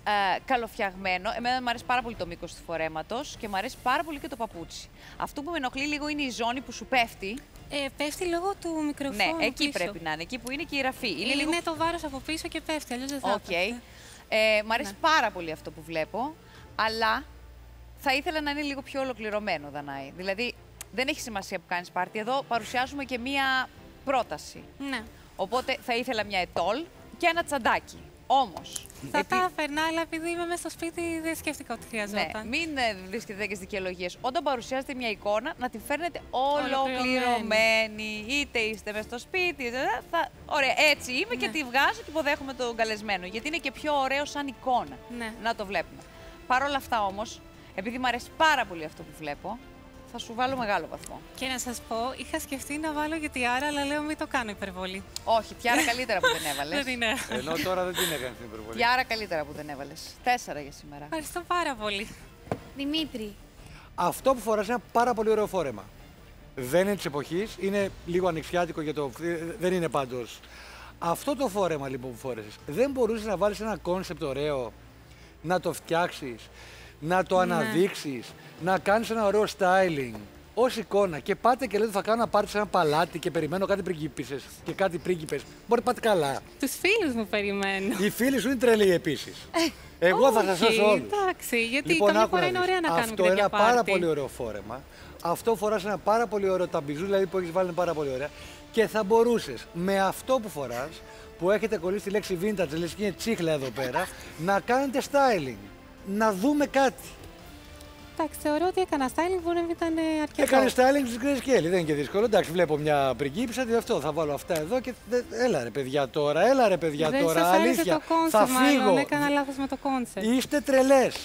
ε, καλοφτιαγμένο. Εμένα μου αρέσει πάρα πολύ το μήκος του φορέματος και μου αρέσει πάρα πολύ και το παπούτσι. Αυτό που με ενοχλεί λίγο είναι η ζώνη που σου πέφτει. Ε, πέφτει λόγω του μικροφόνου. Ναι, εκεί πίσω. πρέπει να είναι, εκεί που είναι και η ραφή. Είναι, Είναι λίγο... το βάρος από πίσω και πέφτει, αλλιώς δεν θα Οκ. έπεφτε. Ε, μ' αρέσει πάρα πολύ αυτό που βλέπω, αλλά θα ήθελα να είναι λίγο πιο ολοκληρωμένο, Δανάη. Δηλαδή, δεν έχει σημασία που κάνεις πάρτι. Εδώ παρουσιάζουμε και μία πρόταση. Ναι. Οπότε θα ήθελα μια ετόλ και ένα τσαντάκι. Όμως. Θα επί... τα έφερνα, αλλά επειδή είμαι μέσα στο σπίτι δεν σκέφτηκα ότι χρειαζόταν. Ναι, μην ε, βρίσκετε τέτοιες δικαιολογίες. Όταν παρουσιάζετε μια εικόνα, να την φέρνετε Ολοκληρωμένη. ολοκληρωμένη. Είτε είστε μέσα στο σπίτι, είτε... θα... Ωραία, έτσι είμαι και τη βγάζω και υποδέχομαι τον καλεσμένο. Γιατί είναι και πιο ωραίο σαν εικόνα. Ναι. Να το βλέπουμε. Παρ' όλα αυτά όμως, επειδή μου αρέσει πάρα πολύ αυτό που βλέπω, θα σου βάλω μεγάλο βαθμό. Και να σας πω, είχα σκεφτεί να βάλω για τιάρα, αλλά λέω μην το κάνω υπερβολή. Όχι, τιάρα καλύτερα που δεν έβαλες. Δεν είναι. Ενώ τώρα δεν την έκανε την υπερβολή. Τιάρα καλύτερα που δεν έβαλες. Τέσσερα για σήμερα. Ευχαριστώ πάρα πολύ. Δημήτρη. Αυτό που φοράς είναι ένα πάρα πολύ ωραίο φόρεμα. Δεν είναι της εποχής, είναι λίγο ανοιξιάτικο για το... δεν είναι πάντως. Αυτό το φόρεμα λοιπόν που φόρεσες, δεν μπορούσες να βάλεις ένα κόνσεπτ ωραίο, να το φτιάξεις, να το Ναι. αναδείξεις, να κάνεις ένα ωραίο styling ως εικόνα και πάτε και λέτε θα κάνω να πάρετε σε ένα παλάτι και περιμένω κάτι πριγκίπισσες και κάτι πρίγκιπες. Μπορεί να πάτε καλά. Τους φίλους μου περιμένω. Οι φίλοι σου είναι τρελοί επίσης. Εγώ θα σας σώσω όλους. Εντάξει, γιατί Λοιπόν, καμιά άκου φορά να είναι δεις. ωραία να κάνουμε Αυτό και είναι τέτοια ένα πάρα πάρτι. πολύ ωραίο φόρεμα. Αυτό φοράς ένα πάρα πολύ ωραίο ταμπιζού, δηλαδή που έχεις βάλει είναι πάρα πολύ ωραία. Και θα μπορούσες με αυτό που φοράς, που έχετε κολλήσει τη λέξη vintage, λες και είναι τσίχλα εδώ πέρα, να κάνετε styling. Να δούμε κάτι. Εντάξει, θεωρώ ότι έκανα styling που δεν ήταν αρκετό. Έκανε styling της Grace Kelly, δεν είναι και δύσκολο. Εντάξει, βλέπω μια πριγκίπισσα, τι αυτό, θα βάλω αυτά εδώ και. δε- Έλα ρε παιδιά τώρα, έλα ρε παιδιά δεν τώρα. σας άρεσε Αλήθεια. το concept, θα φύγω. μάλλον έκανα λάθος με το κόνσεπτ. Είστε τρελές.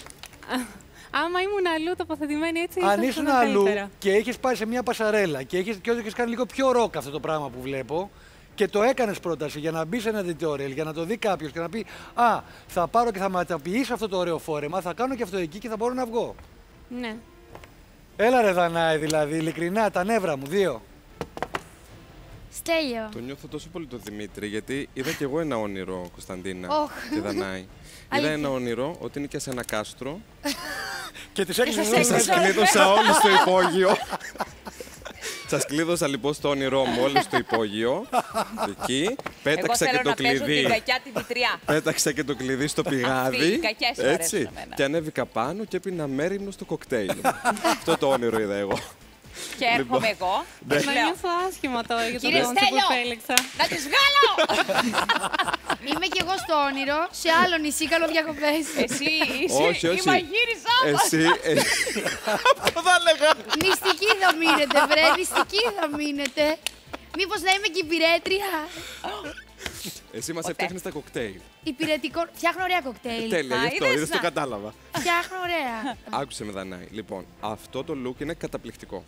Άμα ήμουν αλλού τοποθετημένη έτσι, Αν ίσως ήσουν ήταν αλλού καλύτερα. και είχε πάει σε μια πασαρέλα και είχε και έχεις κάνει λίγο πιο ροκ αυτό το πράγμα που βλέπω και το έκανε πρόταση για να μπει σε ένα tutorial, για να το δει κάποιο και να πει Α, θα πάρω και θα μεταποιήσω αυτό το ωραίο φόρεμα, θα κάνω και αυτό εκεί και θα μπορώ να βγω. Ναι. Έλα ρε Δανάη, δηλαδή, ειλικρινά, τα νεύρα μου, δύο. Στέλιο. Το νιώθω τόσο πολύ το Δημήτρη, γιατί είδα κι εγώ ένα όνειρο, Κωνσταντίνα Οχ. και Δανάη. Είδα Αλήθεια. ένα όνειρο ότι είναι και σε ένα κάστρο. Και τις και έκλεισες σας κλείδωσα όλους στο υπόγειο. Σας κλείδωσα λοιπόν στο όνειρό μου όλους στο υπόγειο. Εκεί. Πέταξα Εγώ και θέλω το να παίζω κλειδί. την κακιά τη μητριά. Πέταξα και το κλειδί στο πηγάδι. οι κακιές μου αρέσουν έτσι, εμένα. και ανέβηκα πάνω και έπινα μέριμνο στο κοκτέιλ. Αυτό το όνειρο είδα εγώ. Και έρχομαι εγώ. Ναι. και Μα λέω, νιώθω άσχημα τώρα για το Κύριε κόνσεπτ που Στέλιο, επέλεξα. να τις βγάλω! Είμαι κι εγώ στο όνειρο, σε άλλο νησί, καλοδιακοπές. Εσύ είσαι Όχι, η όχι. μαγείρισά μας. Εσύ. ε, Αυτό θα έλεγα. Νηστική θα μείνετε, βρε, νηστική θα μείνετε. Μήπως να είμαι και υπηρέτρια. Εσύ μας έφτιαχνες τα κοκτέιλ. Υπηρετικό. Φτιάχνω ωραία κοκτέιλ. Τέλεια, Α, γι' αυτό είδες είδες, το να. κατάλαβα. Φτιάχνω ωραία. Άκουσε με Δανάη. Λοιπόν, αυτό το look είναι καταπληκτικό.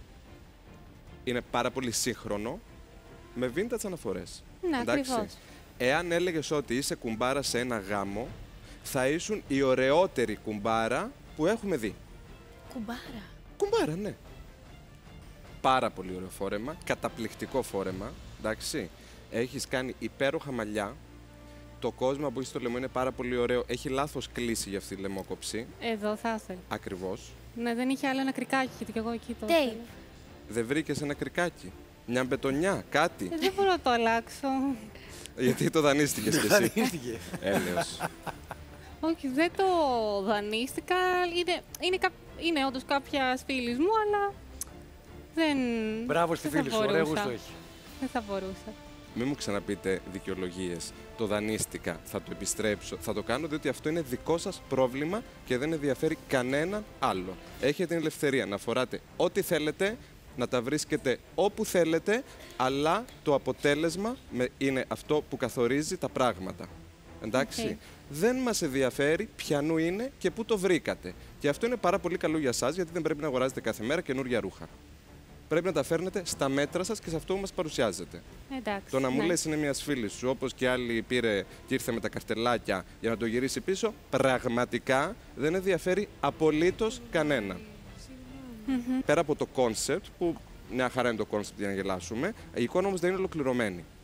Είναι πάρα πολύ σύγχρονο, με vintage αναφορές. Ναι, ακριβώς. Εάν έλεγες ότι είσαι κουμπάρα σε ένα γάμο, θα ήσουν η ωραιότερη κουμπάρα που έχουμε δει. Κουμπάρα. Κουμπάρα, ναι. Πάρα πολύ ωραίο φόρεμα, καταπληκτικό φόρεμα, εντάξει. Έχεις κάνει υπέροχα μαλλιά. Το κόσμημα που έχει στο λαιμό είναι πάρα πολύ ωραίο. Έχει λάθος κλίση για αυτή τη λαιμόκοψη. Εδώ θα ήθελα. Ακριβώς. Ναι, δεν είχε άλλο ένα κρικάκι, γιατί και εγώ εκεί το. Tape. ήθελα. Δεν βρήκες ένα κρικάκι, μια μπετονιά, κάτι. Ε, δεν μπορώ να το αλλάξω. Γιατί το δανείστηκες κι εσύ. Δανείστηκε. Έλεος. Όχι, δεν το δανείστηκα. Είναι, είναι, κα... είναι όντως κάποια φίλη μου, αλλά δεν. Μπράβο στη δεν θα φίλη σου, ωραίο μπορούσα. γούστο έχει. Δεν θα μπορούσα. Μην μου ξαναπείτε δικαιολογίες. Το δανείστηκα, θα το επιστρέψω. Θα το κάνω διότι αυτό είναι δικό σας πρόβλημα και δεν ενδιαφέρει κανέναν άλλο. Έχετε την ελευθερία να φοράτε ό,τι θέλετε, να τα βρίσκετε όπου θέλετε, αλλά το αποτέλεσμα με- είναι αυτό που καθορίζει τα πράγματα. Εντάξει. Οκ. Δεν μας ενδιαφέρει ποιανού είναι και πού το βρήκατε. Και αυτό είναι πάρα πολύ καλό για σας, γιατί δεν πρέπει να αγοράζετε κάθε μέρα καινούργια ρούχα. Πρέπει να τα φέρνετε στα μέτρα σας και σε αυτό που μας παρουσιάζετε. Εντάξει. Το να μου ναι. λες είναι μια φίλη σου, όπως και άλλη πήρε και ήρθε με τα καρτελάκια για να το γυρίσει πίσω, πραγματικά δεν ενδιαφέρει απολύτως κανένα. Μμμ. Πέρα από το κόνσεπτ, που μια χαρά είναι το κόνσεπτ για να γελάσουμε, η εικόνα όμως δεν είναι ολοκληρωμένη.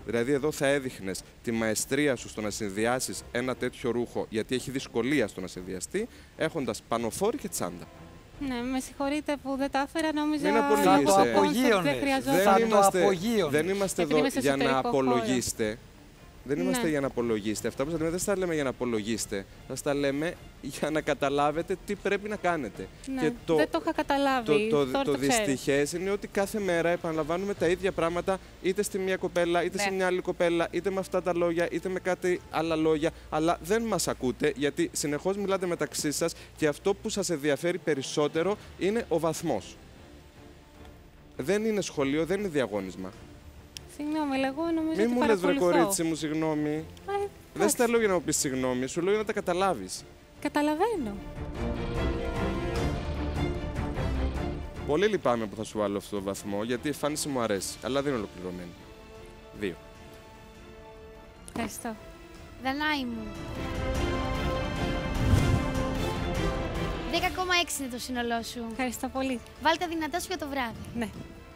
Δηλαδή, εδώ θα έδειχνες τη μαεστρία σου στο να συνδυάσεις ένα τέτοιο ρούχο, γιατί έχει δυσκολία στο να συνδυαστεί, έχοντας πανοφόρη και τσάντα. Ναι, με συγχωρείτε που δεν τα έφερα, νόμιζα... Μην απολογίσαι. Θα το απογείωνες. Δεν είμαστε, απογείωνες. δεν είμαστε εδώ για να απολογίσετε. Δεν είμαστε Ναι. για να απολογίσετε. Αυτά που σας λέμε δεν σας τα λέμε για να απολογίσετε. Σας τα λέμε για να καταλάβετε τι πρέπει να κάνετε. Ναι, και το, δεν το είχα καταλάβει. Το, το, Τώρα το, το ξέρω. δυστυχές είναι ότι κάθε μέρα επαναλαμβάνουμε τα ίδια πράγματα, είτε στη μία κοπέλα, είτε Ναι. σε μια άλλη κοπέλα, είτε με αυτά τα λόγια, είτε με κάτι άλλα λόγια. Αλλά δεν μας ακούτε, γιατί συνεχώς μιλάτε μεταξύ σας και αυτό που σας ενδιαφέρει περισσότερο είναι ο βαθμός. Δεν είναι σχολείο, δεν είναι διαγώνισμα. Συγγνώμη, αλλά εγώ νομίζω Μη ότι μου λες βρε παρακολουθώ. κορίτσι μου, συγγνώμη. Α, Δεν στα λέω για να μου πεις συγγνώμη, σου λέω για να τα καταλάβεις. Καταλαβαίνω. Πολύ λυπάμαι που θα σου βάλω αυτό το βαθμό, γιατί η εμφάνιση μου αρέσει, αλλά δεν είναι ολοκληρωμένη. Δύο. Ευχαριστώ. Δανάη μου. δέκα κόμμα έξι είναι το σύνολό σου. Ευχαριστώ πολύ. Βάλτε τα δυνατά σου για το βράδυ. Ναι.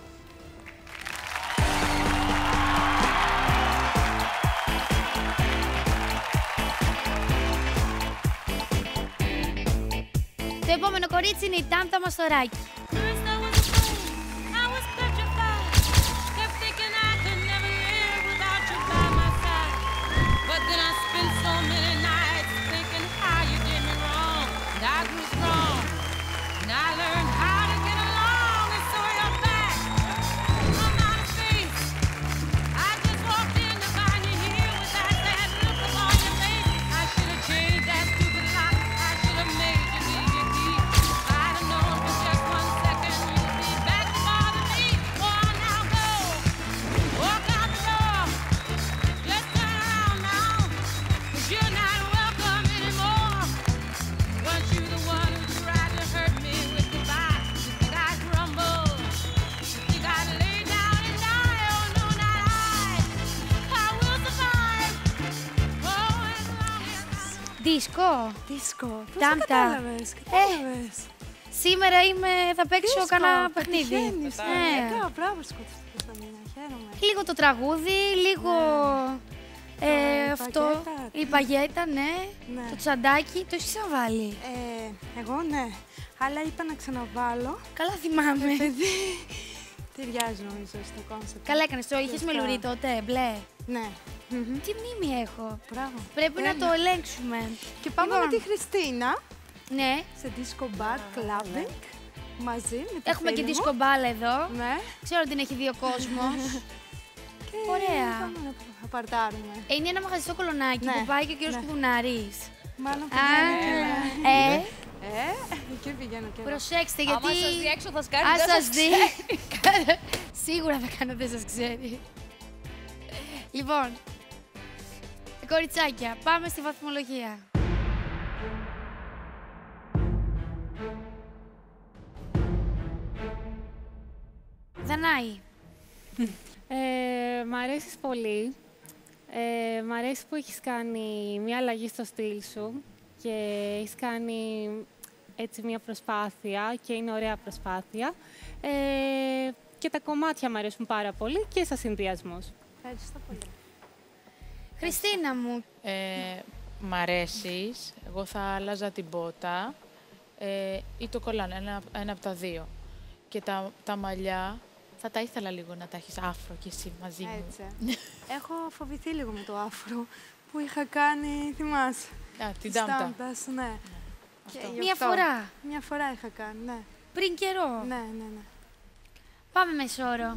Το επόμενο κορίτσι είναι η Τάμτα Μαστοράκη. Δίσκο. Δίσκο. Πώς το Τάμτα. κατάλαβες, κατάλαβες. Ε, σήμερα είμαι, θα παίξω Δίσκο, κανένα παιχνίδι. πετυχαίνεις. Ναι. Καλά, μπράβο σου, Κωνσταντίνα, χαίρομαι. Λίγο το τραγούδι, λίγο ε, Ε, αυτό, παγέτα. η παγέτα, ναι, Ναι. το τσαντάκι, το έχεις ξαναβάλει. Ε, εγώ ναι, αλλά είπα να ξαναβάλω. Καλά θυμάμαι. Επειδή ταιριάζει νομίζω στο κόνσεπτ. Καλά έκανες, το είχες με λουρί τότε, μπλε. Ναι. Τι μνήμη έχω. Μπράβο. Πρέπει να Έλα. το ελέγξουμε. Και πάμε Λοιπόν, με τη Χριστίνα. Ναι. Σε disco bar clubbing. Μαζί με τη Έχουμε και φίλη disco μου. μπάλα εδώ. Ναι. Ξέρω ότι την έχει δει ο κόσμος. Και Ωραία. πάμε να να παρτάρουμε. Ε, είναι ένα μαγαζί στο Κολονάκι Ναι. που πάει και ο κύριος Ναι. Κουδουνάρης. Μάλλον Α, πηγαίνω. ε. Ε, εκεί πηγαίνω και εγώ. Προσέξτε, Άμα γιατί... σας δει έξω θα σκάρει, Αν δεν σας σας δει, σίγουρα θα κάνω δεν σας ξέρει. Λοιπόν, κοριτσάκια, πάμε στη βαθμολογία. Δανάη. Ε, μ' αρέσεις πολύ. Ε, μ' αρέσει που έχεις κάνει μια αλλαγή στο στυλ σου και έχεις κάνει έτσι μια προσπάθεια και είναι ωραία προσπάθεια. Ε, και τα κομμάτια μ' αρέσουν πάρα πολύ και σαν συνδυασμός. Ευχαριστώ πολύ. Χριστίνα μου. Ε, μ' αρέσεις. Εγώ θα άλλαζα την πότα ε, ή το κολλάνο, ένα, ένα από τα δύο. Και τα, τα μαλλιά θα τα ήθελα λίγο να τα έχεις άφρο κι εσύ μαζί μου. Έτσι. Έχω φοβηθεί λίγο με το άφρο που είχα κάνει, θυμάσαι. Α, την Της Τάμτα. Τάμπτας, ναι. Και γι' Μία αυτό. φορά. Μία φορά είχα κάνει, ναι. Πριν καιρό. Ναι, ναι, ναι. Πάμε μεσόωρο.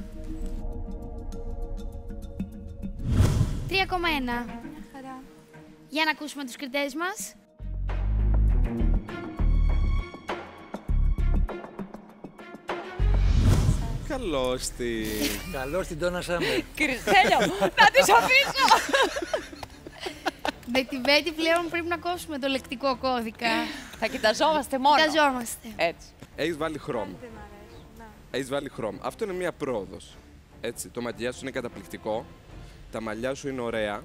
τρία κόμμα ένα. Χαρά. Για να ακούσουμε τους κριτές μας. Καλώς τη. Καλώς την Τόνα Σάμερ. Κριστέλιο, να τις αφήσω! Με την Μπέτη πλέον πρέπει να κόψουμε το λεκτικό κώδικα. Θα κοιταζόμαστε μόνο. Κοιταζόμαστε. Έτσι. Έχεις βάλει χρώμα. Δεν μ' αρέσουν, ναι. Έχεις βάλει χρώμα. Αυτό είναι μία πρόοδος. Έτσι, το μακιγιάζ σου είναι καταπληκτικό. Τα μαλλιά σου είναι ωραία.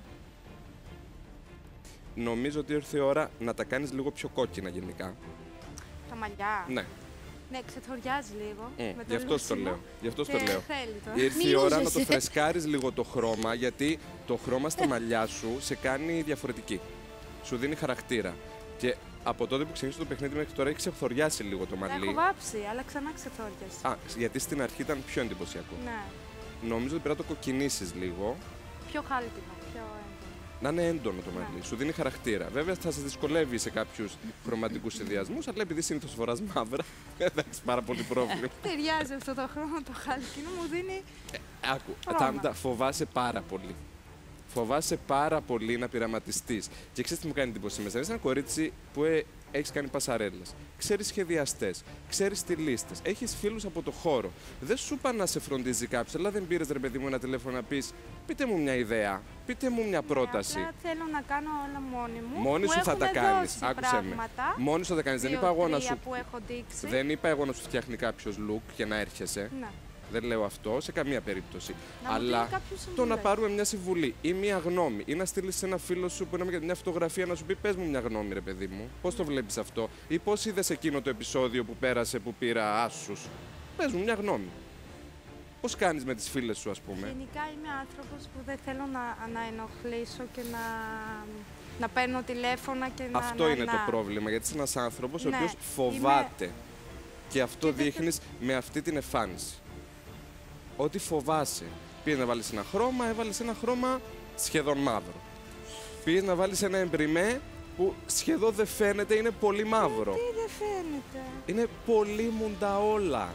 Νομίζω ότι ήρθε η ώρα να τα κάνεις λίγο πιο κόκκινα γενικά. Τα μαλλιά. Ναι. Ναι, ξεθοριάζει λίγο. Mm, με το γι' αυτό το λούσιμο. λέω. Γι' αυτό Και το λέω. θέλει τώρα. Ήρθε η ώρα να το φρεσκάρεις λίγο το χρώμα, γιατί το χρώμα στα μαλλιά σου σε κάνει διαφορετική. Σου δίνει χαρακτήρα. Και από τότε που ξεκίνησε το παιχνίδι μέχρι τώρα έχει ξεθοριάσει λίγο το Τα μαλλί. έχω βάψει, αλλά ξανά ξεθόριασε. Α, γιατί στην αρχή ήταν πιο εντυπωσιακό. Ναι. Νομίζω ότι πρέπει να το κοκκινήσεις λίγο. Πιο χάλκινο, πιο έντονο. Να είναι έντονο το μαλλί. Σου δίνει χαρακτήρα. Βέβαια θα σε δυσκολεύει σε κάποιους χρωματικούς συνδυασμούς, αλλά επειδή συνήθως φοράς μαύρα, δεν θα έχεις πάρα πολύ πρόβλημα. Ταιριάζει αυτό το χρώμα το χάλκινο, μου δίνει. Άκου, Χρώμα. Τάμτα, φοβάσαι πάρα πολύ. Φοβάσαι πάρα πολύ να πειραματιστείς. Και ξέρεις τι μου κάνει εντύπωση μέσα. Είσαι ένα κορίτσι που ε, έχεις κάνει πασαρέλες. Ξέρεις σχεδιαστές. Ξέρεις στυλίστες. Έχεις φίλους από το χώρο. Δεν σου είπα να σε φροντίζει κάποιος, αλλά δεν πήρες ρε παιδί μου ένα τηλέφωνο να πεις πείτε μου μια ιδέα, πείτε μου μια πρόταση. Απλά θέλω να κάνω όλα μόνη μου. Μόνη μου σου θα τα έχουν κάνεις. δώσει Άκουσε με. πράγματα, Μόνη σου θα τα κάνεις. Δεν δύο, είπα εγώ να τρία σου. που έχω δείξει. Δεν είπα εγώ να σου φτιάχνει κάποιος look και να έρχεσαι. Ναι. Δεν λέω αυτό σε καμία περίπτωση. Να μου Αλλά δίνει κάποιος το να συμβουλές. πάρουμε μια συμβουλή ή μια γνώμη ή να στείλει σε ένα φίλο σου που είναι για μια φωτογραφία να σου πει: πες μου μια γνώμη, ρε παιδί μου. Πώς το βλέπεις αυτό, ή πώς είδες εκείνο το επεισόδιο που πέρασε που πήρα άσους. Πες μου μια γνώμη. Πώς κάνεις με τις φίλες σου, ας πούμε. Γενικά είμαι άνθρωπος που δεν θέλω να, να ενοχλήσω και να, να παίρνω τηλέφωνα και να. Αυτό να, είναι να. το πρόβλημα. Γιατί είσαι ένας άνθρωπος ο Ναι, οποίος φοβάται. Και αυτό δείχνεις με αυτή την εμφάνιση. Ότι φοβάσαι. Πήγες να βάλεις ένα χρώμα, έβαλες ένα χρώμα σχεδόν μαύρο. Πήγες να βάλεις ένα εμπριμέ που σχεδόν δεν φαίνεται, είναι πολύ μαύρο. Τι δεν φαίνεται. Είναι πολύ μουντά όλα.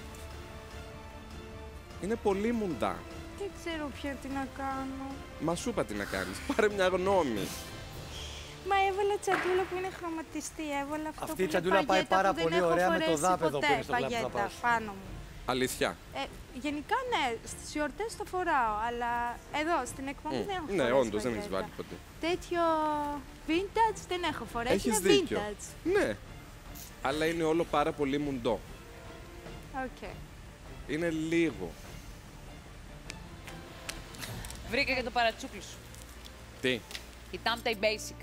Είναι πολύ μουντά. Δεν ξέρω πια τι να κάνω. Μα σου είπα τι να κάνεις. Πάρε μια γνώμη. Μα έβαλα τσαντούλα που είναι χρωματιστή. Έβαλα αυτό Αυτή που η είναι τσαντούλα πάει παγέτα πάρα που πολύ δεν έχω ωραία με το φορέσει δάπεδο που ποτέ, είναι στο βλέμμα που θα παγέτα πας. πάνω μου. Αλήθεια. Ε, γενικά ναι, στις γιορτές το φοράω, αλλά εδώ στην εκπομπή Mm. δεν έχω Ναι, φορέσει όντως δεν έχεις παγέτα. βάλει ποτέ. Τέτοιο vintage δεν έχω φορέσει, Έχεις είναι δίκιο. vintage. Ναι. Αλλά είναι όλο πάρα πολύ μουντό. Okay. Είναι λίγο. Βρήκα και το παρατσούκλι σου. Τι. Η Τάμτα η basic.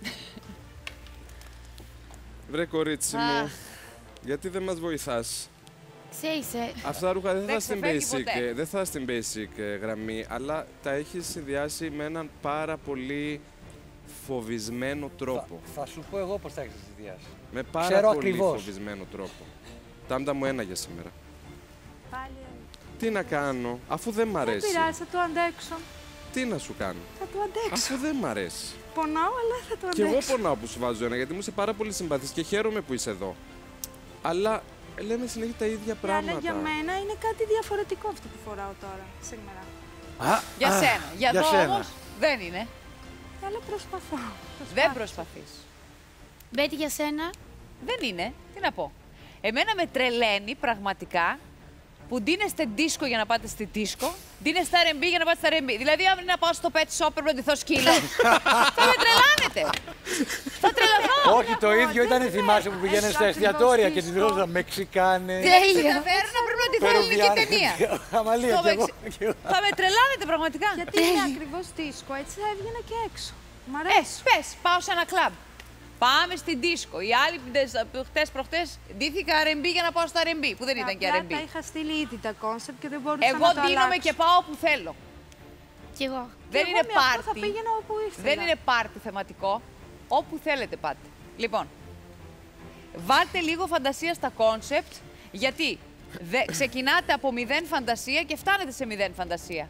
Βρε κορίτσι μου, Αχ. γιατί δεν μας βοηθάς. Ξέρεις, ε, Αυτά τα ρούχα δεν Δεν θα στην ξεφεύγει basic, ποτέ. ε, δεν θα στην basic ε, γραμμή, αλλά τα έχεις συνδυάσει με έναν πάρα πολύ φοβισμένο τρόπο. Θα, θα σου πω εγώ πώς θα έχεις συνδυάσει. Με πάρα Ξέρω πολύ ακριβώς. φοβισμένο τρόπο. Τάμτα μου ένα για σήμερα. Πάλι. Τι να κάνω, αφού δεν μ' Δεν αρέσει. πειράζει, θα το αντέξω. Τι να σου κάνω, Θα το αντέξω. αφού δεν μ' αρέσει. Πονάω, αλλά θα το Και αντέξω. εγώ πονάω που σου βάζω ένα, γιατί μου είσαι πάρα πολύ συμπαθής και χαίρομαι που είσαι εδώ. Αλλά ε, λέμε συνέχεια τα ίδια πράγματα. Αλλά για μένα είναι κάτι διαφορετικό αυτό που φοράω τώρα, σήμερα. Α, Για α, σένα. Για, για εδώ σένα. όμως δεν είναι. Αλλά προσπαθώ. Δεν προσπαθείς. Μπέτη για σένα. Δεν είναι. Τι να πω. Εμένα με τρελαίνει πραγματικά που ντύνεστε δίσκο για να πάτε στη δίσκο, ντύνεστε αρ εν μπι για να πάτε στα αρ εν μπι. Δηλαδή, αν είναι να πάω στο pet shop πρέπει να ντυθώ σκύλο. Θα με τρελάνετε. Θα τρελαθώ. Όχι, το ίδιο ήταν, θυμάσαι που πηγαίνανε στα εστιατόρια και τη δηλώσαν Μεξικάνε. Τέλεια. Ταβέρνα πρέπει να ντυθώ ελληνική ταινία. Αμαλία Το κι εγώ. Μεξι- Θα με τρελάνετε πραγματικά. Γιατί είναι ακριβώς δίσκο, έτσι θα έβγαινα και έξω. Μ' αρέσει. Πες, πες, πάω σε ένα κλαμπ. Πάμε στην δίσκο. Οι άλλοι χτες προχτές ντύθηκα αρ εν μπι για να πάω στο αρ εν μπι, που δεν ήταν και αρ εν μπι. Απλά τα είχα στείλει ήδη τα κόνσεπτ και δεν μπορούσα Εγώ να το ντύνομαι αλλάξω. και πάω όπου θέλω. Κι εγώ. Δεν Και είναι εγώ με αυτό θα πάρτι. πήγαινα όπου ήθελα. Δεν είναι πάρτι θεματικό. Όπου θέλετε πάτε. Λοιπόν, βάλτε λίγο φαντασία στα κόνσεπτ, γιατί δε, ξεκινάτε από μηδέν φαντασία και φτάνετε σε μηδέν φαντασία.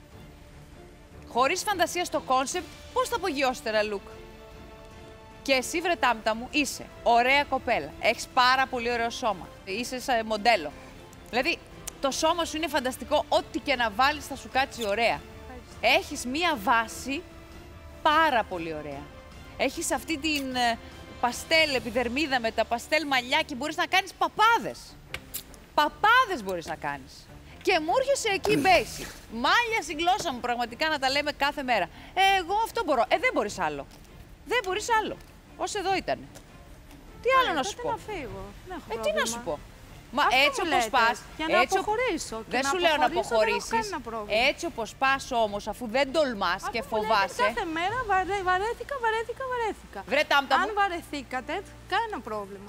Χωρίς φαντασία στο κόνσεπτ, πώς θα απογειώσετε ένα look. Και εσύ, βρε Τάμτα μου, είσαι ωραία κοπέλα. Έχεις πάρα πολύ ωραίο σώμα. Είσαι σαν μοντέλο. Δηλαδή, το σώμα σου είναι φανταστικό. Ό,τι και να βάλεις θα σου κάτσει ωραία. Έχεις μία βάση πάρα πολύ ωραία. Έχεις αυτή την ε, παστέλ επιδερμίδα με τα παστέλ μαλλιά και μπορείς να κάνεις παπάδες. Παπάδες μπορείς να κάνεις. Και μου έρχεσαι εκεί basic. Μάλια στην γλώσσα μου, πραγματικά να τα λέμε κάθε μέρα. Ε, εγώ αυτό μπορώ. Ε, δεν μπορείς άλλο. Δεν μπορείς άλλο. Ως εδώ ήταν. Τι άλλο να σου τότε πω. να φύγω. Δεν έχω Ε, τι να πρόβλημα. σου πω. Μα Αυτό έτσι μου όπως λέτε, πας. για να έτσι ο- αποχωρήσω. Και Δεν να σου λέω να αποχωρήσω, δεν έχω αποχωρήσεις. κανένα πρόβλημα. Έτσι όπως πας όμως, αφού δεν τολμάς και Αφού μου λέτε φοβάσαι. κάθε μέρα βαρέ, βαρέθηκα, βαρέθηκα, βαρέθηκα. Βρε Τάμτα Αν μου. βαρεθήκατε, κανένα πρόβλημα.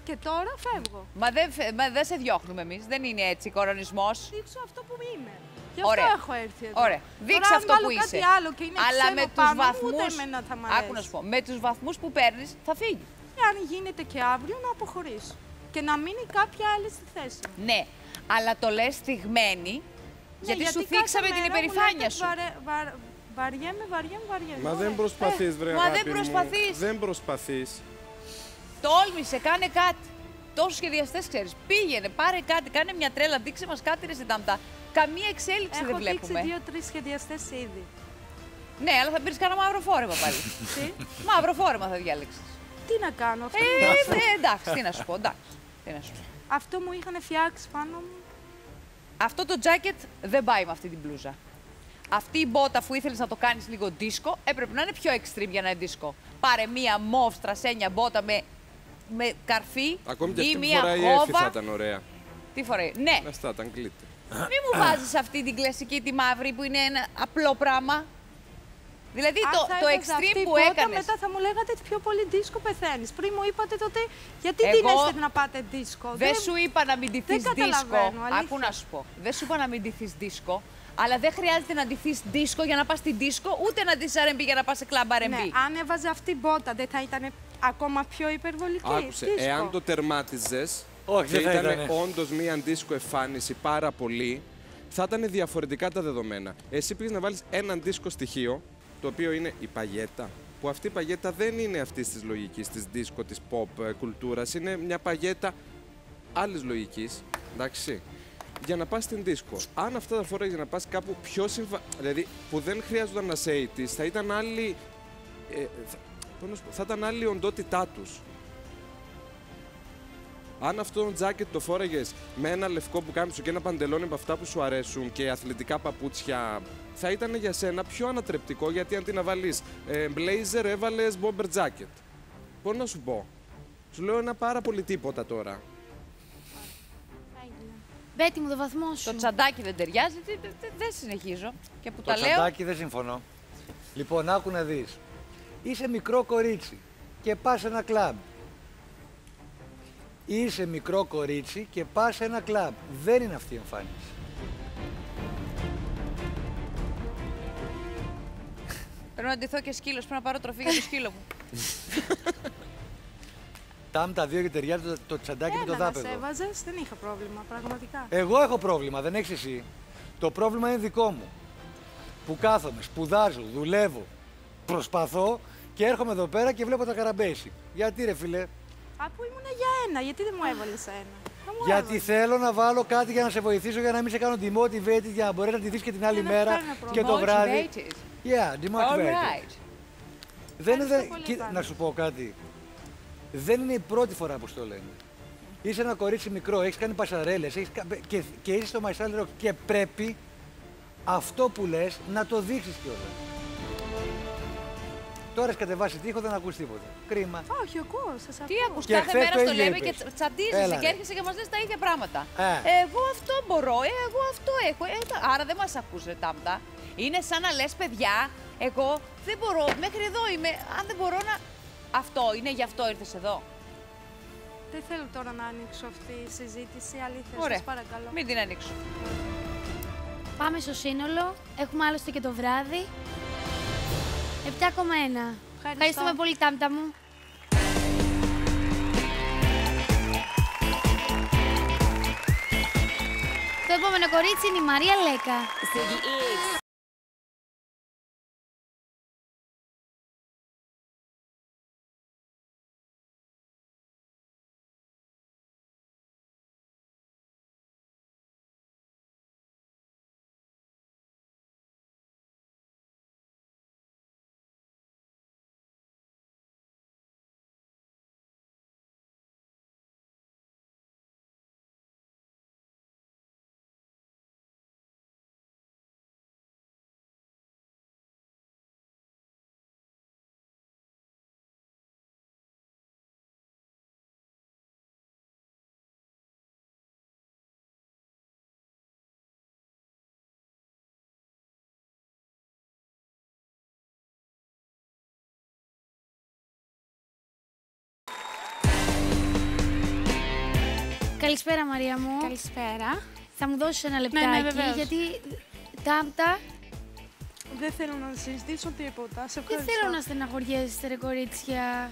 και τώρα φεύγω. Μα δεν, μα δεν σε διώχνουμε εμείς, δεν είναι έτσι κορονισμός. Δείξω αυτό που είμαι. Γι' αυτό Ωραία. έχω έρθει εδώ. Ωραία. Δείξε Τώρα, αυτό αν που βάλω είσαι. κάτι άλλο και είναι Αλλά ξένο με τους πάνω μου, βαθμούς. ούτε εμένα θα μ' αρέσει. Άκου να σου πω. Με τους βαθμούς που παίρνεις θα φύγει. Αν γίνεται και αύριο να αποχωρήσω. Και να μείνει κάποια άλλη στη θέση μου. Ναι, αλλά το λες στιγμένη, Ναι, γιατί, σου κάθε θίξαμε την μέρα μου υπερηφάνεια λέτε σου. Βαρε, βαρ, βαριέμαι, βαριέμαι, βαριέμαι. Μα δεν προσπαθείς, βρε μα αγάπη δεν προσπαθείς. μου. Δεν προσπαθείς. Τόλμησε, κάνε κάτι. Τόσους σχεδιαστές ξέρεις. Πήγαινε, πάρε κάτι, κάνε μια τρέλα, δείξε μας κάτι ρε Σιτάμτα. Καμία εξέλιξη Έχω δεν βλέπουμε. δείξει δύο-τρεις σχεδιαστές ήδη. Ναι, αλλά θα πήρες κανένα μαύρο φόρεμα πάλι. Τι? Μαύρο φόρεμα θα διάλεξες. Τι να κάνω, αυτό Ε, είναι αυτό. ε, εντάξει, τι να σου πω, εντάξει. Τι να σου πω. Αυτό μου είχαν φτιάξει πάνω μου. Αυτό το τζάκετ δεν πάει με αυτή την μπλούζα. Αυτή η μπότα, αφού ήθελες να το κάνεις λίγο δίσκο, έπρεπε να είναι πιο extreme για να είναι δίσκο. Πάρε μία μοβ στρασένια μπότα με, με καρφί Ακόμη και ή αυτή που μία φοράει η Εφη θα χόβα. ήταν ωραία. Τι φοράει, ναι. Αυτά ήταν κλίτε. Μην μου βάζεις αυτή την κλασική τη μαύρη που είναι ένα απλό πράγμα. Δηλαδή Αν το, θα το έβαζα αυτή extreme η που πότα, έκανες. μετά θα μου λέγατε πιο πολύ δίσκο πεθαίνεις. Πριν μου είπατε τότε, γιατί Εγώ δίνεστε να πάτε δίσκο. Δεν σου είπα να μην ντυθείς δεν δίσκο. καταλαβαίνω, αλήθεια. Άκου να σου πω. Δεν σου είπα να μην ντυθείς δίσκο. Αλλά δεν χρειάζεται να ντυθείς δίσκο για να πας στην δίσκο, ούτε να ντυθείς αρ εμ μπι για να πας σε κλαμπ αρ εμ μπι. Ναι, αν έβαζα αυτή η μπότα, δεν θα ήταν ακόμα πιο υπερβολική. Άκουσε, δίσκο. εάν το τερμάτιζες Όχι, και δεν θα ήταν ήτανε. όντως μία αντίστοιχο εμφάνιση πάρα πολύ, θα ήταν διαφορετικά τα δεδομένα. Εσύ πήγες να βάλεις ένα αντίστοιχο στοιχείο, το οποίο είναι η παγέτα. Που αυτή η παγέτα δεν είναι αυτή τη λογική, τη δίσκο, τη pop κουλτούρα. Είναι μια παγέτα άλλη λογική. Εντάξει. Για να πας στην δίσκο. Αν αυτά τα φορές για να πας κάπου πιο συμφα... Δηλαδή που δεν χρειάζονταν να σε ογδόντα, θα ήταν άλλη. Ε, θα... πώς να σου πω, θα ήταν άλλη η οντότητά τους. Αν αυτό το τζάκετ το φόρεγες με ένα λευκό πουκάμισο και ένα παντελόνι από αυτά που σου αρέσουν και αθλητικά παπούτσια, θα ήταν για σένα πιο ανατρεπτικό, γιατί αντί να βάλεις ε, blazer έβαλες bomber jacket. Πώς να σου πω. Σου λέω ένα πάρα πολύ τίποτα τώρα. Μπέτη μου, το βαθμό σου. Το τσαντάκι δεν ταιριάζει, δεν δε, δε, δεν συνεχίζω. Και που Το τα λέω. τσαντάκι δεν συμφωνώ. Λοιπόν, άκου να δεις. Είσαι μικρό κορίτσι και πας σε ένα κλαμπ. Είσαι μικρό κορίτσι και πας σε ένα κλαμπ. Δεν είναι αυτή η εμφάνιση. Πρέπει να ντυθώ και σκύλος, πρέπει να πάρω τροφή για το σκύλο μου. Τάμ τα δύο και ταιριάζει το, το τσαντάκι με το Ένα να δάπεδο. σε έβαζες, δεν είχα πρόβλημα, πραγματικά. Εγώ έχω πρόβλημα, δεν έχεις εσύ. Το πρόβλημα είναι δικό μου. Που κάθομαι, σπουδάζω, δουλεύω, προσπαθώ και έρχομαι εδώ πέρα και βλέπω τα καραμπέση. Γιατί ρε φίλε? Αφού ήμουν για ένα, γιατί δεν μου έβαλες ένα. Θα μου Γιατί έβαλες. θέλω να βάλω κάτι για να σε βοηθήσω, για να μην σε κάνω demotivated, για να μπορέσει να τη δεις και την άλλη να μέρα κάνω και το βράδυ. Motivated. Yeah, demotivated. Alright. Δεν είναι, Ευχαριστώ πολύ, κοίτα, Τάνια. να σου πω κάτι. Δεν είναι η πρώτη φορά που στο λένε. Είσαι ένα κορίτσι μικρό, έχεις κάνει πασαρέλες έχεις... κα- και, και είσαι στο My Style Rock και πρέπει αυτό που λες να το δείξεις κιόλας. Τώρα έχεις κατεβάσει τείχο, δεν ακούς τίποτα. Κρίμα. Όχι, ακούω, σας ακούω. Τι ακούς, Και κάθε χθες μέρα το στο ίδιο λέμε και είπες. τσαντίζεσαι Έλα, και ρε. έρχεσαι και μας λες τα ίδια πράγματα. Ε. Εγώ αυτό μπορώ, ε, εγώ αυτό έχω. Ε, τα- άρα δεν μας ακούς ρε Τάμτα. Είναι σαν να λες παιδιά, εγώ δεν μπορώ, μέχρι εδώ είμαι, αν δεν μπορώ να... Αυτό είναι, γι' αυτό ήρθες εδώ. Δεν θέλω τώρα να ανοίξω αυτή η συζήτηση, αλήθεια, Ωραία. σας παρακαλώ. Μην την ανοίξω. Πάμε στο σύνολο. Έχουμε άλλωστε και το βράδυ. επτά κόμμα ένα. Ευχαριστούμε πολύ, Τάμτα μου. Το επόμενο κορίτσι είναι η Μαρία Λέκα. Καλησπέρα, Μαρία μου. Καλησπέρα. Θα μου δώσεις ένα λεπτάκι, Ναι, ναι, βεβαίως. γιατί τάμπτα. Δεν θέλω να συζητήσω τίποτα. Σε Δεν ευχαριστώ. θέλω να στεναχωριέσαι, ρε κορίτσια.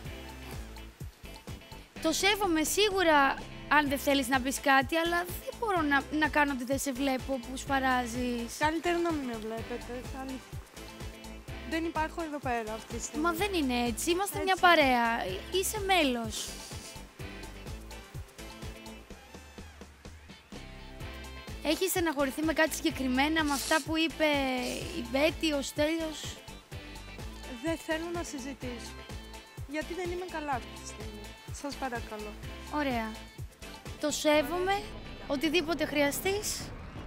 Το σέβομαι σίγουρα αν δεν θέλεις να πεις κάτι, αλλά δεν μπορώ να, να κάνω ότι δεν σε βλέπω που σπαράζεις. Καλύτερα να μην με βλέπετε. Καλή- Δεν υπάρχω εδώ πέρα αυτή τη στιγμή. Μα δεν είναι έτσι. Είμαστε Έτσι. μια παρέα. Είσαι μέλος. Έχεις στεναχωρηθεί με κάτι συγκεκριμένα, με αυτά που είπε η Μπέτη, ο Στέλιος? Δεν θέλω να συζητήσω. Γιατί δεν είμαι καλά αυτή τη στιγμή. Σας παρακαλώ. Ωραία. Το σέβομαι. Οτιδήποτε χρειαστείς.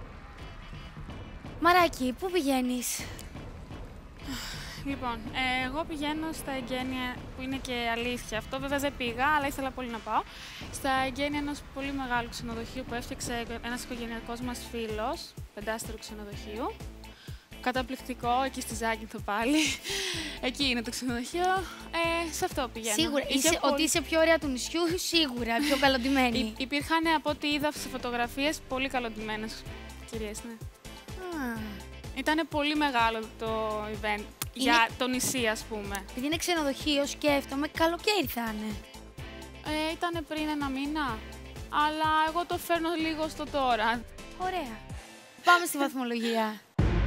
Μαράκι, πού πηγαίνεις? Λοιπόν, ε, εγώ πηγαίνω στα εγγένεια που είναι και αλήθεια αυτό. Βέβαια δεν πήγα, αλλά ήθελα πολύ να πάω. Στα εγγένεια ενός πολύ μεγάλου ξενοδοχείου που έφτιαξε ένας οικογενειακός μας φίλος, πεντάστερου ξενοδοχείου. Καταπληκτικό, εκεί στη Ζάκυνθο πάλι. Εκεί είναι το ξενοδοχείο. Ε, σε αυτό πηγαίνω. Σίγουρα. Είχε Είσαι, πολύ- Ότι είσαι πιο ωραία του νησιού, σίγουρα. Πιο καλοντημένη. Υ- Υπήρχαν, από ό,τι είδα σε φωτογραφίες, πολύ καλοντημένες κυρίες, ναι. Α. Ήτανε πολύ μεγάλο το event για το νησί, ας πούμε. Επειδή είναι ξενοδοχείο, σκέφτομαι καλοκαίρι θα είναι. Ε, ήτανε πριν ένα μήνα, αλλά εγώ το φέρνω λίγο στο τώρα. Ωραία. Πάμε στη βαθμολογία.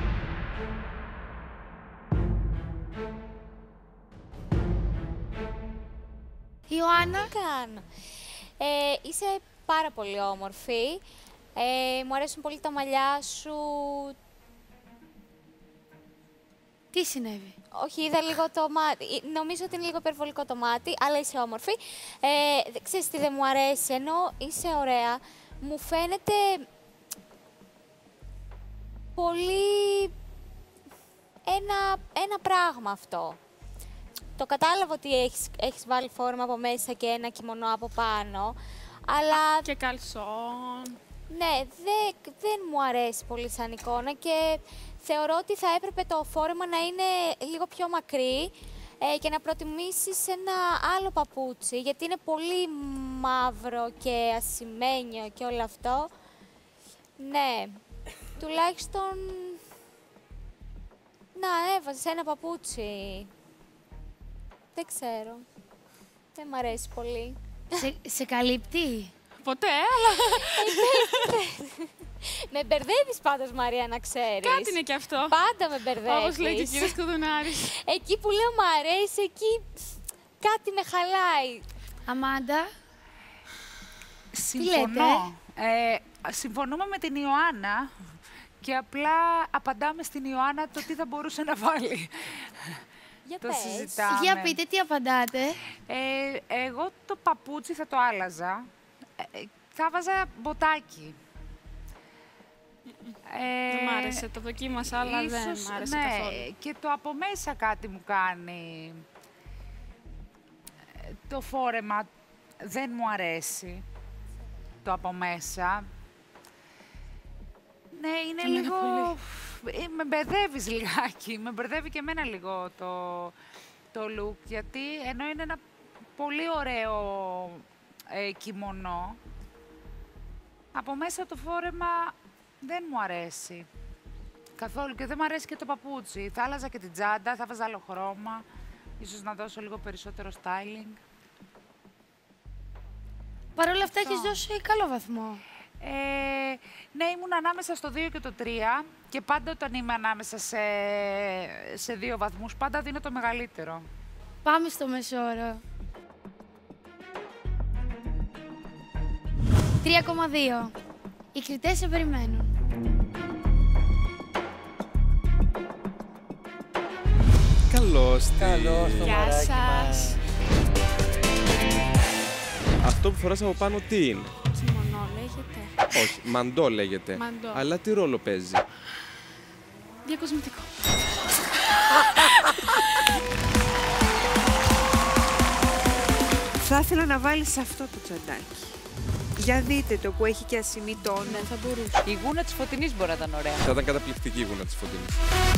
Ιωάννα. Τι κάνω. Ε, είσαι πάρα πολύ όμορφη. Ε, μου αρέσουν πολύ τα μαλλιά σου. Τι συνέβη? Όχι, είδα λίγο το μάτι. Νομίζω ότι είναι λίγο υπερβολικό το μάτι, αλλά είσαι όμορφη. Ε, δε- ξέρεις τι δεν μου αρέσει, ενώ είσαι ωραία, μου φαίνεται πολύ ένα, ένα πράγμα αυτό. Το κατάλαβα ότι έχεις, έχεις βάλει φόρμα από μέσα και ένα κιμονό από πάνω, αλλά... Και καλσόν. Ναι, δε, δεν μου αρέσει πολύ σαν εικόνα και θεωρώ ότι θα έπρεπε το φόρεμα να είναι λίγο πιο μακρύ ε, και να προτιμήσεις ένα άλλο παπούτσι, γιατί είναι πολύ μαύρο και ασημένιο και όλο αυτό. Ναι, τουλάχιστον να έβαζες ένα παπούτσι. Δεν ξέρω. Δεν μ' αρέσει πολύ. Σε, σε καλύπτει? Ποτέ, αλλά... Με μπερδεύεις πάντως, Μαρία, να ξέρεις. Κάτι είναι και αυτό. Πάντα με μπερδεύεις. Όπως λέει και ο κύριος Κουδουνάρης. Εκεί που λέω μ' αρέσει, εκεί κάτι με χαλάει. Αμάντα. Συμφωνώ. Ε, συμφωνούμε με την Ιωάννα και απλά απαντάμε στην Ιωάννα το τι θα μπορούσε να βάλει. Για το πες. συζητάμε. Για πείτε, τι απαντάτε? Ε, εγώ το παπούτσι θα το άλλαζα. Ε, θα βάζα μποτάκι. Ε, Δεν μ' άρεσε, το δοκίμασα, αλλά δεν ίσως, μ' άρεσε ναι, καθόλου. και το από μέσα κάτι μου κάνει. Ε, Το φόρεμα δεν μου αρέσει. Το από μέσα. Ναι, είναι Εμένα λίγο... πολύ. Ε, Με μπερδεύεις λιγάκι. Με μπερδεύει και εμένα λίγο το, το look. Γιατί ενώ είναι ένα πολύ ωραίο ε, κιμονό, από μέσα το φόρεμα δεν μου αρέσει καθόλου και δεν μου αρέσει και το παπούτσι. Θα άλλαζα και την τσάντα, θα βάζα άλλο χρώμα, ίσως να δώσω λίγο περισσότερο styling. Παρ' όλα αυτά έχεις δώσει καλό βαθμό. Ε, ναι, ήμουν ανάμεσα στο δύο και το τρία και πάντα όταν είμαι ανάμεσα σε, σε δύο βαθμούς, πάντα δίνω το μεγαλύτερο. Πάμε στο μεσόωρο. τρία κόμμα δύο. Οι κριτές σε περιμένουν. Καλώς τη. Καλώς το Γεια μωράκι σας. Αυτό που φοράς από πάνω τι είναι? Κιμονό λέγεται. Όχι, μαντό λέγεται. Μαντό. Αλλά τι ρόλο παίζει? Διακοσμητικό. Θα ήθελα να βάλεις αυτό το τσαντάκι. Για δείτε το που έχει και ασημή τόνο. Ναι, θα μπορούσε. Η γούνα της Φωτεινής μπορεί να ήταν ωραία. Θα ήταν καταπληκτική η γούνα της Φωτεινής.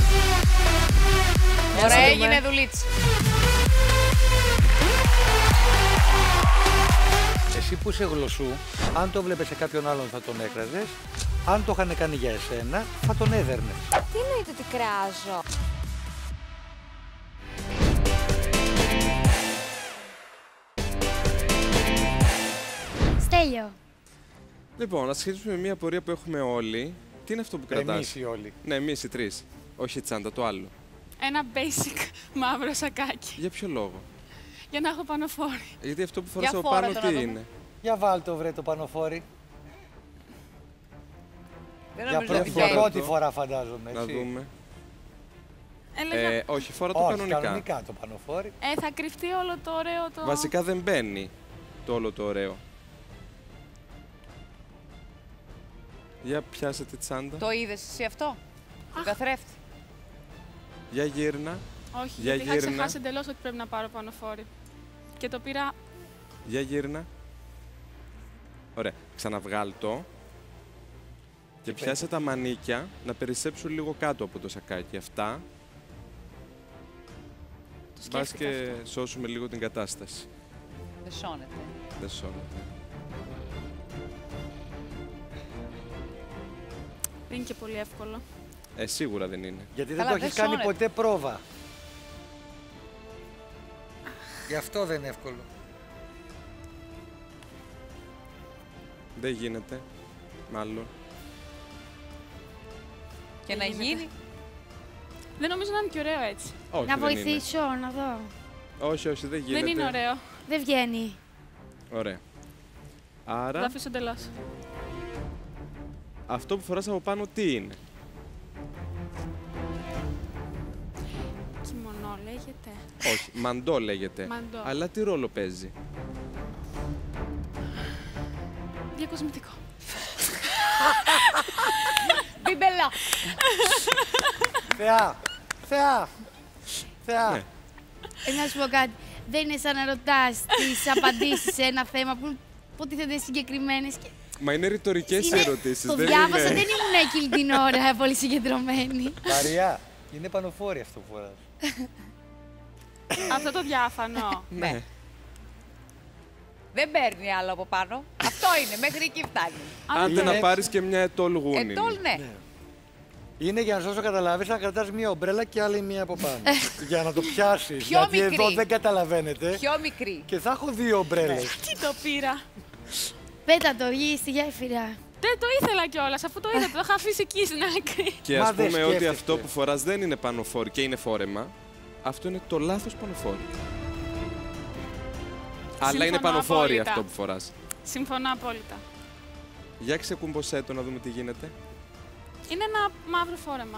Ωραία, έγινε δουλίτσα. Εσύ που είσαι γλωσσού, αν το βλέπεις σε κάποιον άλλον θα τον έκραζες. Αν το είχαν κάνει για εσένα, θα τον έδερνες. Τι εννοείται ότι κράζω? Στέλιο. Λοιπόν, να σχετίσουμε με μια πορεία που έχουμε όλοι. Τι είναι αυτό που κρατάς? Εμείς οι όλοι. Ναι, εμείς οι τρεις. Όχι η τσάντα, το άλλο. Ένα basic μαύρο σακάκι. Για ποιο λόγο? Για να έχω πανοφόρι. Γιατί αυτό που φοράς από πάνω τι είναι? Για βάλ το βρε το πανοφόρι. Δεν Για, πρω... για πρώτη φορά φαντάζομαι, έτσι. Να δούμε. Έλεγα... Ε, όχι, φορά το όχι, κανονικά. κανονικά το πανοφόρι. Ε, θα κρυφτεί όλο το ωραίο το... Βασικά δεν μπαίνει το όλο το ωραίο. Για πιάσε τη τσάντα. Το είδες εσύ αυτό? Τον καθρέφτη. Για γύρνα. Όχι, για γιατί γύρνα. είχα ξεχάσει εντελώς ότι πρέπει να πάρω πανοφόρι. Και το πήρα... Για γύρνα. Ωραία. Ξαναβγάλ το. Και πιάσε τα μανίκια να περισσέψουν λίγο κάτω από το σακάκι. Αυτά. Μπας και αυτό. Σώσουμε λίγο την κατάσταση. Δεν σώνεται. Δεν σώνεται. Δεν είναι και πολύ εύκολο. Ε, σίγουρα δεν είναι. Γιατί δεν Καλά, το έχεις κάνει σώνεται. ποτέ πρόβα. Γι' αυτό δεν είναι εύκολο. Δεν γίνεται. Μάλλον. Και να γίνεται. γίνει. Δεν νομίζω να είναι και ωραίο έτσι. Όχι, να δεν βοηθήσω, είναι. να δω. Όχι, όχι, δεν γίνεται. Δεν είναι ωραίο. Δεν βγαίνει. Ωραία. Άρα... Θα αφήσω εντελώς. Αυτό που φοράς από πάνω τι είναι? Κιμονό λέγεται. Όχι, μαντό λέγεται. Μαντό. Αλλά τι ρόλο παίζει? Διακοσμητικό. Μπιμπελά. Θεά. Θεά. Θεά. Ναι. Ε, να σου πω κάτι. Δεν είναι σαν να ρωτάς τις απαντήσεις σε ένα θέμα που υποτίθεται συγκεκριμένες. Και... Μα είναι ρητορικές οι ερωτήσεις. Το δεν διάβασα, είναι... δεν ήμουν εκείνη την ώρα πολύ συγκεντρωμένη. Μαριά, είναι πανοφόρι αυτό που φοράς. Αυτό το διάφανο. Ναι. Δεν παίρνει άλλο από πάνω. Αυτό είναι, μέχρι εκεί φτάνει. Άντε να πάρεις και μια ετόλ γούνινη. Ετόλ, ναι. ναι. Είναι για να όσο καταλάβεις να κρατάς μία ομπρέλα και άλλη μία από πάνω. για να το πιάσεις. Πιο γιατί μικρή. εδώ δεν καταλαβαίνετε. Πιο μικρή. Και θα έχω δύο ομπρέλες. Τι το πήρα. Πέτα το, βγει στη γέφυρα. Δεν το ήθελα κιόλας, αφού το είδα, το είχα αφήσει εκεί στην άκρη. Και ας πούμε ότι αυτό που φοράς δεν είναι πανοφόρι και είναι φόρεμα. Αυτό είναι το λάθος πανοφόρι. Αλλά είναι πανοφόρι απόλυτα. Αυτό που φοράς. Συμφωνώ απόλυτα. Για ξεκούμποσέ το να δούμε τι γίνεται. Είναι ένα μαύρο φόρεμα.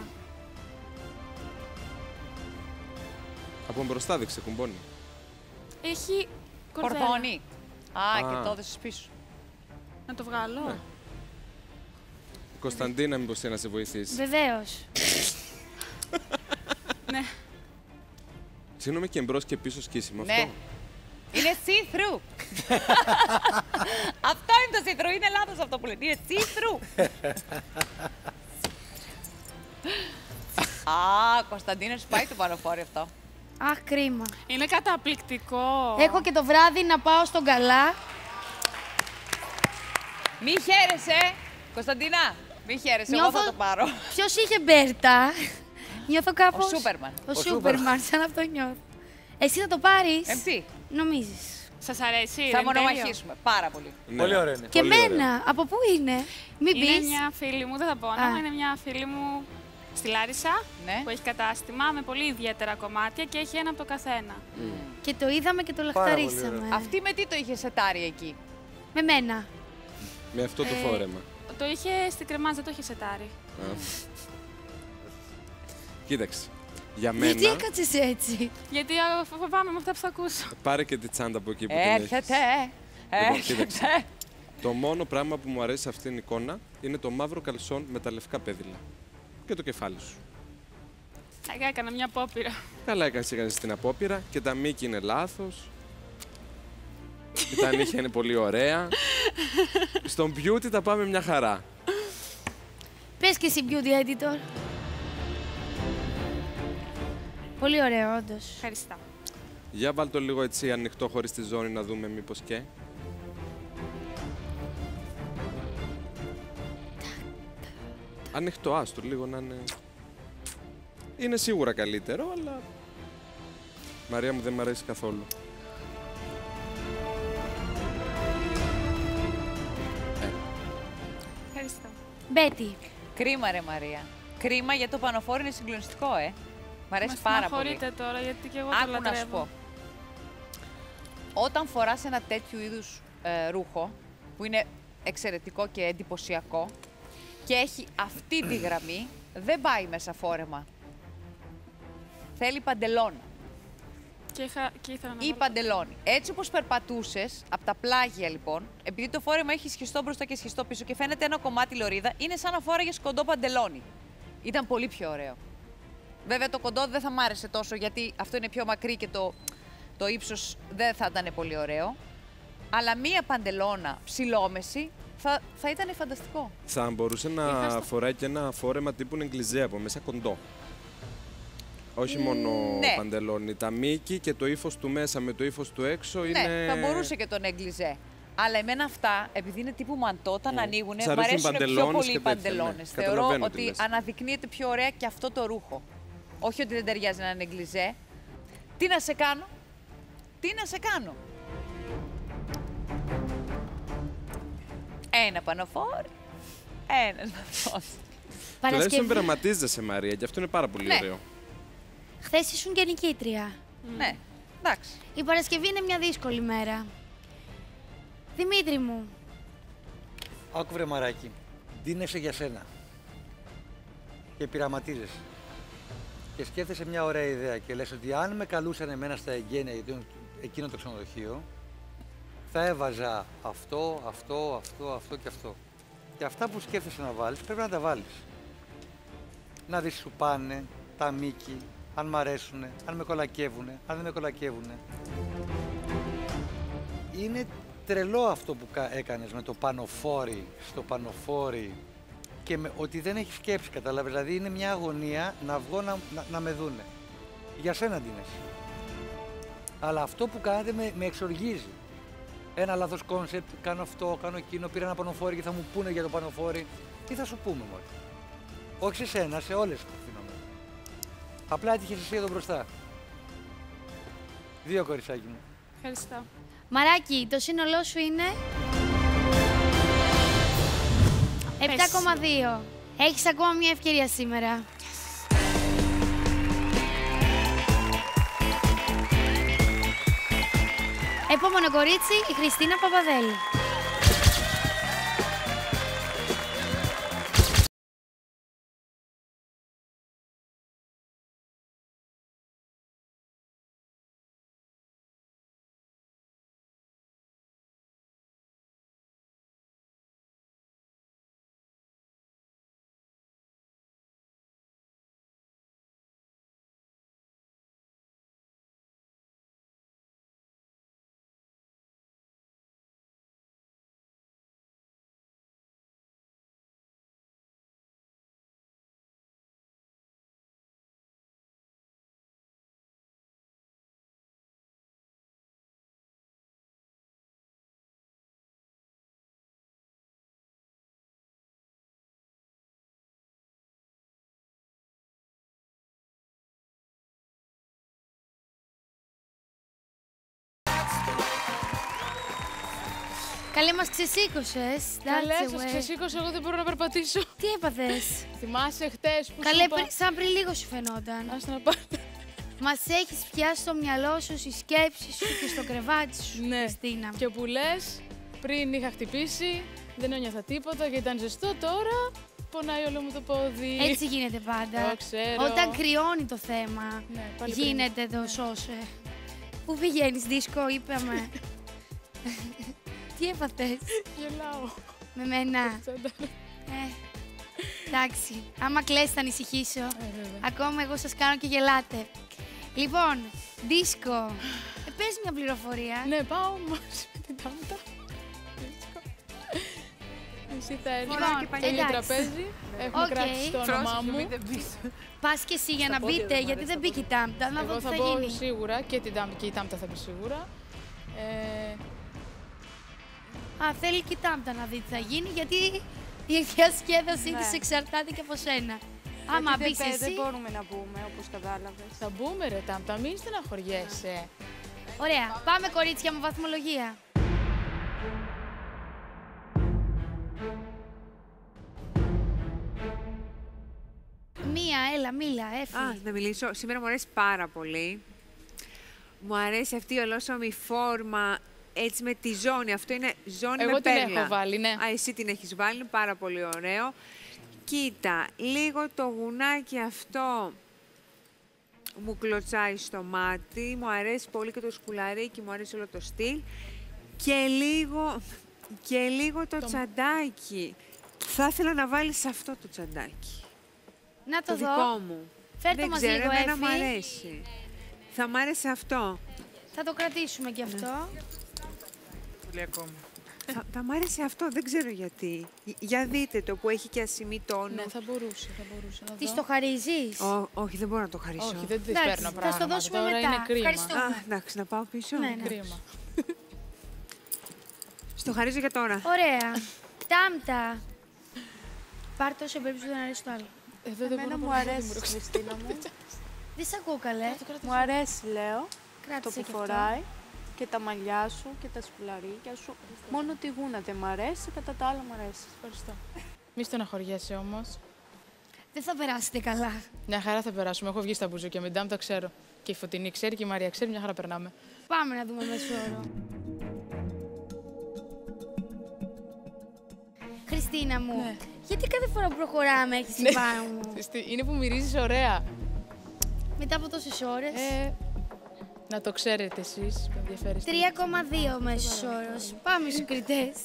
Από μπροστά δεν ξεκουμπώνει. Έχει κορδέλα. Κορδόνι. Α, Α, και το έδωσες πίσω. Να το βγάλω. Ναι. Κωνσταντίνα, μήπως θέλει να σε βοηθήσει. Βεβαίως. Ναι. Συγγνώμη, και εμπρός και πίσω σκίσιμο Ναι. αυτό. Είναι see-through. Αυτό είναι το see-through. Είναι λάθος αυτό που λένε. Είναι see-through. Α, Κωνσταντίνα, σου πάει το πανοφόρι αυτό. Αχ, κρίμα. Είναι καταπληκτικό. Έχω και το βράδυ να πάω στον καλά. Μη χαίρεσαι, Κωνσταντίνα. Μη χαίρεσαι, Νιώθω... εγώ θα το πάρω. Ποιος είχε Μπέρτα. Νιώθω κάπως... Ο Σούπερμαν. Ο, Ο Σούπερμαν, σαν αυτό νιώθω. Εσύ θα το πάρεις. Εμπτή. Νομίζεις. Σας αρέσει, θα μονομαχήσουμε πάρα πολύ. Ναι. Πολύ ωραία είναι. Και πολύ μένα. ωραία. Από πού είναι. Μην Είναι πεις. μια φίλη μου, δεν θα πω όνομα, είναι μια φίλη μου στη Λάρισα Ναι. που έχει κατάστημα με πολύ ιδιαίτερα κομμάτια και έχει ένα από το καθένα. Mm. Και το είδαμε και το Πάρα πολύ λαχταρίσαμε. ωραία. Αυτή με τι το είχε σετάρει εκεί? Με μένα. Με αυτό το Ε, φόρεμα. Το είχε στην κρεμάζ, δεν το είχε σετάρει. Α. Κοίταξε. Για μένα. Γιατί έκατσες έτσι. Γιατί α, φοβάμαι με αυτά που θα ακούσω. Πάρε και τη τσάντα από εκεί που την Έρχεται. έχεις. Λοιπόν, κοίταξε. Έρχεται. Το μόνο πράγμα που μου αρέσει σε αυτήν την εικόνα είναι το μαύρο καλσόν με τα λευκά πέδιλα. Και το κεφάλι σου. Ε, Έκανα μια απόπειρα. Καλά έκανες, έκανες την απόπειρα και τα μήκη είναι λάθος. Και τα νύχια είναι πολύ ωραία. Στον beauty τα πάμε μια χαρά. Πες και εσύ beauty editor. Πολύ ωραίο, όντως. Ευχαριστώ. Για βάλ το λίγο έτσι ανοιχτό χωρίς τη ζώνη να δούμε μήπως και. ανοιχτό, άστο λίγο να είναι... Είναι σίγουρα καλύτερο, αλλά... Μαρία μου δεν μ' αρέσει καθόλου. Ε. Ευχαριστώ. Μπέτη. Κρίμα ρε Μαρία. Κρίμα γιατί το πανοφόρι είναι συγκλονιστικό, ε. Μ' αρέσει πάρα πολύ. Με συγχωρείτε τώρα γιατί και εγώ το Άκου λατρεύω. να σου πω. Όταν φοράς ένα τέτοιου είδους ε, ρούχο, που είναι εξαιρετικό και εντυπωσιακό, και έχει αυτή τη γραμμή, δεν πάει μέσα φόρεμα. Θέλει παντελόνι. Και, είχα, και ήθελα να Ή παντελόνι. Έτσι όπως περπατούσες, από τα πλάγια λοιπόν, επειδή το φόρεμα έχει σχιστό μπροστά και σχιστό πίσω και φαίνεται ένα κομμάτι λωρίδα, είναι σαν να φόραγες κοντό παντελόνι. Ήταν πολύ πιο ωραίο. Βέβαια το κοντό δεν θα μ' άρεσε τόσο, γιατί αυτό είναι πιο μακρύ και το, το ύψος δεν θα ήταν πολύ ωραίο. Αλλά μία παντελώνα ψηλόμεση θα, θα ήταν φανταστικό. Θα μπορούσε να Είχα... φοράει και ένα φόρεμα τύπου νεγκλιζέ από μέσα κοντό. Όχι μόνο ναι. παντελόνι. Τα μήκη και το ύφος του μέσα με το ύφος του έξω είναι... Ναι, θα μπορούσε και το νεγκλιζέ. Αλλά εμένα αυτά, επειδή είναι τύπου μαντό, όταν mm. ανοίγουν, μου αρέσουν πιο πολύ οι παντελόνες. Ναι. Θεωρώ ότι αναδεικνύεται πιο ωραία και αυτό το ρούχο. Όχι ότι δεν ταιριάζει ένα νεγκλιζέ. Τι να σε κάνω, τι να σε κάνω. Ένα πανοφόρι, ένας βαθμός. Τουλάχιστον πειραματίζεσαι, Μαρία, και αυτό είναι πάρα πολύ ναι. ωραίο. Χθες ήσουν και νικήτρια. Mm. Ναι, εντάξει. Η Παρασκευή είναι μια δύσκολη μέρα. Δημήτρη μου. Άκου βρε μαράκι, ντύνεσαι για σένα και πειραματίζεσαι. Και σκέφτεσαι μια ωραία ιδέα και λες ότι αν με καλούσαν εμένα στα εγγένεια για εκείνο το ξενοδοχείο, θα έβαζα αυτό, αυτό, αυτό, αυτό και αυτό. Και αυτά που σκέφτεσαι να βάλεις, πρέπει να τα βάλεις. Να δεις σου πάνε, τα μήκη, αν μ' αρέσουνε, αν με κολακεύουνε, αν δεν με κολακεύουνε. Είναι τρελό αυτό που έκανες με το πανοφόρι, στο πανοφόρι και με, ότι δεν έχει σκέψη, καταλάβες. Δηλαδή είναι μια αγωνία να βγω να, να, να με δούνε. Για σένα ντύνες. Αλλά αυτό που κάνατε με, με εξοργίζει. Ένα λάθος κόνσεπτ, κάνω αυτό, κάνω εκείνο, πήρα ένα πανοφόρι και θα μου πούνε για το πανοφόρι. Τι θα σου πούμε μόνο. Όχι σε σένα, σε όλες τις φαινόμενα. Απλά έτυχες εσύ εδώ μπροστά. Δύο κοριτσάκι μου. Ευχαριστώ. Μαράκι, το σύνολό σου είναι επτά κόμμα δύο. Έχεις ακόμα μια ευκαιρία σήμερα. Yes. Επόμενο κορίτσι, η Χριστίνα Παπαδέλη. Καλέ, μας ξεσήκωσες. Καλέ, σας ξεσήκωσα, εγώ δεν μπορώ να περπατήσω. Τι έπαθες? Θυμάσαι χτες που Καλέ, σου είπα... πριν, σαν πριν λίγο σου φαινόταν. Ας να πάω. Μας έχεις πιάσει στο μυαλό σου, στις σκέψεις σου και στο κρεβάτι σου, ναι. Χριστίνα. Και που λες, πριν είχα χτυπήσει, δεν ένιωθα τίποτα και ήταν ζεστό, τώρα πονάει όλο μου το πόδι. Έτσι γίνεται πάντα. Το ξέρω. Όταν κρυώνει το θέμα, ναι, πάλι γίνεται πριν. το σώσε. Πού πηγαίνεις, δίσκο, είπαμε. Τι έπαθες? Γελάω. Με μένα. Ε, εντάξει. Άμα κλαις θα ανησυχήσω. Ε, Ακόμα εγώ σας κάνω και γελάτε. Λοιπόν, δίσκο. Ε, πες μια πληροφορία. Ναι, πάω μαζί με την τάμπτα. Εσύ θα έρθεις και το τραπέζι. Έχουμε okay. κράξει το όνομά μου. Πας και εσύ για να μπείτε, γιατί δεν μπήκε η τάμπτα. Να δω τι θα γίνει. Εγώ θα πω σίγουρα και, την τάμπτα, και η τάμπτα θα μπει σίγουρα. Ε... Α, θέλει και η τάμπτα να δει τι θα γίνει, γιατί Η διασκέδασή Ναι. της εξαρτάται και από σένα. Γιατί Άμα δεν, μπεις πέ- εσύ... δεν μπορούμε να μπούμε, όπως κατάλαβες. Θα μπούμε ρε Τάμτα, μην στεναχωριέσαι. Ωραία, πάμε κορίτσια με βαθμολογία. Μία, έλα, μίλα, έφυγε. Α, να μιλήσω. Σήμερα μου αρέσει πάρα πολύ. Μου αρέσει αυτή η ολόσωμη φόρμα, έτσι με τη ζώνη. Αυτό είναι ζώνη Εγώ με την πέρλα. έχω βάλει, ναι. Α, εσύ την έχεις βάλει, είναι πάρα πολύ ωραίο. Κοίτα, λίγο το γουνάκι αυτό μου κλωτσάει στο μάτι. Μου αρέσει πολύ και το σκουλαρίκι, μου αρέσει όλο το στυλ. Και λίγο, και λίγο το, Το- τσαντάκι. Θα ήθελα να βάλεις αυτό το τσαντάκι. Να το, Το δω. δικό μου. Φέρ' το Δεν μας ξέρω, λίγο, εμένα μου Εφη. αρέσει. Θα μ' άρεσε αυτό. Θα το κρατήσουμε κι αυτό. Πολύ ακόμα. Θα, θα μ' άρεσε αυτό, δεν ξέρω γιατί. Για δείτε το που έχει και ασημή τόνου. Ναι, θα μπορούσε, θα μπορούσε να Της δω. το χαρίζεις? Ω, όχι, δεν μπορώ να το χαρίσω. Όχι, δεν της Εντάξει, παίρνω θα πράγματα. στο δώσουμε Τώρα μετά. είναι κρίμα. Ευχαριστούμε. Α, εντάξει, να πάω πίσω. Ναι, ναι. Κρίμα. Στο χαρίζω για τώρα. Ωραία. Τάμτα. Πάρ' το όσο πρέπει σου δεν αρέσει το άλλο. Εδώ δεν Εμένα μπορώ μου να αρέσει, μπορώ. Χριστίνα μου. Δεν σ' ακούω καλέ. Μου αρέσει, λέω, Κράτησε το που κι αυτό. φοράει και τα μαλλιά σου και τα σκουλαρίκια σου. Μόνο τη γούνα δεν μ' αρέσει, κατά τα άλλα μ' αρέσει. Ευχαριστώ. Μη στεναχωριέσαι όμως. Δεν θα περάσετε καλά. Μια χαρά θα περάσουμε. Έχω βγει στα μπουζούκια με ντάμ, το ξέρω. Και η Φωτεινή ξέρει και η Μαρία ξέρει, μια χαρά περνάμε. Πάμε να δούμε μέσο όρο. Χριστίνα μου, Ναι. γιατί κάθε φορά που προχωράμε έχεις Ναι. πάνω μου. Είναι που μυρίζεις ωραία. Μετά από τόσες ώρες. Ε, να το ξέρετε εσείς, με ενδιαφέρει. τρία κόμμα δύο μέσος όρος. Πάμε στους κριτές.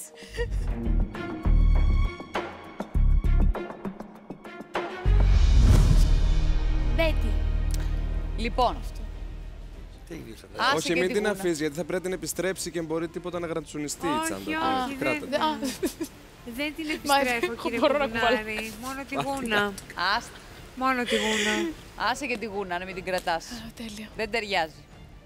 Μπέτι. Λοιπόν, άσε Όχι, και μην τη την γούνα. αφήσει, γιατί θα πρέπει να επιστρέψει και μπορεί τίποτα να γρατσουνιστεί η Όχι, τσάντα. όχι, Κράτα δεν- το. Α, Δεν την Μα, επιστρέφω, εγώ κύριε μπορώ να Κουβουνάρη. Μόνο τη γούνα. Άστα. Μόνο τη γούνα. Άσε και τη γούνα, να μην την κρατάς. Τέλεια. Δεν ταιριάζει.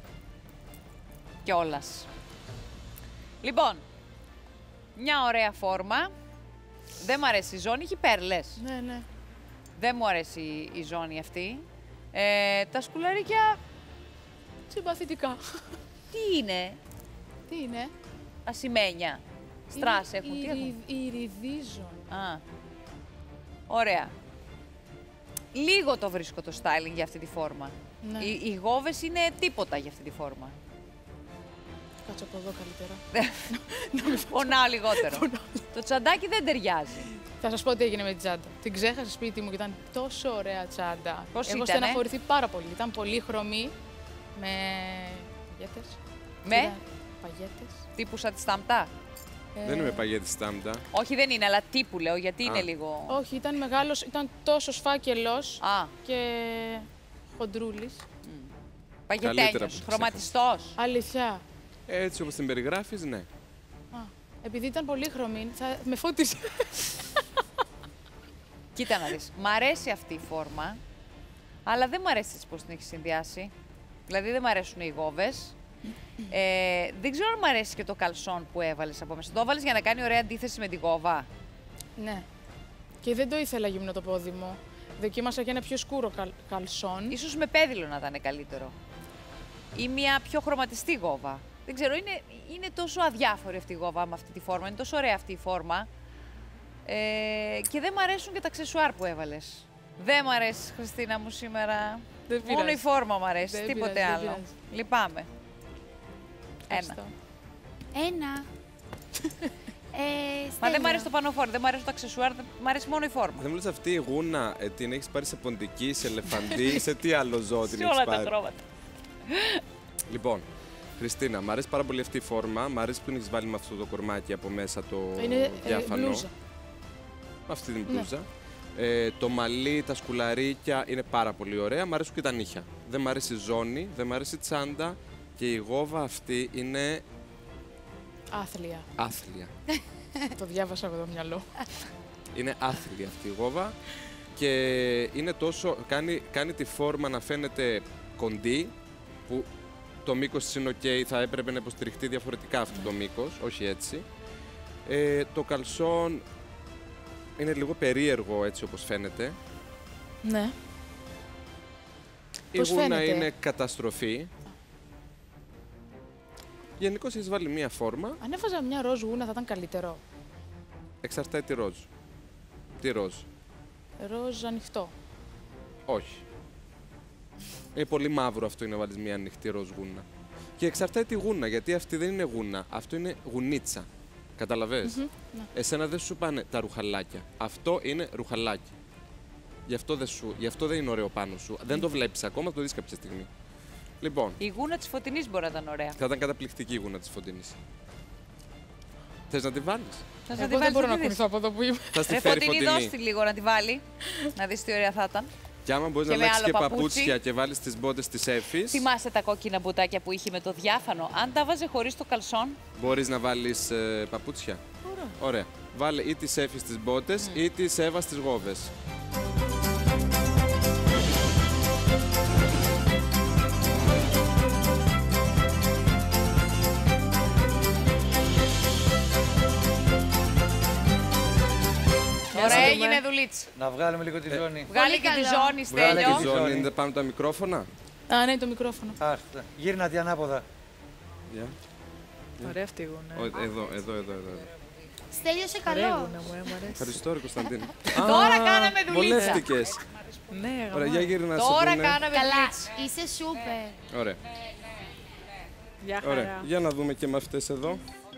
Κιόλας. Λοιπόν, μια ωραία φόρμα. Δεν μου αρέσει η ζώνη, έχει πέρλες. Ναι, ναι. Δεν μου αρέσει η, η ζώνη αυτή. Ε, τα σκουλαρίκια, Συμπαθητικά. τι είναι, Τι είναι? ασημένια. Στρας Είναι έχουν, τι η, έχουν. η, η ριδίζων. Α, ωραία. Λίγο το βρίσκω το styling για αυτή τη φόρμα. Ναι. Οι, οι γόβες είναι τίποτα για αυτή τη φόρμα. Κάτσε από εδώ καλύτερα. Πονάω λιγότερο. Το τσαντάκι δεν ταιριάζει. Θα σας πω τι έγινε με την τσάντα. Την ξέχασα σπίτι μου και ήταν τόσο ωραία τσάντα. Πώς Έχω ήτανε? στεναχωρηθεί πάρα πολύ. Ήταν πολύ χρωμή, με παγιέτες. Με? Ήταν παγιέτες. Τύπου σαν τη σταμπτά. Ε, Δεν είμαι παγέτη στάμπτα. Όχι, δεν είναι, αλλά τύπου λέω, γιατί Α. είναι λίγο. Όχι, ήταν μεγάλος, ήταν τόσο φάκελος Α, και χοντρούλης. Καλύτερα παγετένιος, που χρωματιστός. Αλήθεια. Έτσι όπως την περιγράφεις, ναι. Α, επειδή ήταν πολύ χρωμή, θα με φώτισε. Κοίτα να δεις. Μ' αρέσει αυτή η φόρμα, αλλά δεν μ' αρέσει έτσι πώς την έχει συνδυάσει. Δηλαδή δεν μ' αρέσουν οι γόβες. Ε, δεν ξέρω αν μ' αρέσει και το καλσόν που έβαλες από μέσα. Το έβαλες για να κάνει ωραία αντίθεση με τη γόβα. Ναι. Και δεν το ήθελα γυμνό το πόδι μου. Δοκίμασα και ένα πιο σκούρο καλ, καλσόν. Ίσως με πέδιλο να ήταν καλύτερο. Ή μια πιο χρωματιστή γόβα. Δεν ξέρω, είναι, είναι τόσο αδιάφορη αυτή η γόβα με αυτή τη φόρμα. Είναι τόσο ωραία αυτή η φόρμα. Ε, και δεν μ' αρέσουν και τα αξεσουάρ που έβαλες. Δεν μ' αρέσει, Χριστίνα μου, σήμερα. Δεν Μόνο πειράζει. η φόρμα μ' αρέσει, Δεν τίποτε πειράζει, δεν άλλο. πειράζει. Λυπάμαι. Ένα. Ευχαριστώ. Ένα. ε, Μα δεν μ' Στέλλα. αρέσει το πανοφόρμα, δεν μ' αρέσει το αξεσουάρ, μ' αρέσει μόνο η φόρμα. Δεν μου λες αυτή η γούνα, ε, την έχεις πάρει σε ποντική, σε ελεφαντή, σε τι άλλο ζώο την Σε έχεις όλα τα πάρει. χρώματα. Λοιπόν, Χριστίνα, μ' αρέσει πάρα πολύ αυτή η φόρμα. Μ' αρέσει που την έχεις βάλει με αυτό το κορμάκι από μέσα το Είναι ε, διάφανο. μπλούζα. Με αυτή την Ναι. μπλούζα. Ε, το μαλλί, τα σκουλαρίκια είναι πάρα πολύ ωραία. Μ' αρέσουν και τα νύχια. Δεν μ' αρέσει η ζώνη, δεν μ' αρέσει η τσάντα και η γόβα αυτή είναι Άθλια. άθλια. Το διάβασα από το μυαλό. Είναι άθλια αυτή η γόβα και είναι τόσο, κάνει, κάνει τη φόρμα να φαίνεται κοντή, που το μήκος της είναι οκ, θα έπρεπε να υποστηριχτεί διαφορετικά αυτό το μήκος, όχι έτσι. Ε, το καλσόν είναι λίγο περίεργο έτσι όπως φαίνεται. Ναι. Η Πώς γούνα φαίνεται? είναι καταστροφή. Γενικώς έχεις βάλει μία φόρμα. Αν έβαζα μια ροζ γούνα θα ήταν καλύτερο. Εξαρτάται τη ροζ. Τι ροζ. Ροζ ανοιχτό. Όχι. Είναι πολύ μαύρο αυτό είναι να βάλεις μία ανοιχτή ροζ γούνα. Και εξαρτάται τη γούνα, γιατί αυτή δεν είναι γούνα. Αυτό είναι γουνίτσα. Καταλαβες. Μμμ, ναι. Εσένα δεν σου πάνε τα ρουχαλάκια. Αυτό είναι ρουχαλάκι. Γι' αυτό δεν, σου, γι' αυτό δεν είναι ωραίο πάνω σου. Δεν το βλέπεις ακόμα, θα το δεις κάποια στιγμή. Λοιπόν, Η γούνα της Φωτεινής μπορεί να ήταν ωραία. θα ήταν καταπληκτική η γούνα της Φωτεινής. Θες να τη βάλεις. Θες να Εγώ τη δεν βάλεις μπορώ να να τη δεις. κουνηθώ από εδώ που είμαι. Θα στη Ρε φέρει Φωτεινή, Φωτεινή. δώσ' τη λίγο να τη βάλει. Να δεις τι ωραία θα ήταν. Και άμα μπορείς Και να με αλλάξεις και άλλο παπούτσι. παπούτσια και βάλεις τις μπότες της Εύης, Θυμάσαι τα κόκκινα μπουτάκια που είχε με το διάφανο. Αν τα βάζε χωρίς το καλσόν. μπορείς να βάλεις ε, παπούτσια. Μπορώ. Ωραία. Βάλε ή τις Εύης στις μπότες ή τις Εύα στις γόβες. Ωραία, έγινε δουλίτσα. Να βγάλουμε λίγο τη ζώνη. Βγάλε και τη ζώνη, Βγάλε Στέλιο. τη ζώνη, δεν πάμε τα μικρόφωνα. Α, ναι, το μικρόφωνο. Άστα. Γύρνα τη ανάποδα. Yeah. Ωραία αυτή η γούνα. Εδώ, εδώ, εδώ, εδώ. εδώ. Στέλιος Ωραία καλό. γούνα μου, ε, μου αρέσει. Ευχαριστώ, ρε Κωνσταντίνε. Τώρα κάναμε δουλίτσα. Βολεύτηκες. Ναι, Ωραία, για γύρνα να σε Τώρα δούνε. κάναμε Καλά, δουλίτσα. είσαι σούπερ. Ωραία. Γεια Ωραία. χαρά. Για να δούμε και με αυτές εδώ.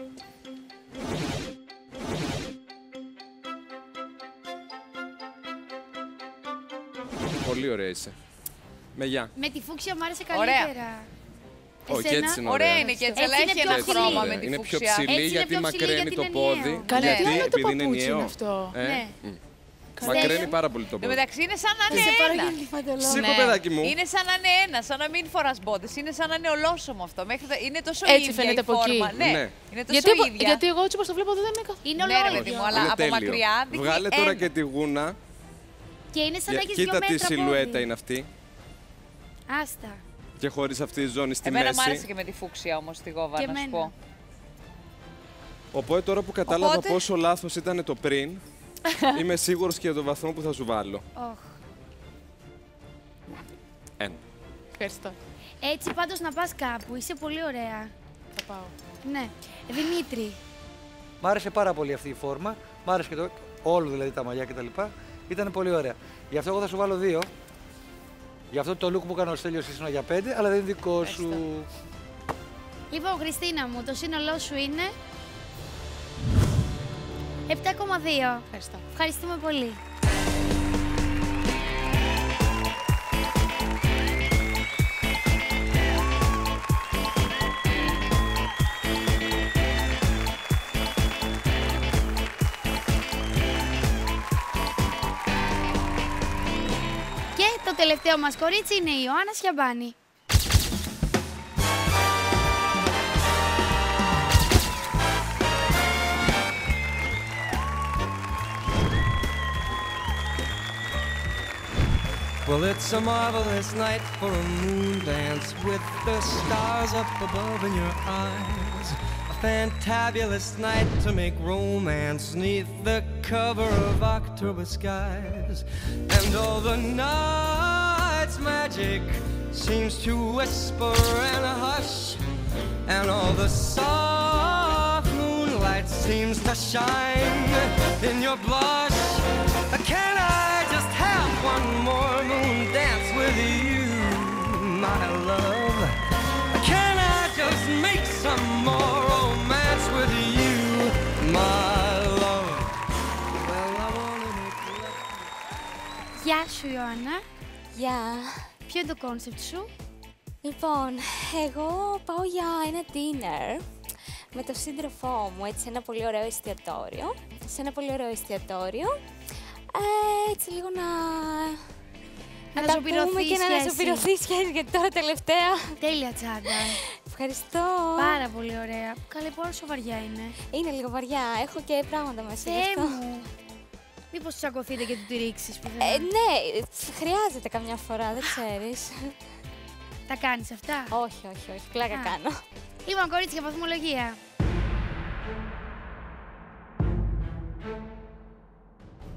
Πολύ ωραία είσαι. Με γεια. Με τη φούξια μου άρεσε Ωραία. καλύτερα. Όχι, Εσένα? έτσι είναι Ωραία είναι και έτσι, αλλά είναι έχει πιο ένα ψηλή. χρώμα ωραία. με τη Είναι πιο φούξια. ψηλή Έτσι είναι γιατί πιο ψηλή, μακραίνει γιατί το είναι πόδι. ενιαίο. Καλά, Ναι. τι άλλο το επειδή είναι παπούτσι είναι ενιαίο. αυτό. Ε, Ναι. μ. Στέλιο. Μακραίνει πάρα πολύ το Εν τω πόδι. μεταξύ είναι σαν να είναι Σε ένα. παραγγείλει φαντελό. Σήκω, Ναι. παιδάκι μου. Είναι σαν να είναι ένα, σαν να μην φοράς μπότες. Είναι σαν να είναι ολόσωμο αυτό. Μέχρι τα- Είναι τόσο Έτσι ίδια φαίνεται η από εκεί. φόρμα. Ναι. Ναι. Είναι τόσο Γιατί, ίδια. γιατί εγώ έτσι όπως το βλέπω εδώ δεν είναι καθόλου. Είναι Ναι, ρε παιδί ολόιδιο. μου, αλλά Είναι από τέλειο. μακριά δείχνει Βγάλε τώρα ένα. και τη γούνα. Και είναι σαν να Για- έχεις Κοίτα δύο τι μέτρα σιλουέτα πόδι. είναι αυτή. Άστα. Και χωρίς αυτή τη ζώνη στη Εμένα μου άρεσε μέση. και με τη φούξια όμως τη γόβα, Και να σου εμένα. πω. Οπότε τώρα που κατάλαβα Οπότε- πόσο λάθος ήταν το πριν, είμαι σίγουρος και για τον βαθμό που θα σου βάλω. Οχ. Ένα. Ευχαριστώ. Έτσι πάντως να πας κάπου, είσαι πολύ ωραία. Θα πάω. Ναι. Δημήτρη, Μ' άρεσε πάρα πολύ αυτή η φόρμα. Μ' άρεσε και το όλο δηλαδή τα μαλλιά κτλ. Ήταν πολύ ωραία. Γι' αυτό εγώ θα σου βάλω δύο. Γι' αυτό το look που έκανε ο Στέλιος ήσουν για πέντε, αλλά δεν είναι δικό σου. λοιπόν Χριστίνα μου, το σύνολό σου είναι επτά κόμμα δύο. Ευχαριστώ. Ευχαριστούμε πολύ. Και το τελευταίο μας κορίτσι είναι η Ιωάννα Σιαμπάνη. Well, it's a marvelous night for a moon dance with the stars up above in your eyes. A fantabulous night to make romance neath the cover of October skies. And all the night's magic seems to whisper and hush. And all the soft moonlight seems to shine in your blush. Can I just have one more moon dance with you, my love? Can I just make some more romance with you, my love? Well, I wanna make love. Γεια σου Ιωάννα. Γεια. Ποιο είναι το κόνσεπτ σου? Λοιπόν, εγώ πάω για ένα dinner με τον σύντροφό μου, έτσι, σε ένα πολύ ωραίο εστιατόριο. Σε ένα πολύ ωραίο εστιατόριο. Ε, έτσι λίγο να... Να τα αναζωπηρωθεί πούμε η και να σχέση. αναζωπηρωθεί η σχέση, γιατί τώρα τελευταία... Τέλεια τσάντα. Ευχαριστώ. Πάρα πολύ ωραία. Καλή, πόσο βαριά είναι. Είναι λίγο βαριά, έχω και πράγματα μέσα γι' Θεέ αυτό. μου. Μήπως τσακωθείτε και του τη ρίξεις πουθενά. Ε, ναι, χρειάζεται καμιά φορά, δεν ξέρεις. Τα κάνεις αυτά? Όχι, όχι, όχι, πλάκα Α. κάνω. Λοιπόν, κορίτσια, βαθμολογία.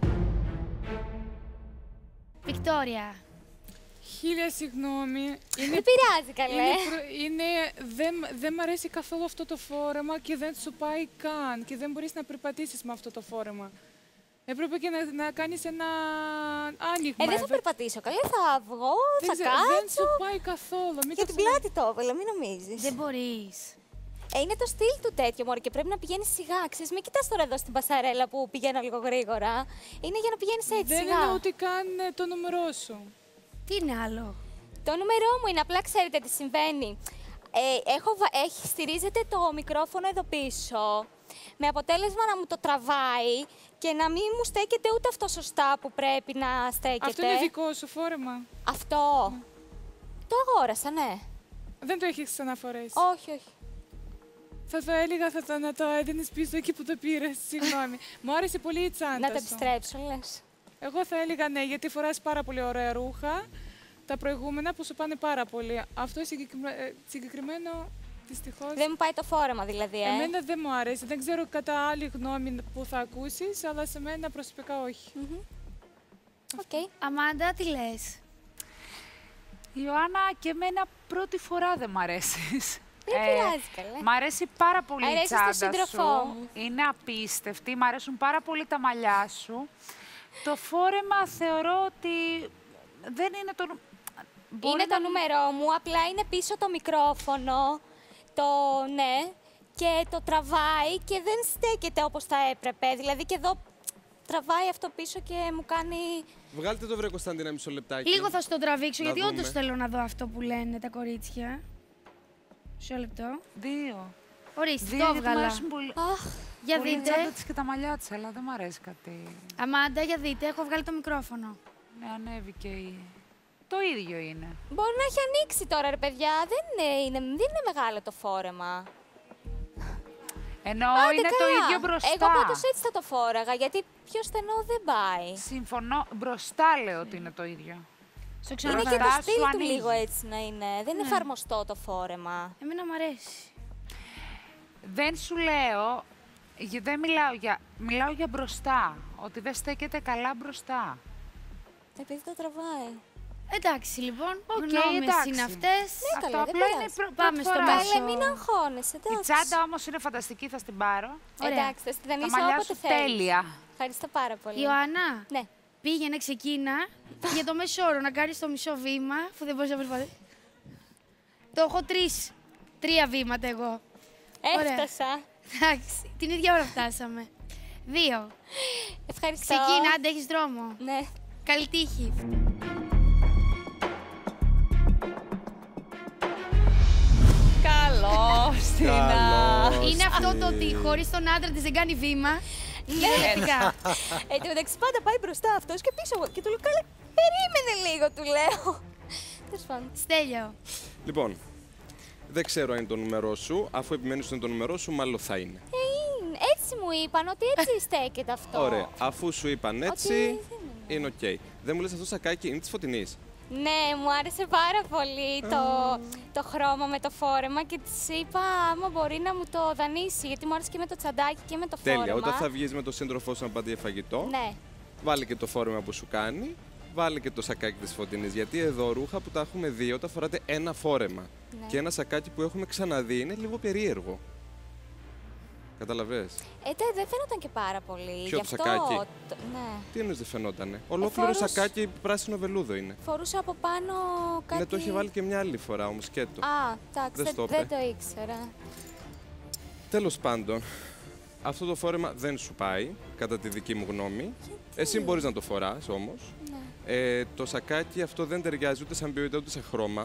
Βικτόρια. Χίλια συγγνώμη. Είναι... Δεν πειράζει, καλέ. Είναι, προ... είναι... Δεν, δεν μ' αρέσει καθόλου αυτό το φόρεμα και δεν σου πάει καν και δεν μπορείς να περπατήσεις με αυτό το φόρεμα. Έπρεπε και να, να κάνεις ένα άνοιγμα. Ε, δεν θα περπατήσω, καλέ, θα βγω, δεν θα ξέρω, κάτσω. Δεν σου πάει καθόλου. Μην Για το την πλάτη το έβαλα, μην νομίζεις. Δεν μπορείς. Ε, είναι το στυλ του τέτοιο, μωρέ, και πρέπει να πηγαίνεις σιγά. Ξέρεις, μην κοιτάς τώρα εδώ στην πασαρέλα που πηγαίνω λίγο γρήγορα. Είναι για να πηγαίνεις έτσι, δεν σιγά. είναι ούτε καν το νούμερό σου. Τι είναι άλλο? Το νούμερό μου είναι, απλά ξέρετε τι συμβαίνει. Ε, έχω, έχει, στηρίζεται το μικρόφωνο εδώ πίσω, με αποτέλεσμα να μου το τραβάει και να μην μου στέκεται ούτε αυτό σωστά που πρέπει να στέκεται. Αυτό είναι δικό σου φόρεμα. Αυτό. Ναι. Το αγόρασα, ναι. Δεν το έχεις ξαναφορέσει. Όχι, όχι. Θα το έλεγα, θα το, να το έδινες πίσω εκεί που το πήρες, συγγνώμη. Μου άρεσε πολύ η τσάντα Να σου. το επιστρέψω, λες. Εγώ θα έλεγα ναι, γιατί φοράς πάρα πολύ ωραία ρούχα. Τα προηγούμενα που σου πάνε πάρα πολύ. Αυτό συγκεκριμένο, δυστυχώς... Δεν μου πάει το φόρεμα δηλαδή, ε. Εμένα δεν μου αρέσει. Δεν ξέρω κατά άλλη γνώμη που θα ακούσεις, αλλά σε μένα προσωπικά όχι. Οκ. Mm-hmm. Okay. Αμάντα, τι λες? Ιωάννα, και εμένα πρώτη φορά δεν μ' αρέσεις. Δεν πειράζει, καλέ. Μ' αρέσει πάρα πολύ η τσάντα σύντροφό σου. μου. Είναι απίστευτη. Μ' αρέσουν πάρα πολύ τα μαλλιά σου. Το φόρεμα θεωρώ ότι δεν είναι το... Μπορεί είναι να... το νούμερό μου, απλά είναι πίσω το μικρόφωνο, το ναι, και το τραβάει και δεν στέκεται όπως θα έπρεπε. Δηλαδή και εδώ τραβάει αυτό πίσω και μου κάνει... Βγάλτε το βρε Κωνσταντίνα μισό λεπτάκι. Λίγο θα στο τραβήξω, να γιατί δούμε. όντως θέλω να δω αυτό που λένε τα κορίτσια. Μισό λεπτό. Δύο. Ορίστε, Δύο, το γιατί μ' έβγαλα. αρέσουν πολύ. Αχ, για πολύ δείτε. η τσάντα της και τα μαλλιά της, αλλά δεν μ' αρέσει κάτι. Αμάντα, για δείτε, έχω βγάλει το μικρόφωνο. Ναι, ανέβηκε η... Το ίδιο είναι. Μπορεί να έχει ανοίξει τώρα, ρε παιδιά. Δεν είναι, είναι, δεν είναι μεγάλο το φόρεμα. Ενώ Άντε, είναι καλά. το ίδιο μπροστά. Εγώ πάντως έτσι θα το φόραγα, γιατί πιο στενό δεν πάει. Συμφωνώ. Μπροστά λέω ότι είναι το ίδιο. Στο Είναι και το στυλ του λίγο έτσι να είναι. Δεν είναι Ναι. εφαρμοστό το φόρεμα. Εμένα μου αρέσει. Δεν σου λέω, για- δεν μιλάω για, μιλάω για μπροστά. Ότι δεν στέκεται καλά μπροστά. Επειδή το τραβάει. Εντάξει, λοιπόν, Οκ, γνώμες εντάξει. είναι αυτές. Ναι, Αυτό καλά, δεν απλά είναι πειράζει. προ- Πάμε πρώτη στο φορά. μέσο. Καλέ, μην αγχώνεσαι, Η εντάξει. τσάντα όμως είναι φανταστική, θα στην πάρω. Ωραία. Εντάξει, θα στη Τα δανείσω μαλλιά όποτε σου θέλεις. τέλεια. Ευχαριστώ πάρα πολύ. Ιωάννα, Ναι. πήγαινε ξεκίνα για το μέσο όρο να κάνεις το μισό βήμα, που δεν μπορείς να προσπαθείς. Το έχω τρεις. Τρία βήματα εγώ. Ωραία. Έφτασα. Εντάξει, την ίδια ώρα φτάσαμε. Δύο. Ευχαριστώ. Ξεκίνα, άντε έχεις δρόμο. Ναι. Καλή τύχη. Καλώς, Τίνα. Είναι αυτό το ότι χωρίς τον άντρα της δεν κάνει βήμα. Διαφορετικά. Ε, εν τω μεταξύ πάντα πάει μπροστά αυτός και πίσω εγώ. Και του λέω, καλέ, περίμενε λίγο, του λέω. Τέλος πάντων. Στέλιο. Λοιπόν, δεν ξέρω αν είναι το νούμερό σου. Αφού επιμένεις ότι είναι το νούμερό σου, μάλλον θα είναι. Ε, είναι. Έτσι μου είπαν ότι έτσι στέκεται αυτό. Ωραία. Αφού σου είπαν έτσι, είναι οκ. Δεν μου λες αυτό σακάκι είναι της Φωτεινής. Ναι, μου άρεσε πάρα πολύ το, το χρώμα με το φόρεμα και της είπα άμα μπορεί να μου το δανείσει, γιατί μου άρεσε και με το τσαντάκι και με το Τέλεια. φόρεμα. Όταν θα βγεις με τον σύντροφό σου να πάτε για φαγητό, Ναι. βάλε και το φόρεμα που σου κάνει, βάλε και το σακάκι της Φωτεινής. Γιατί εδώ ρούχα που τα έχουμε δει, όταν φοράτε ένα φόρεμα Ναι. και ένα σακάκι που έχουμε ξαναδεί, είναι λίγο περίεργο. Καταλαβες. Ε, τε, δεν φαίνονταν και πάρα πολύ. Ποιο Γι' το αυτό, σακάκι? το- ναι. Τι εννοείς δεν φαινότανε. Ολόκληρο φορούς- σακάκι πράσινο βελούδο είναι. Φορούσα από πάνω κάτι... Ναι, το είχε βάλει και μια άλλη φορά όμως σκέτο. Α, εντάξει, Δεν δεν, στο δεν είπε. το ήξερα. Τέλος πάντων, αυτό το φόρεμα δεν σου πάει, κατά τη δική μου γνώμη. Εσύ μπορείς να το φοράς όμως. Ναι. Ε, το σακάκι αυτό δεν ταιριάζει ούτε σαν ποιότητα ούτε σε χρώμα.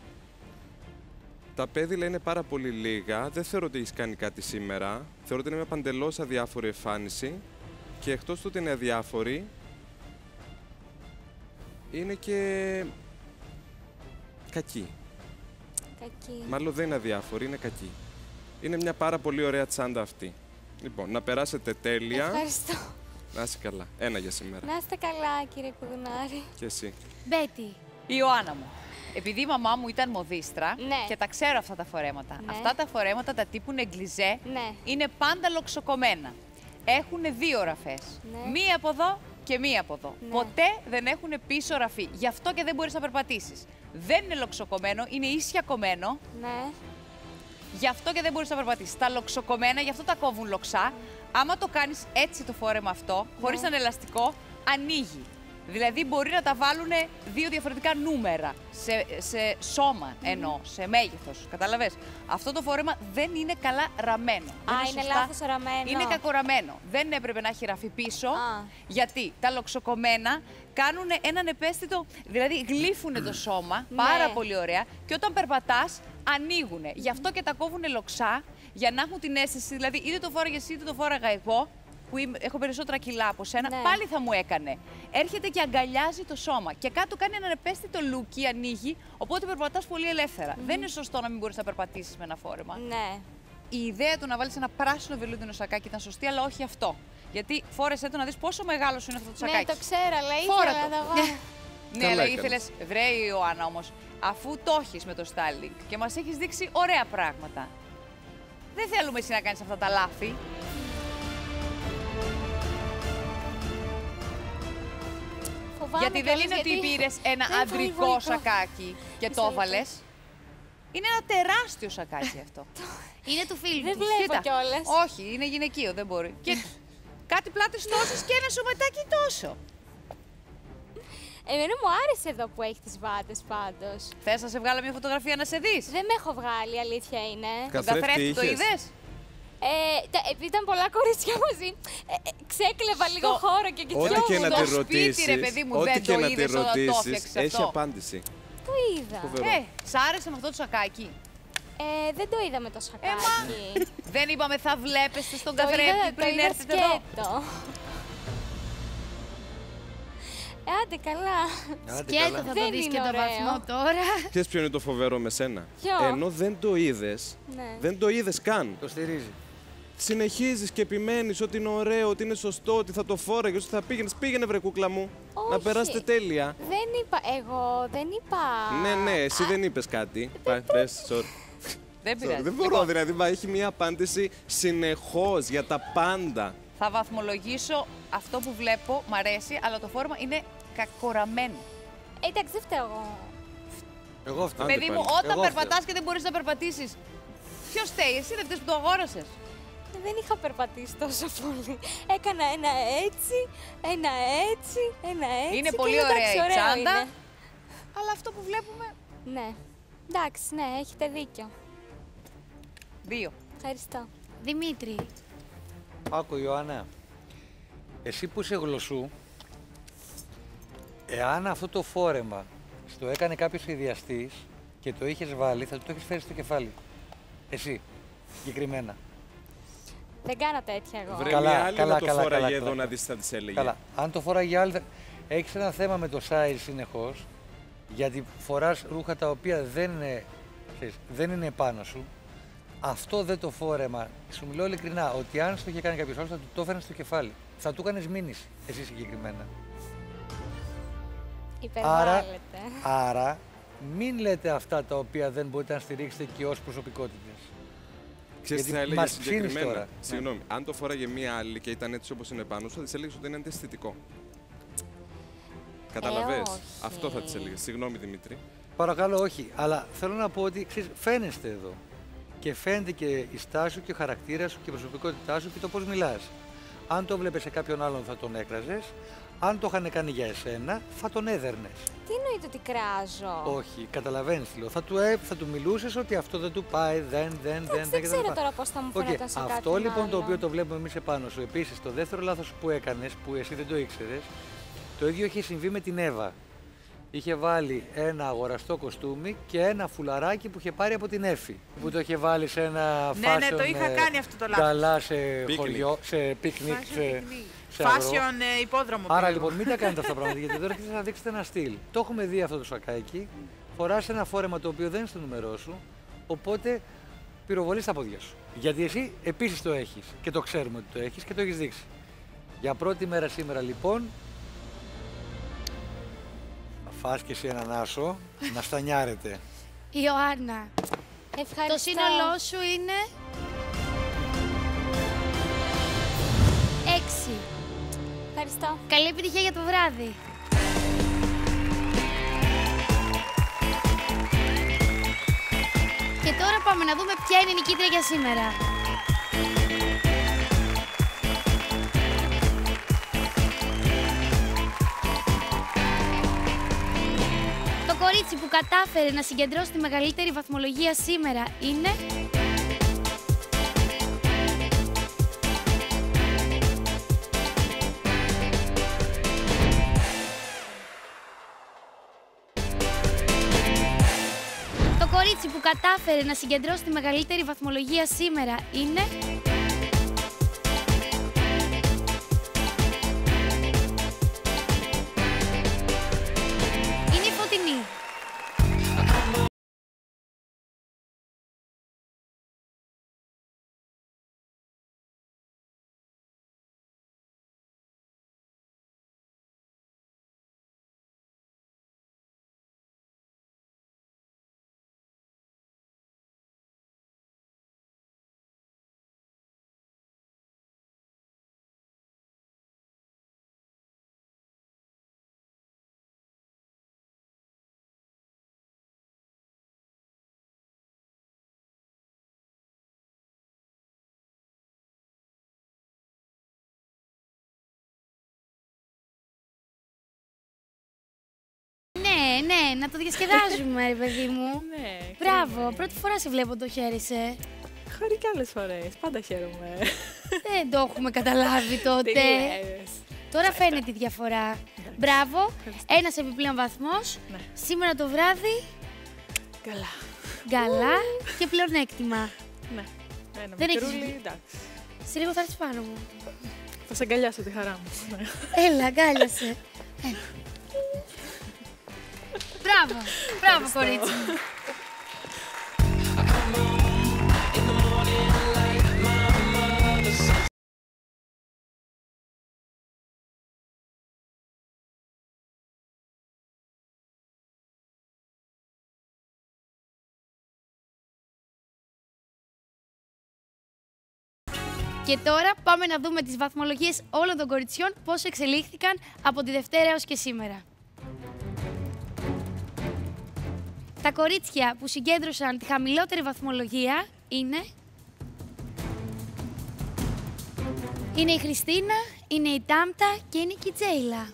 Τα πέδιλα είναι πάρα πολύ λίγα. Δεν θεωρώ ότι έχεις κάνει κάτι σήμερα. Θεωρώ ότι είναι μια παντελώς αδιάφορη εμφάνιση. Και εκτός του ότι είναι αδιάφορη, είναι και κακή. Κακή. Μάλλον δεν είναι αδιάφορη, είναι κακή. Είναι μια πάρα πολύ ωραία τσάντα αυτή. Λοιπόν, να περάσετε τέλεια. Ευχαριστώ. Να είσαι καλά. Ένα για σήμερα. Να είστε καλά, κύριε Κουδουνάρη. Και εσύ. Μπέτη. Η Ιωάννα μου. Επειδή η μαμά μου ήταν μοδίστρα Ναι. και τα ξέρω αυτά τα φορέματα. Ναι. Αυτά τα φορέματα, τα τύπου νεγκλιζέ, Ναι. είναι πάντα λοξοκομμένα. Έχουν δύο ραφές. Ναι. Μία από εδώ και μία από εδώ. Ναι. Ποτέ δεν έχουν πίσω ραφή. Γι' αυτό και δεν μπορείς να περπατήσεις. Δεν είναι λοξοκομμένο, είναι ίσια κομμένο. Ναι. Γι' αυτό και δεν μπορείς να περπατήσεις. Τα λοξοκομμένα, γι' αυτό τα κόβουν λοξά. Άμα το κάνεις έτσι το φόρεμα αυτό, χωρίς να είναι ελαστικό, ανοίγει. Δηλαδή μπορεί να τα βάλουν δύο διαφορετικά νούμερα, σε, σε σώμα εννοώ, σε μέγεθος, κατάλαβες. Αυτό το φόρεμα δεν είναι καλά ραμμένο. Α, δεν είναι σωστά. λάθος ραμμένο. Είναι κακοραμμένο. Δεν έπρεπε να έχει ραφεί πίσω, Α. γιατί τα λοξοκομμένα κάνουν έναν επαίσθητο, δηλαδή γλύφουν το σώμα πάρα Ναι. πολύ ωραία και όταν περπατάς ανοίγουν. Γι' αυτό και τα κόβουν λοξά, για να έχουν την αίσθηση, δηλαδή είτε το φόραγες είτε το φόραγα εγώ, που είμαι, έχω περισσότερα κιλά από σένα, Ναι. πάλι θα μου έκανε. Έρχεται και αγκαλιάζει το σώμα. Και κάτω κάνει έναν επαίσθητο λούκι, ανοίγει, οπότε περπατάς πολύ ελεύθερα. Δεν είναι σωστό να μην μπορείς να περπατήσεις με ένα φόρεμα. Ναι. Η ιδέα του να βάλεις ένα πράσινο βελούδινο σακάκι ήταν σωστή, αλλά όχι αυτό. Γιατί φόρεσέ το να δεις πόσο μεγάλο σου είναι αυτό το σακάκι. Ναι, το ξέρω, αλλά Φόρα ήθελα το. να τα βάλω. Ναι, αλλά ήθελες, βρε Ιωάννα όμως, αφού το έχεις με το styling και μας έχεις δείξει ωραία πράγματα. Δεν θέλουμε εσύ να κάνεις αυτά τα λάθη. Φοβάμαι Γιατί δεν κιόλας, είναι ότι γιατί πήρε ένα δεν αντρικό βολικό. σακάκι και το έβαλες. Είναι ένα τεράστιο σακάκι αυτό. Είναι του φίλου Δεν της. βλέπω Κοίτα, κιόλας. όχι, είναι γυναικείο, δεν μπορεί. Και κάτι πλάτες τόσες και ένα σωματάκι τόσο. Εμένα μου άρεσε εδώ που έχει τις βάτες πάντως. Θες να σε βγάλω μια φωτογραφία να σε δεις. Δεν με έχω βγάλει, αλήθεια είναι. Τον καθρέφτη το είδες. Ε, τα- επειδή ήταν πολλά κορίτσια μαζί, ε, ε, ξέκλεβα λίγο Στο- χώρο και κοιτιόμουν. Ό,τι και να τη Στο σπίτι, ρωτήσεις, ρε παιδί μου, ό,τι δεν και το να τη είδες όταν το ρωτήσεις, έφτιαξες έχει αυτό. απάντηση. Το είδα. Φοβερό. Ε, σ' άρεσε με αυτό το σακάκι. Ε, δεν το είδα με το σακάκι. Δεν είπαμε θα βλέπεστε στον Το είδα- καθρέφτη το πριν είδα έρθετε εδώ. σκέτο. Ε, άντε καλά. Σκέτο θα το Δεν δεις είναι και το ωραίο. βαθμό τώρα. Ξέρεις ποιο είναι το φοβερό με σένα. Ποιο? Ενώ δεν το είδες, Ναι. δεν το είδες καν. Το στηρίζει. Συνεχίζεις και επιμένεις ότι είναι ωραίο, ότι είναι σωστό, ότι θα το φόραγες, ότι θα πήγαινες. Πήγαινε βρε κούκλα μου, να Όχι. περάσετε τέλεια. Δεν είπα, εγώ δεν είπα. Ναι, ναι, εσύ δεν είπες κάτι. Πα- πες, sorry. Δεν Sorry, πειράζει. Δεν μπορώ, Λοιπόν, δηλαδή, μα έχει μία απάντηση συνεχώς για τα πάντα. θα βαθμολογήσω αυτό που βλέπω, μ' αρέσει, αλλά το φόρμα είναι κακοραμμένο. Ε, εντάξει, δεν φταίω εγώ. Εγώ φταίω. Παιδί μου, πάλι. όταν Εγώ περπατάς φταίω. και δεν μπορείς να περπατήσεις, ποιος φταίει, εσύ δεν φταίς που το αγόρασες. Ε, Δεν είχα περπατήσει τόσο πολύ. Έκανα ένα έτσι, ένα έτσι, ένα έτσι. Είναι και πολύ λέω, ωραία εντάξει, η ωραίο τσάντα, είναι. αλλά αυτό που βλέπουμε, Ναι. Εντάξει, ναι, έχετε δίκιο. δύο. Ευχαριστώ. Δημήτρη, Άκου Ιωάννα, εσύ που είσαι γλωσσού, εάν αυτό το φόρεμα στο έκανε κάποιος σχεδιαστής και το είχες βάλει, θα του το έχεις φέρει στο κεφάλι. Εσύ, συγκεκριμένα. Δεν κάνω τέτοια εγώ. Βρε Καλά, μια άλλη καλά, να το καλά, φόραγε καλά, εδώ καλά. να δεις τι θα της έλεγε. Καλά, αν το φοράγε άλλη, θα- έχεις ένα θέμα με το size συνεχώς, γιατί φοράς ρούχα τα οποία δεν είναι, ξέρεις, δεν είναι επάνω σου. Αυτό δεν το φόρεμα, σου μιλώ ειλικρινά, ότι αν στο είχε κάνει κάποιος άλλος θα του το έφερνε στο κεφάλι. Θα του έκανες μήνυση, εσύ συγκεκριμένα. Υπερβάλλεται. Άρα, μην λέτε αυτά τα οποία δεν μπορείτε να στηρίξετε και ως προσωπικότητες. Ξέρεις τι θα Γιατί έλεγε μας ψήνεις συγκεκριμένα. τώρα. Συγγνώμη, αν το φόραγε μία άλλη και ήταν έτσι όπως είναι πάνω σου, θα της έλεγες ότι είναι αντιαισθητικό. Καταλαβες. όχι. Αυτό θα της έλεγες. Συγγνώμη Δημήτρη. Παρακαλώ, όχι. Αλλά θέλω να πω ότι ξέρεις, φαίνεστε εδώ. Και φαίνεται και η στάση σου και ο χαρακτήρας σου και η προσωπικότητά σου και το πώς μιλάς. Αν το βλέπεις σε κάποιον άλλον θα τον έκραζες. Αν το είχαν κάνει για εσένα, θα τον έδερνες. Τι εννοείται ότι κράζω. Όχι, καταλαβαίνεις τι λέω. Θα του, ε, θα του μιλούσες ότι αυτό δεν του πάει, δεν, δεν, δεν, δεν. δεν κτλ. ξέρω τώρα πώς θα μου Οκ, φαίνεται σε αυτό κάποιον λοιπόν το άλλο. οποίο το βλέπουμε εμείς επάνω σου. Επίσης, το δεύτερο λάθος που έκανες, που εσύ δεν το ήξερες, το ίδιο είχε συμβεί με την Εύα. Είχε βάλει ένα αγοραστό κοστούμι και ένα φουλαράκι που είχε πάρει από την Έφη. Που το είχε βάλει σε ένα Ναι, ναι, fashion, το είχα ε, κάνει αυτό το λάθος. Καλά σε Picnic. χωριό, σε πίκνικ, Fashion σε, picnic. σε αγρό. Fashion ε, υπόδρομο. Άρα πήγαμε. λοιπόν μην τα κάνετε αυτά τα πράγματα γιατί τώρα έχετε να δείξετε ένα στυλ. Το έχουμε δει αυτό το σακάκι. Φοράς ένα φόρεμα το οποίο δεν είναι στο νούμερό σου. Οπότε πυροβολείς τα πόδια σου. Γιατί εσύ επίσης το έχεις και το ξέρουμε ότι το έχεις και το έχεις δείξει. Για πρώτη μέρα σήμερα λοιπόν θα φας και εσύ έναν άσο να στανιάρετε. Ιωάννα, Ευχαριστώ. το σύνολό σου είναι έξι. Ευχαριστώ. Καλή επιτυχία για το βράδυ. Και τώρα πάμε να δούμε ποια είναι η νικήτρια για σήμερα. Το κορίτσι που κατάφερε να συγκεντρώσει τη μεγαλύτερη βαθμολογία σήμερα είναι... Το κορίτσι που κατάφερε να συγκεντρώσει τη μεγαλύτερη βαθμολογία σήμερα είναι... Είναι η Φωτεινή. Ναι, ναι, να το διασκεδάζουμε, ρε παιδί μου. Ναι. Μπράβο, πρώτη φορά σε βλέπω το χαίρεσαι. Χάρη κι άλλες φορές, πάντα χαίρομαι. Δεν το έχουμε καταλάβει τότε. Τι λες. Τώρα φαίνεται η διαφορά. Μπράβο, ένας επιπλέον βαθμός. Ναι. Σήμερα το βράδυ. Καλά. Γκαλά και πλεονέκτημα. Ναι, ένα Δεν μικρούλι, έχεις... εντάξει. Σε λίγο θα έρθεις πάνω μου. Θα σε αγκαλιάσω τη χαρά μου. Ναι. Έλα, αγκάλιασε. Έλα. Μπράβο, μπράβο κορίτσι μου. Και τώρα πάμε να δούμε τις βαθμολογίες όλων των κοριτσιών πώς εξελίχθηκαν από τη Δευτέρα έως και σήμερα. Τα κορίτσια που συγκέντρωσαν τη χαμηλότερη βαθμολογία είναι... Είναι η Χριστίνα, είναι η Τάμτα και είναι και η Τζέιλα.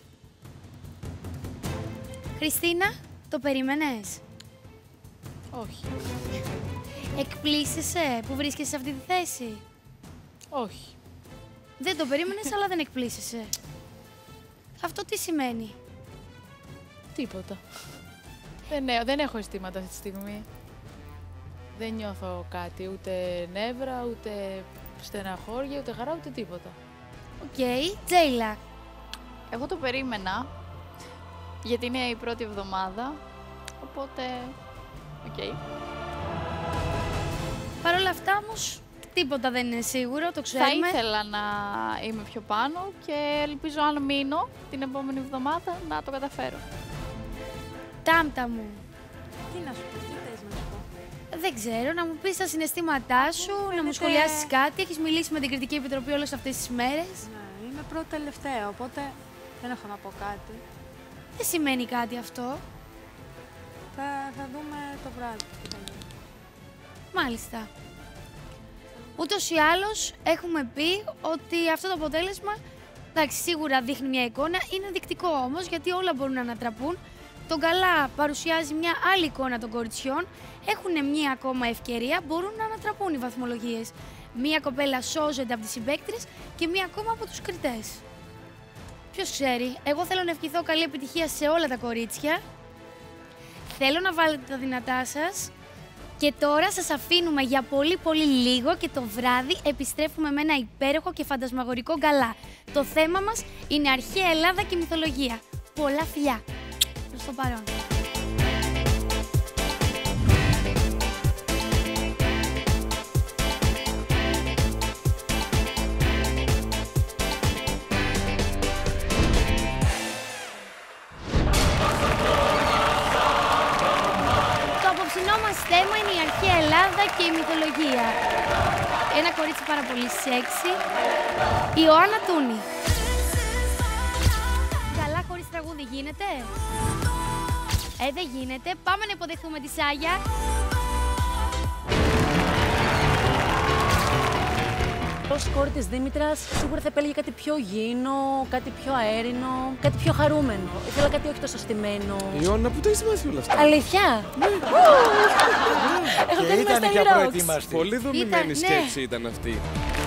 Χριστίνα, το περίμενες? Όχι. Εκπλήσεσαι που βρίσκεσαι σε αυτή τη θέση? Όχι. Δεν το περίμενες, αλλά δεν εκπλήσεσαι. Αυτό τι σημαίνει? Τίποτα. Δεν, ναι, δεν έχω αισθήματα αυτή τη στιγμή. Δεν νιώθω κάτι, ούτε νεύρα, ούτε στεναχώρια, ούτε χαρά, ούτε τίποτα. Οκ. Okay. Τζέιλα. Εγώ το περίμενα, γιατί είναι η πρώτη εβδομάδα, οπότε... Οκ. Okay. Παρ' όλα αυτά όμως, τίποτα δεν είναι σίγουρο, το ξέρουμε. Θα ήθελα να είμαι πιο πάνω και ελπίζω αν μείνω την επόμενη εβδομάδα να το καταφέρω. Τάμτα μου. Τι να σου πω, τι θες να σου πω? Δεν ξέρω, να μου πεις τα συναισθήματά σου, φαίνεται... να μου σχολιάσεις κάτι. Έχεις μιλήσει με την Κριτική Επιτροπή όλες αυτές τις μέρες. Ναι, είμαι πρώτη τελευταία, οπότε δεν έχω να πω κάτι. Δεν σημαίνει κάτι αυτό. Θα, θα δούμε το βράδυ. Μάλιστα. Ούτως ή άλλως έχουμε πει ότι αυτό το αποτέλεσμα, εντάξει, σίγουρα δείχνει μια εικόνα, είναι δεικτικό όμως, γιατί όλα μπορούν να ανατραπούν. Το Γκαλά παρουσιάζει μια άλλη εικόνα των κοριτσιών, έχουν μια ακόμα ευκαιρία, μπορούν να ανατραπούν οι βαθμολογίες. Μια κοπέλα σώζεται από τις συμπαίκτρες και μια ακόμα από τους κριτές. Ποιος ξέρει, εγώ θέλω να ευχηθώ καλή επιτυχία σε όλα τα κορίτσια. Θέλω να βάλετε τα δυνατά σας. Και τώρα σας αφήνουμε για πολύ πολύ λίγο και το βράδυ επιστρέφουμε με ένα υπέροχο και φαντασμαγορικό γκαλά. Το θέμα μας είναι αρχαία Ελλάδα και μυθολογία. Πολλά φιλιά! Προς το παρόν. Θέμα είναι η αρχαία Ελλάδα και η μυθολογία. Ένα κορίτσι πάρα πολύ σεξι, η Ιωάννα Τούνη. γίνεται. Ε, δεν γίνεται. Πάμε να υποδεχθούμε τη Σάγια. Ως κόρη της Δήμητρας σίγουρα θα επέλεγε κάτι πιο γήινο, κάτι πιο αέρινο, κάτι πιο χαρούμενο. Ήθελα κάτι όχι τόσο στημένο. Ιωάννα, πού τα έχεις μάθει όλα αυτά? Αλήθεια! Έχω κάνει ήταν Master και Rocks. απροετοίμαστη. Πολύ δομημένη Ήταν, σκέψη ναι. ήταν αυτή.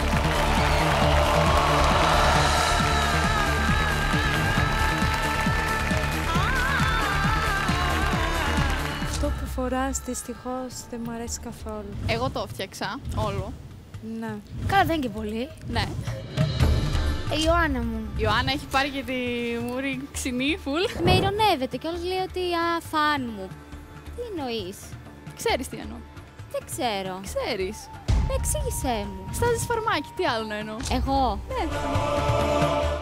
Αυτό που φοράς δυστυχώς δεν μου αρέσει καθόλου. Εγώ το έφτιαξα όλο. Ναι. Καλά, δεν είναι και πολύ. Ναι. Ε, η Ιωάννα μου. Η Ιωάννα έχει πάρει και τη μούρη ξινή, φουλ. Με ειρωνεύεται και όλος λέει ότι α, φαν μου. Τι εννοείς? Ξέρεις τι εννοώ. Δεν ξέρω. Ξέρεις. Εξήγησέ μου. Στάζεις φαρμάκι, τι άλλο να εννοώ. Εγώ. Ναι.